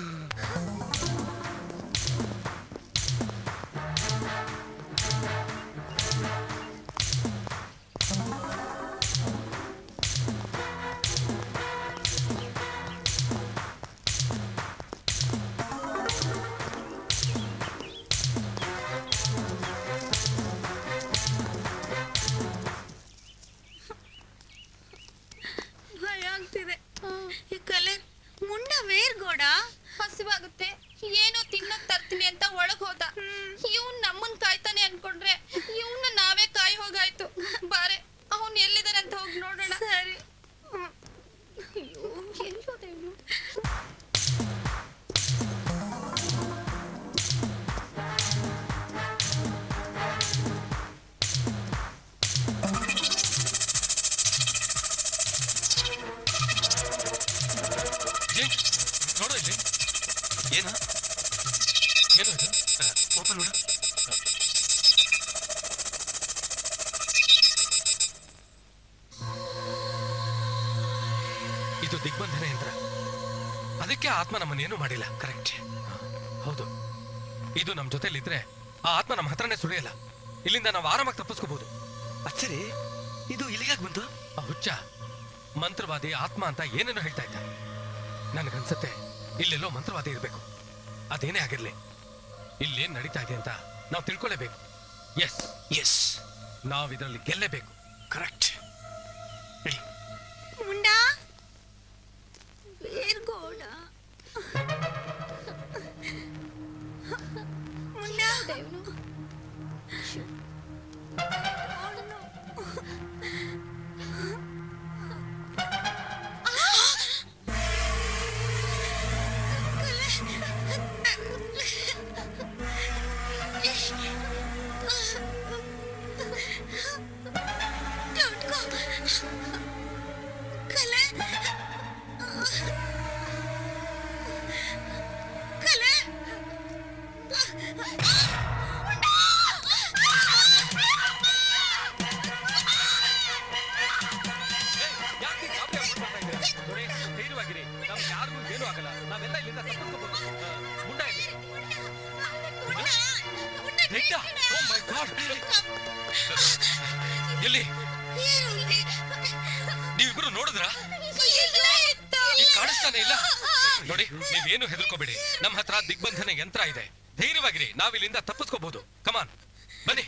ಭಯ ಆಗ್ತಿದೆ. ಈ ಕಲೆ ಮುಂಡ ವೇರ್ಗೋಡ ಹಸಿವಾಗುತ್ತೆ, ಏನೋ ತಿನ್ನಕ್ ತರ್ತೀನಿ ಅಂತ ಒಳಗ್ ಹೋದ. ಇವ್ನ್ ನಮ್ಮನ್ ಕಾಯ್ತಾನೆ ಅನ್ಕೊಂಡ್ರೆ ಇವ್ನ ನಾವೇ ಕಾಯಿ ಹೋಗಾಯ್ತು. ಬಾರೆ ಅವನ್ ಎಲ್ಲಿದಾನೆ ಅಂತ ಹೋಗಿ ನೋಡೋಣ. ಸರಿ. ಎಲ್ಲೋದೆ ಇವ್ನು? ನೋಡೋ ಇಲ್ಲಿ ಏನು ಏನು ಇದು? ಓಪನ್ ನೋಡು. ಇದು ದಿಗ್ಬಂಧನ ಯಂತ್ರ, ಅದಕ್ಕೆ ಆತ್ಮ ನಮ್ಮನ್ನೇನು ಮಾಡಿಲ್ಲ. ಕರೆಕ್ಟ್. ಹೌದು, ಇದು ನಮ್ ಜೊತೆಲಿದ್ರೆ ಆ ಆತ್ಮ ನಮ್ಮ ಹತ್ರನೇ ಸುಳಿಯಲ್ಲ. ಇಲ್ಲಿಂದ ನಾವು ಆರಾಮಾಗಿ ತಪ್ಪಿಸ್ಕೋಬಹುದು. ಸರಿ, ಇದು ಇಲ್ಲಿಗಾಗ್ ಬಂತು? ಆ ಹುಚ್ಚ ಮಂತ್ರವಾದಿ ಆತ್ಮ ಅಂತ ಏನೇನೋ ಹೇಳ್ತಾ ಇದ್ದ. ನನಗನ್ಸತ್ತೆ ಇಲ್ಲೆಲ್ಲೋ ಮಂತ್ರವಾದಿ ಇರಬೇಕು. ಅದೇನೇ ಆಗಿರ್ಲಿ, ಇಲ್ಲೇನ್ ನಡೀತಾ ಇದೆ ಅಂತ ನಾವು ತಿಳ್ಕೊಳ್ಳೇಬೇಕು. ಎಸ್ ಎಸ್, ನಾವು ಇದರಲ್ಲಿ ಗೆಲ್ಲೇಬೇಕು. ಕರೆಕ್ಟ್. ಹೇಳಿ ಮುಂಡ ವೇರ್ಗೋಡ. ಮುಂಡ ದೇವ್ನು ಕಲೆ ಕಲೆ ಧೈರ್ಯವಾಗಿರಿ, ನಮ್ಗೆ ಯಾರಿಗೂ ಏನೂ ಆಗಲ್ಲ. ನಾವೆಲ್ಲ ಇಲ್ಲಿಂದ ತಪ್ಪಿಸ್ಕೋಬಹುದು. ಮುಂಡ ಇಲ್ಲಿ. ದೆಡ್ಡ? Oh my God! ಎಲ್ಲಿ? ನೀವಿಬ್ರು ನೋಡಿದ್ರ? ಈಗ ಕಾಣಿಸ್ತಾನೆ ಇಲ್ಲ ನೋಡಿ. ನೀವೇನು ಹೆದರ್ಕೋಬೇಡಿ, ನಮ್ಮ ಹತ್ರ ದಿಗ್ಬಂಧನ ಯಂತ್ರ ಇದೆ. ಧೈರ್ಯವಾಗಿರಿ, ನಾವಿಲ್ಲಿಂದ ತಪ್ಪಿಸ್ಕೋಬಹುದು. ಕಮಾನ್, ಬನ್ನಿ.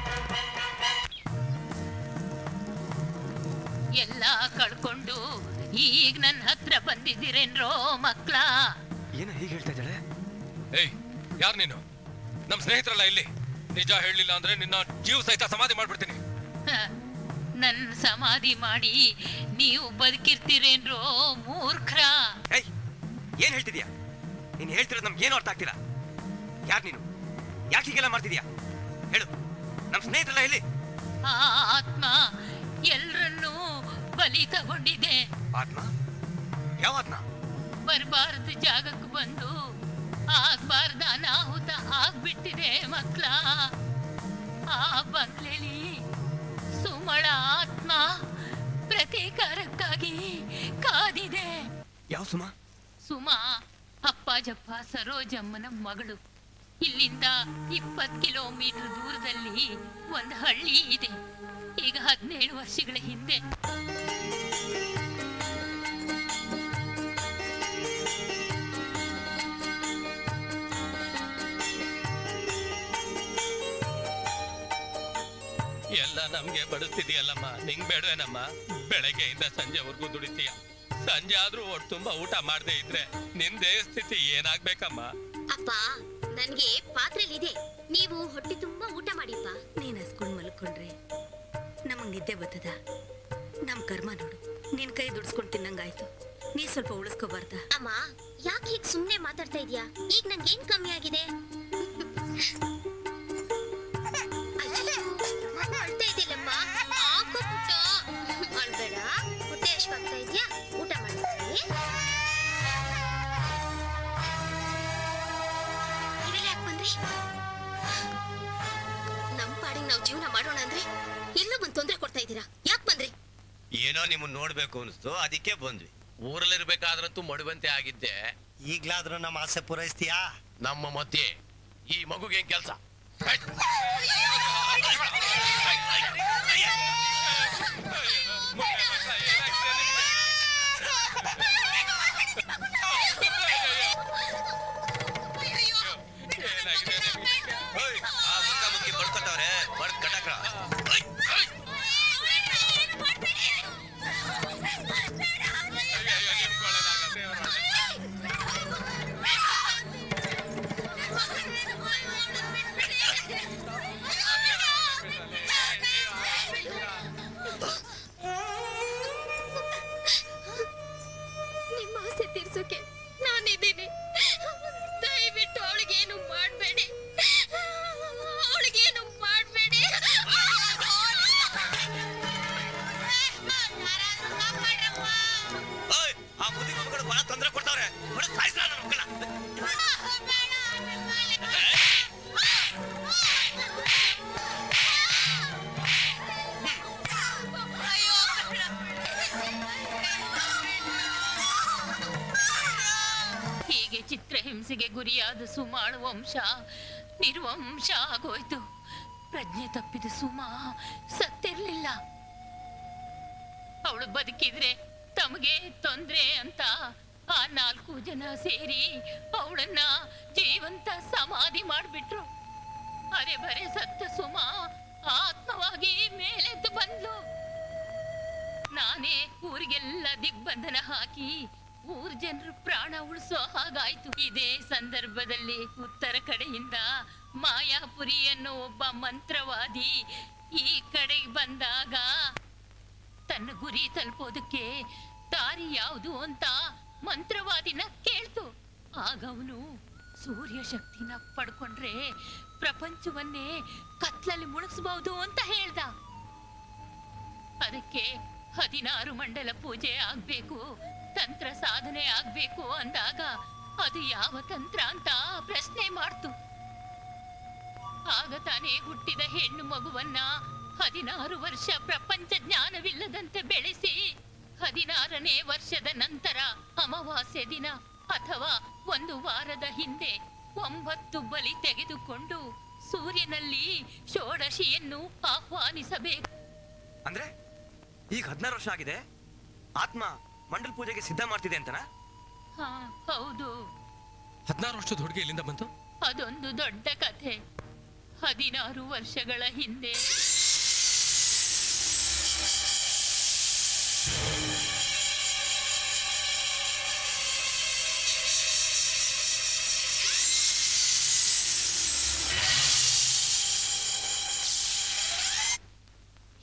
ಎಲ್ಲ ಕಳ್ಕೊಂಡು ಈಗ ನನ್ನ ಹತ್ರ ಬಂದಿದ್ದೀರೇನ್ರೋ ಮಕ್ಳ? ಏನ ಹೀಗೆ ಹೇಳ್ತಾ ಇದ್ದಾಳೆ? ಏಯ್, ಯಾರು ನೀನು? ನಮ್ ಸ್ನೇಹಿತರಲ್ಲ ಇಲ್ಲಿ. ನಿಜ ಹೇಳಲಿಲ್ಲ ಅಂದ್ರೆ ನಿನ್ನ ಜೀವ ಸಹಿತ ಸಮಾಧಿ ಮಾಡ್ಬಿಡ್ತೀನಿ. ನನ್ನ ಸಮಾಧಿ ಮಾಡಿ ನೀವು ಬದುಕಿರ್ತೀರೇನ್ರೋ ಮೂರ್ಖರ? ಏಯ್, ಏನ್ ಹೇಳ್ತಿದ್ಯಾ ನೀನ್? ಹೇಳ್ತಿರೋದು ನಮ್ಗೆ ಏನು ಅರ್ಥ ಆಗ್ತಿಲ್ಲ. ಯಾರು ನೀನು? ಯಾಕೆ ಹೀಗೆಲ್ಲ ಮಾಡ್ತಿದ್ಯಾ ಹೇಳು? ನಮ್ ಸ್ನೇಹಿತರಲ್ಲ ಇಲ್ಲಿ. ಆ ಆತ್ಮ ಎಲ್ರನ್ನೂ ಬಲಿ ತಗೊಂಡಿದೆ. ಆತ್ಮ? ಯಾವ ಆತ್ಮ? ಬರಬಾರ್ದ ಜಾಗಕ್ಕೆ ಬಂದು ಆಗ್ಬಾರ್ದ ಅನಾಹುತ ಆಗ್ಬಿಟ್ಟಿದೆ ಮಕ್ಳ. ಆ ಬಂಗ್ಲೆಲಿ ಸುಮಳ ಆತ್ಮ ಪ್ರತೀಕಾರಕ್ಕಾಗಿ ಕಾದಿದೆ. ಯಾವ ಸುಮ? ಸುಮ ಅಪ್ಪಾಜಪ್ಪ ಸರೋಜಮ್ಮನ ಮಗಳು. ಇಲ್ಲಿಂದ ಇಪ್ಪತ್ತು ಕಿಲೋಮೀಟರ್ ದೂರದಲ್ಲಿ ಒಂದು ಹಳ್ಳಿ ಇದೆ. ಈಗ ಹದಿನೇಳು ವರ್ಷಗಳ ಹಿಂದೆ ಎಲ್ಲ ನಮ್ಗೆ ಬಡಿಸ್ತಿದೀಯಲ್ಲಮ್ಮ, ನಿಂಗ್ ಬೇಡವೇನಮ್ಮ? ಬೆಳಗ್ಗೆಯಿಂದ ಸಂಜೆವರೆಗೂ ದುಡಿತೀಯ, ಸಂಜೆ ಆದ್ರೂ ಒಟ್ಟು ತುಂಬಾ ಊಟ ಮಾಡದೆ ಇದ್ರೆ ನಿನ್ ದೇಹ ಸ್ಥಿತಿ ಏನಾಗ್ಬೇಕಮ್ಮ? ಅಪ್ಪ, ನನ್ಗೆ ಪಾತ್ರೆಲಿದೆ, ನೀವು ಹೊಟ್ಟೆ ತುಂಬಾ ಊಟ ಮಾಡಿಪ್ಪ. ನೀನ್ ಹಸ್ಕೊಂಡ್ ಮಲ್ಕೊಂಡ್ರೆ ನಮಗ್ ನಿದ್ದೆ ಬರ್ತದ? ನಮ್ ಕರ್ಮ ನೋಡು, ನಿನ್ ಕೈ ದುಡ್ಸ್ಕೊಂಡ್ ತಿನ್ನಂಗಾಯ್ತು. ನೀ ಸ್ವಲ್ಪ ಉಳಿಸ್ಕೋಬಾರ್ದ? ಅಮ್ಮ, ಯಾಕೆ ಹೀಗ್ ಸುಮ್ನೆ ಮಾತಾಡ್ತಾ ಇದ್ಯಾ? ಈಗ ನನ್ಗೇನ್ ಕಮ್ಮಿ ಆಗಿದೆ? ಅಳ್ತಾ ಇದೆಯಲ್ಲಮ್ಮ, ಹಾಕೋ ಪುಟ್ಟ. ಅಳ್ಬೇಡ, ಹೊಟ್ಟೆ ಹಶ್ವಾಗ್ತಾ ಇದ್ಯಾ? ಊಟ ಮಾಡ್ತೀನಿ. ಇವೆಲ್ಲ ಯಾಕೆ ಬಂದ್ರಿ? ನಮ್ ಪಾಡಿಗೆ ನಾವ್ ಜೀವನ ಮಾಡೋಣ ಅಂದ್ರೆ ಎಲ್ಲ ಬಂದ್ ತೊಂದ್ರೆ ಕೊಡ್ತಾ ಇದ್ದೀರಾ. ಯಾಕೆ ಬಂದ್ರಿ? ಏನೋ ನಿಮ್ಮನ್ನ ನೋಡ್ಬೇಕು ಅನಿಸ್ತು, ಅದಕ್ಕೆ ಬಂದ್ವಿ. ಊರಲ್ಲಿರ್ಬೇಕಾದ್ರಂತೂ ಮಡುವಂತೆ ಆಗಿದ್ದೆ. ಈಗ್ಲಾದ್ರೂ ನಮ್ಮ ಆಸೆ ಪೂರೈಸ್ತೀಯಾ? ನಮ್ಮ ಮಧ್ಯೆ ಈ ಮಗುಗೇನ್ ಕೆಲ್ಸ? ಆ ಮುಖ ಮುಖಿ ಬಡ್ಕೊಟ್ಟವ್ರೆ, ಬಡ್ದ್ ಕಟಾಕ್ರ. ನಿಮ್ಮ ಆಸೆ ತೀರ್ಸೋಕೆ ನಾನಿದ್ದೀನಿ. ದಯವಿಟ್ಟು ಅವಳಿಗೇನು ಮಾಡಬೇಡಿ, ಅವಳಿಗೇನು ಮಾಡಬೇಡಿ. ಆ ಬುದ್ಧಿ ಮಕ್ಕಳು ಬಹಳ ತೊಂದರೆ ಕೊಡ್ತಾವ್ರೆ, ಸಾಯಿಸ್ಲ ನನ್ನ ಮಕ್ಕಳ. ಹೀಗೆ ಚಿತ್ರಹಿಂಸೆಗೆ ಗುರಿಯಾದ ಸುಮಾಳು ವಂಶ ನಿರ್ವಂಶ ಆಗೋಯ್ತು. ಪ್ರಜ್ಞೆ ತಪ್ಪಿದ ಸುಮಾ ಸತ್ತಿರ್ಲಿಲ್ಲ. ಅವಳು ಬದುಕಿದ್ರೆ ತಮಗೆ ತೊಂದ್ರೆ ಅಂತ ಆ ನಾಲ್ಕು ಜನ ಸೇರಿ ಅವಳನ್ನ ಜೀವಂತ ಸಮಾಧಿ ಮಾಡ್ಬಿಟ್ರು. ಅರೆ ಬರೆ ಸತ್ತ ಸುಮಾ ಆತ್ಮವಾಗಿ ಮೇಲೆದ್ದು ಬಂದ್ಲು. ನಾನೇ ಊರಿಗೆಲ್ಲ ದಿಗ್ಬಂಧನ ಹಾಕಿ ಊರ್ ಜನರು ಪ್ರಾಣ ಉಳಿಸೋ ಹಾಗಾಯ್ತು. ಇದೇ ಸಂದರ್ಭದಲ್ಲಿ ಉತ್ತರ ಕಡೆಯಿಂದ ಮಾಯಾಪುರಿ ಅನ್ನೋ ಒಬ್ಬ ಮಂತ್ರವಾದಿ ಈ ಕಡೆಗೆ ಬಂದಾಗ ತನ್ನ ಗುರಿ ತಲುಪೋದಕ್ಕೆ ದಾರಿ ಯಾವುದು ಅಂತ ಮಂತ್ರವಾದಿನ ಕೇಳ್ತು. ಆಗ ಅವನು ಸೂರ್ಯ ಶಕ್ತಿನ ಪಡ್ಕೊಂಡ್ರೆ ಪ್ರಪಂಚವನ್ನೇ ಕತ್ಲಲ್ಲಿ ಮುಳುಗಿಸಬಹುದು ಅಂತ ಹೇಳ್ದ. ಅದಕ್ಕೆ ಹದಿನಾರು ಮಂಡಲ ಪೂಜೆ ಆಗ್ಬೇಕು, ತಂತ್ರ ಸಾಧನೆ ಆಗ್ಬೇಕು ಅಂದಾಗ ಅದು ಯಾವ ತಂತ್ರ ಅಂತ ಪ್ರಶ್ನೆ ಮಾಡ್ತು. ಆಗ ತಾನೇ ಹುಟ್ಟಿದ ಹೆಣ್ಣು ಮಗುವನ್ನ ಹದಿನಾರು ವರ್ಷ ಪ್ರಪಂಚ ಜ್ಞಾನವಿಲ್ಲದಂತೆ ಬೆಳೆಸಿ ಹದಿನಾರನೇ ವರ್ಷದ ನಂತರ ಅಮಾವಾಸ್ಯೆ ದಿನ ಅಥವಾ ಒಂದು ವಾರದ ಹಿಂದೆ ಒಂಬತ್ತು ಬಲಿ ತೆಗೆದುಕೊಂಡು ಸೂರ್ಯನಲ್ಲಿ ಷೋಡಶಿಯನ್ನು ಆಹ್ವಾನಿಸಬೇಕು. ಅಂದ್ರೆ ಈಗ ಹದಿನಾರು ವರ್ಷ ಆಗಿದೆ, ಆತ್ಮ ಮಂಡಲ ಪೂಜೆಗೆ ಸಿದ್ಧ ಮಾಡ್ತಿದೆ ಅಂತನಾ? ಹಾ ಹೌದು. ಹದಿನಾರು ವರ್ಷದ ಹುಡುಗಿ ಇಲ್ಲಿಂದ ಬಂತು? ಅದೊಂದು ದೊಡ್ಡ ಕಥೆ. ಹದಿನಾರು ವರ್ಷಗಳ ಹಿಂದೆ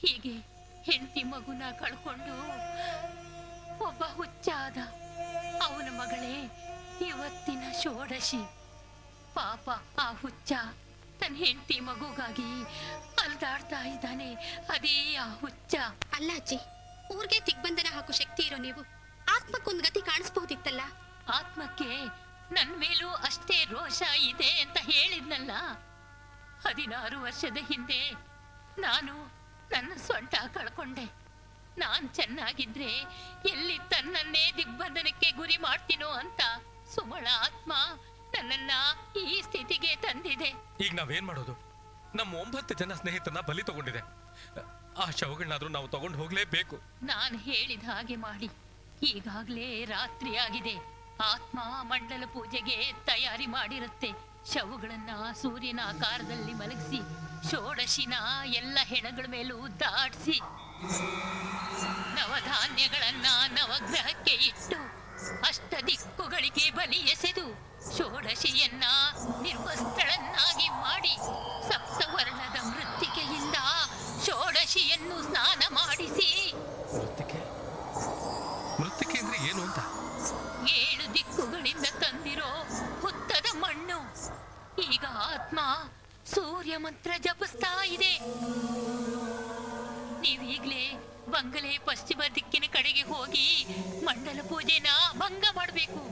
ಹೀಗೆ ಹೆಂಡತಿ ಮಗುನ ಕಳ್ಕೊಂಡು ಒಬ್ಬ ಹುಚ್ಚಾದ. ಅವನ ಮಗಳೇ ಇವತ್ತಿನ ಷೋಡಶಿ. ಪಾಪ ಆ ಹುಚ್ಚ ತನ್ನ ಹೆಂಡತಿ ಮಗುಗಾಗಿ ಅಲ್ದಾಡ್ತಾ ಇದ್ದಾನೆ. ಅದೇ ಆ ಹುಚ್ಚ. ಅಲ್ಲ ಅಜ್ಜಿ, ಊರ್ಗೆ ದಿಗ್ಬಂಧನ ಹಾಕೋ ಶಕ್ತಿ ಇರೋ ನೀವು ಆತ್ಮಕ್ಕೊಂದು ಗತಿ ಕಾಣಿಸ್ಬಹುದಿತ್ತಲ್ಲ. ಆತ್ಮಕ್ಕೆ ನನ್ ಮೇಲೂ ಅಷ್ಟೇ ರೋಷ ಇದೆ ಅಂತ ಹೇಳಿದ್ನಲ್ಲ. ಹದಿನಾರು ವರ್ಷದ ಹಿಂದೆ ನಾನು ನನ್ನ ಸೊಂಟ ಕಳ್ಕೊಂಡೆ. ನಾನ್ ಚೆನ್ನಾಗಿದ್ರೆ ಎಲ್ಲಿ ತನ್ನನ್ನೇ ದಿಗ್ಬಂಧನಕ್ಕೆ ಗುರಿ ಮಾಡ್ತೀನೋ ಅಂತ ಸುಮಳ ಆತ್ಮ ನನ್ನನ್ನ ಈ ಸ್ಥಿತಿಗೆ ತಂದಿದೆ. ಈಗ ನಾವೇನ್ ಮಾಡೋದು? ನಮ್ಮ ಒಂಬತ್ತು ಜನ ಸ್ನೇಹಿತರನ್ನ ಬಲಿ ತಗೊಂಡಿದೆ. ಆ ಶವಗಳನ್ನಾದ್ರೂ ನಾವು ತಗೊಂಡು ಹೋಗ್ಲೇಬೇಕು. ನಾನು ಹೇಳಿದ ಹಾಗೆ ಮಾಡಿ. ಈಗಾಗ್ಲೇ ರಾತ್ರಿ ಆಗಿದೆ. ಆತ್ಮ ಮಂಡಲ ಪೂಜೆಗೆ ತಯಾರಿ ಮಾಡಿರುತ್ತೆ. ಶವಗಳನ್ನ ಸೂರ್ಯನ ಆಕಾರದಲ್ಲಿ ಮಲಗಿಸಿ ಷೋಡಶಿನ ಎಲ್ಲ ಹೆಣಗಳ ಮೇಲೂ ದಾಟಿಸಿ ನವಧಾನ್ಯಗಳನ್ನ ನವಗ್ರಹಕ್ಕೆ ಇಟ್ಟು ಅಷ್ಟ ದಿಕ್ಕುಗಳಿಗೆ ಬಲಿ ಎಸೆದು ಷೋಡಶಿಯನ್ನ ನಿರ್ವಸ್ತ್ರಳನ್ನಾಗಿ ಮಾಡಿ ಸಪ್ತವರ್ಣದ ಮೃತ್ತಿಕೆಯಿಂದ ಷೋಡಶಿಯನ್ನು ಸ್ನಾನ ಮಾಡಿಸಿ. ಮೃತ್ತಿಕೆ ಅಂದ್ರೆ ಏನು ಅಂತ? ಏಳು ದಿಕ್ಕುಗಳಿಂದ ತಂದಿರೋ ಹುತ್ತದ ಮಣ್ಣು. ಈಗ ಆತ್ಮ ಸೂರ್ಯ ಮಂತ್ರ ಜಪಿಸ್ತಾ ಇದೆ. ನೀವೀಗ್ಲೇ ಬಂಗಲೆ ಪಶ್ಚಿಮ ದಿಕ್ಕಿನ ಕಡೆಗೆ ಹೋಗಿ ಮಂಡಲ ಪೂಜೆನ ಭಂಗ ಮಾಡಬೇಕು.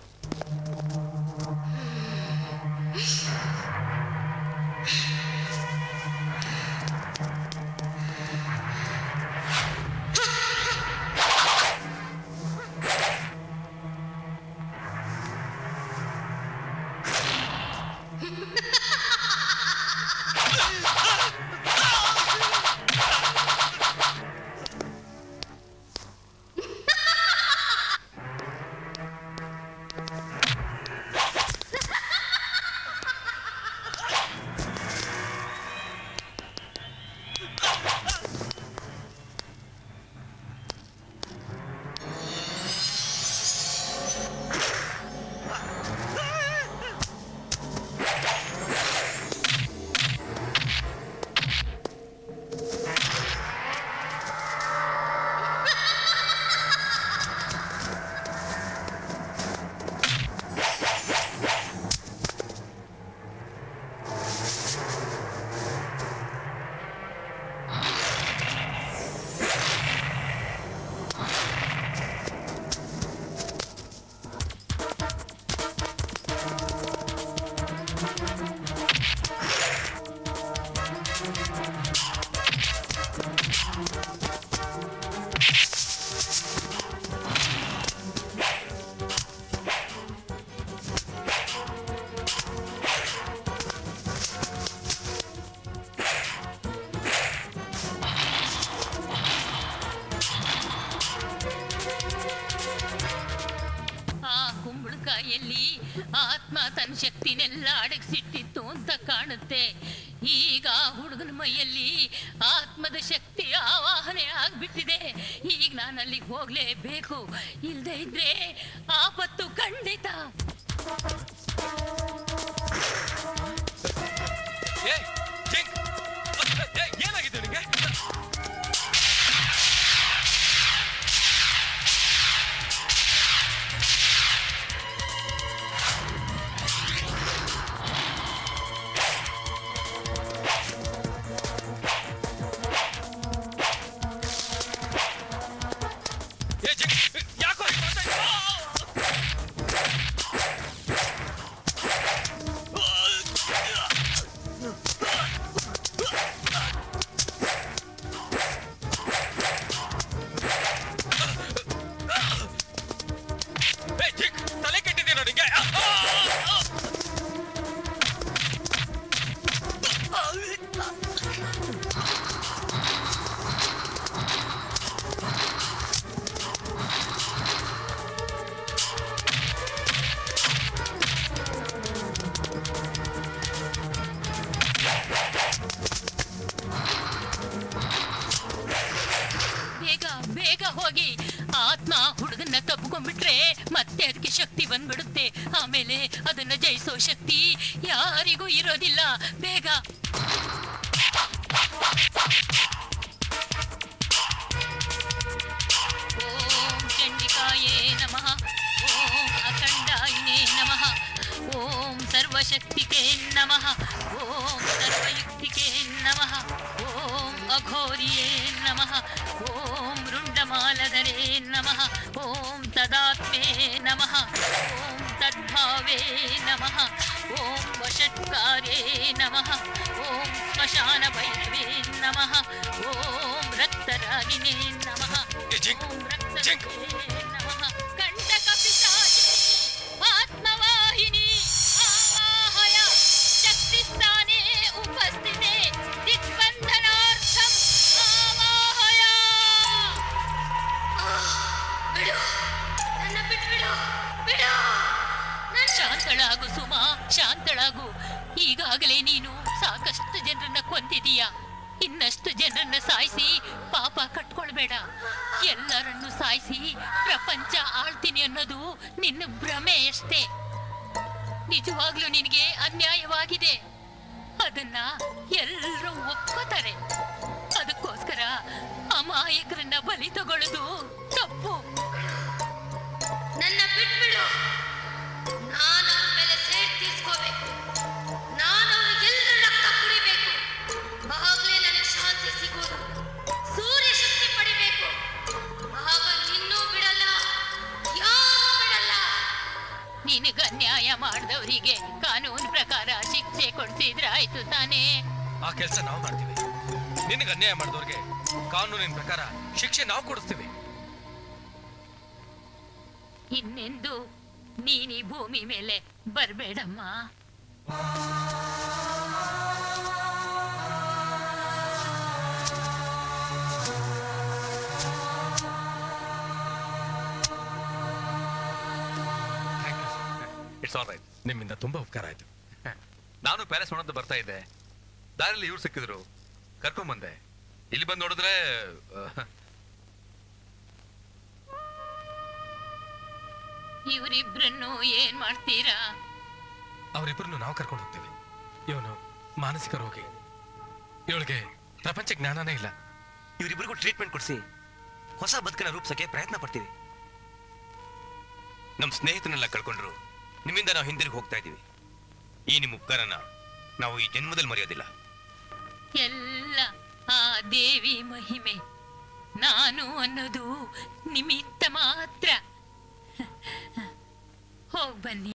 ಆತ್ಮ ತನ್ನ ಶಕ್ತಿನೆಲ್ಲ ಅಡಗಿಸಿಟ್ಟಿತ್ತು ಅಂತ ಕಾಣುತ್ತೆ. ಈಗ ಹುಡುಗನ ಮೈಯಲ್ಲಿ ಆತ್ಮದ ಶಕ್ತಿ ಆವಾಹನೆ ಆಗ್ಬಿಟ್ಟಿದೆ. ಈಗ ನಾನು ಅಲ್ಲಿಗೆ ಹೋಗ್ಲೇಬೇಕು. ಇಲ್ದೇ ಇದ್ರೆ ಆಪತ್ತು ಖಂಡಿತ. ಏನಾಗಿದೆ ನಿಮಗೆ? ಆತ್ಮ ಹುಡುಗನ್ನ ತಪ್ಪಿಕೊಂಡ್ಬಿಟ್ರೆ ಮತ್ತೆ ಅದಕ್ಕೆ ಶಕ್ತಿ ಬಂದ್ಬಿಡುತ್ತೆ. ಆಮೇಲೆ ಅದನ್ನ ಜಯಿಸೋ ಶಕ್ತಿ ಯಾರಿಗೂ ಇರೋದಿಲ್ಲ. ಬೇಗ ಅಖಂಡಾಯೇ ನಮಃ ಓಂ ಅಖಂಡಾಯಿನೇ ನಮಃ ಓಂ ಸರ್ವಶಕ್ತಿಕೇ ನಮಃ ಓಂ ಸರ್ವಯುಕ್ತಿಕೇ ನಮಃ ಓಂ ಅಘೋರಿಯೇ ನಮಃ ಓಂ ರುಂಡಮಾಲಧರೇ ನಮಃ ಓಂ ತದಾತ್ಮೇ ನಮಃ ಓಂ ತದ್ಭಾವೇ ನಮಃ ಓಂ ವಷಟ್ಕಾರೇ ನಮಃ ಓಂ ಸ್ಮಶಾನ ಭೈರವೇ ನಮಃ ಓಂ ರಕ್ತರಾಗಿನೇ ನಮಃ ಓಂ ರಕ್ತರಾಗಿನೇ ನಮಃ ಕಂಟಕ ಪಿಶಾಚಿನಿ ಆತ್ಮವಾಹಿನಿ ಆವಾಹಯ ಶಕ್ತಿಸ್ಥಾನೇ ಉಪಸ್ಥಿತೆ ದಿಗ್ಬಂಧನಾರ್ಥಂ ಆವಾಹಯ. ಬಿಡು, ನನ್ನ ಬಿಟ್ಬಿಡು, ಬಿಡು. ಶಾಂತಳಾಗು ಸುಮಾ, ಶಾಂತಳಾಗು. ಈಗಾಗಲೇ ನೀನು ಸಾಕಷ್ಟು ಜನರನ್ನ ಕೊಂದಿದೀಯ. ಇನ್ನಷ್ಟು ಜನರನ್ನ ಸಾಯಿಸಿ ಪಾಪ ಕಟ್ಕೊಳ್ಬೇಡ. ಎಲ್ಲರನ್ನು ಸಾಯಿಸಿ ಪ್ರಪಂಚ ಆಳ್ತೀನಿ ಅನ್ನೋದು ನಿನ್ನ ಭ್ರಮೆ ಅಷ್ಟೇ. ನಿಜವಾಗ್ಲೂ ನಿನಗೆ ಅನ್ಯಾಯವಾಗಿದೆ, ಅದನ್ನ ಎಲ್ಲರೂ ಒಪ್ಕೋತಾರೆ. ಅದಕ್ಕೋಸ್ಕರ ಅಮಾಯಕರನ್ನ ಬಲಿ ತಗೊಳ್ಳೋದು ತಪ್ಪು. ನನ್ನ ಬಿಟ್ಬಿಡು. ನಾನು ಅವ್ರ ಮೇಲೆ ಸೇಟ್ ತೀರ್ಸ್ಕೋಬೇಕು. ನಾನು ಅವ್ರಿಗೆಲ್ಲರ ರಕ್ತ ಕುಡಿಬೇಕು. ಆವಾಗಲೇ ನನಗೆ ಶಾಂತಿ ಸಿಗೋದು. ಸೂರ್ಯ ಶಕ್ತಿ ಪಡಿಬೇಕು. ಆಗ ನಿನ್ನೂ ಬಿಡಲ್ಲ, ಯಾರೂ ಬಿಡಲ್ಲ. ನಿನಗ ಅನ್ಯಾಯ ಮಾಡಿದವರಿಗೆ ಕಾನೂನು ಪ್ರಕಾರ ಶಿಕ್ಷೆ ಕೊಡ್ತಿದ್ರೆ ಆಯ್ತು ತಾನೇ. ಆ ಕೆಲಸ ನಾವು ಮಾಡ್ತೀವಿ. ನಿನಗೆ ಅನ್ಯಾಯ ಮಾಡಿದವ್ರಿಗೆ ಕಾನೂನಿನ ಪ್ರಕಾರ ಶಿಕ್ಷೆ ನಾವು ಕೊಡಿಸ್ತೀವಿ. ಇನ್ನೆಂದು ನೀನಿ ಭೂಮಿ ಮೇಲೆ ಬರ್ಬೇಡಮ್ಮ. It's all right. ನಿಮ್ಮಿಂದ ತುಂಬಾ ಉಪಕಾರ ಆಯ್ತು. ನಾನು ಪ್ಯಾಲೇಸ್ ನೋಡೋದು ಬರ್ತಾ ಇದ್ದೆ, ದಾರಿಯಲ್ಲಿ ಇವ್ರು ಸಿಕ್ಕಿದ್ರು, ಕರ್ಕೊಂಡ್ ಬಂದೆ. ಇಲ್ಲಿ ಬಂದು ನೋಡಿದ್ರೆ ಇವರಿಬ್ರನ್ನು ಏನ್ ಮಾಡ್ತೀರಾ? ಅವರಿಬ್ಬರನ್ನು ನಾವು ಕರ್ಕೊಂಡು ಹೋಗ್ತೇವೆ. ಇವನು ಮಾನಸಿಕ ರೋಗಿ, ಇವಳಿಗೆ ಪ್ರಪಂಚ ಜ್ಞಾನನೇ ಇಲ್ಲ. ಇವರಿಬ್ಬರಿಗೂ ಟ್ರೀಟ್ಮೆಂಟ್ ಕೊಡಿಸಿ ಹೊಸ ಬದುಕನ್ನ ರೂಪಿಸಕ್ಕೆ ಪ್ರಯತ್ನ ಪಡ್ತೀವಿ. ನಮ್ಮ ಸ್ನೇಹಿತನೆಲ್ಲ ಕಳ್ಕೊಂಡ್ರು ನಿಮ್ಮಿಂದ ನಾವು ಹಿಂದಿರುಗಿ ಹೋಗ್ತಾ ಇದ್ದೀವಿ. ಈ ನಿಮ್ಮ ಉಪಕಾರನ ನಾವು ಈ ಜನ್ಮದಲ್ಲಿ ಮರೆಯೋದಿಲ್ಲ. ಎಲ್ಲ ಆ ದೇವಿ ಮಹಿಮೆ. ನಾನು ಅನ್ನೋದು ನಿಮಿತ್ತ ಮಾತ್ರ. ಹೋಗ್ ಬನ್ನಿ.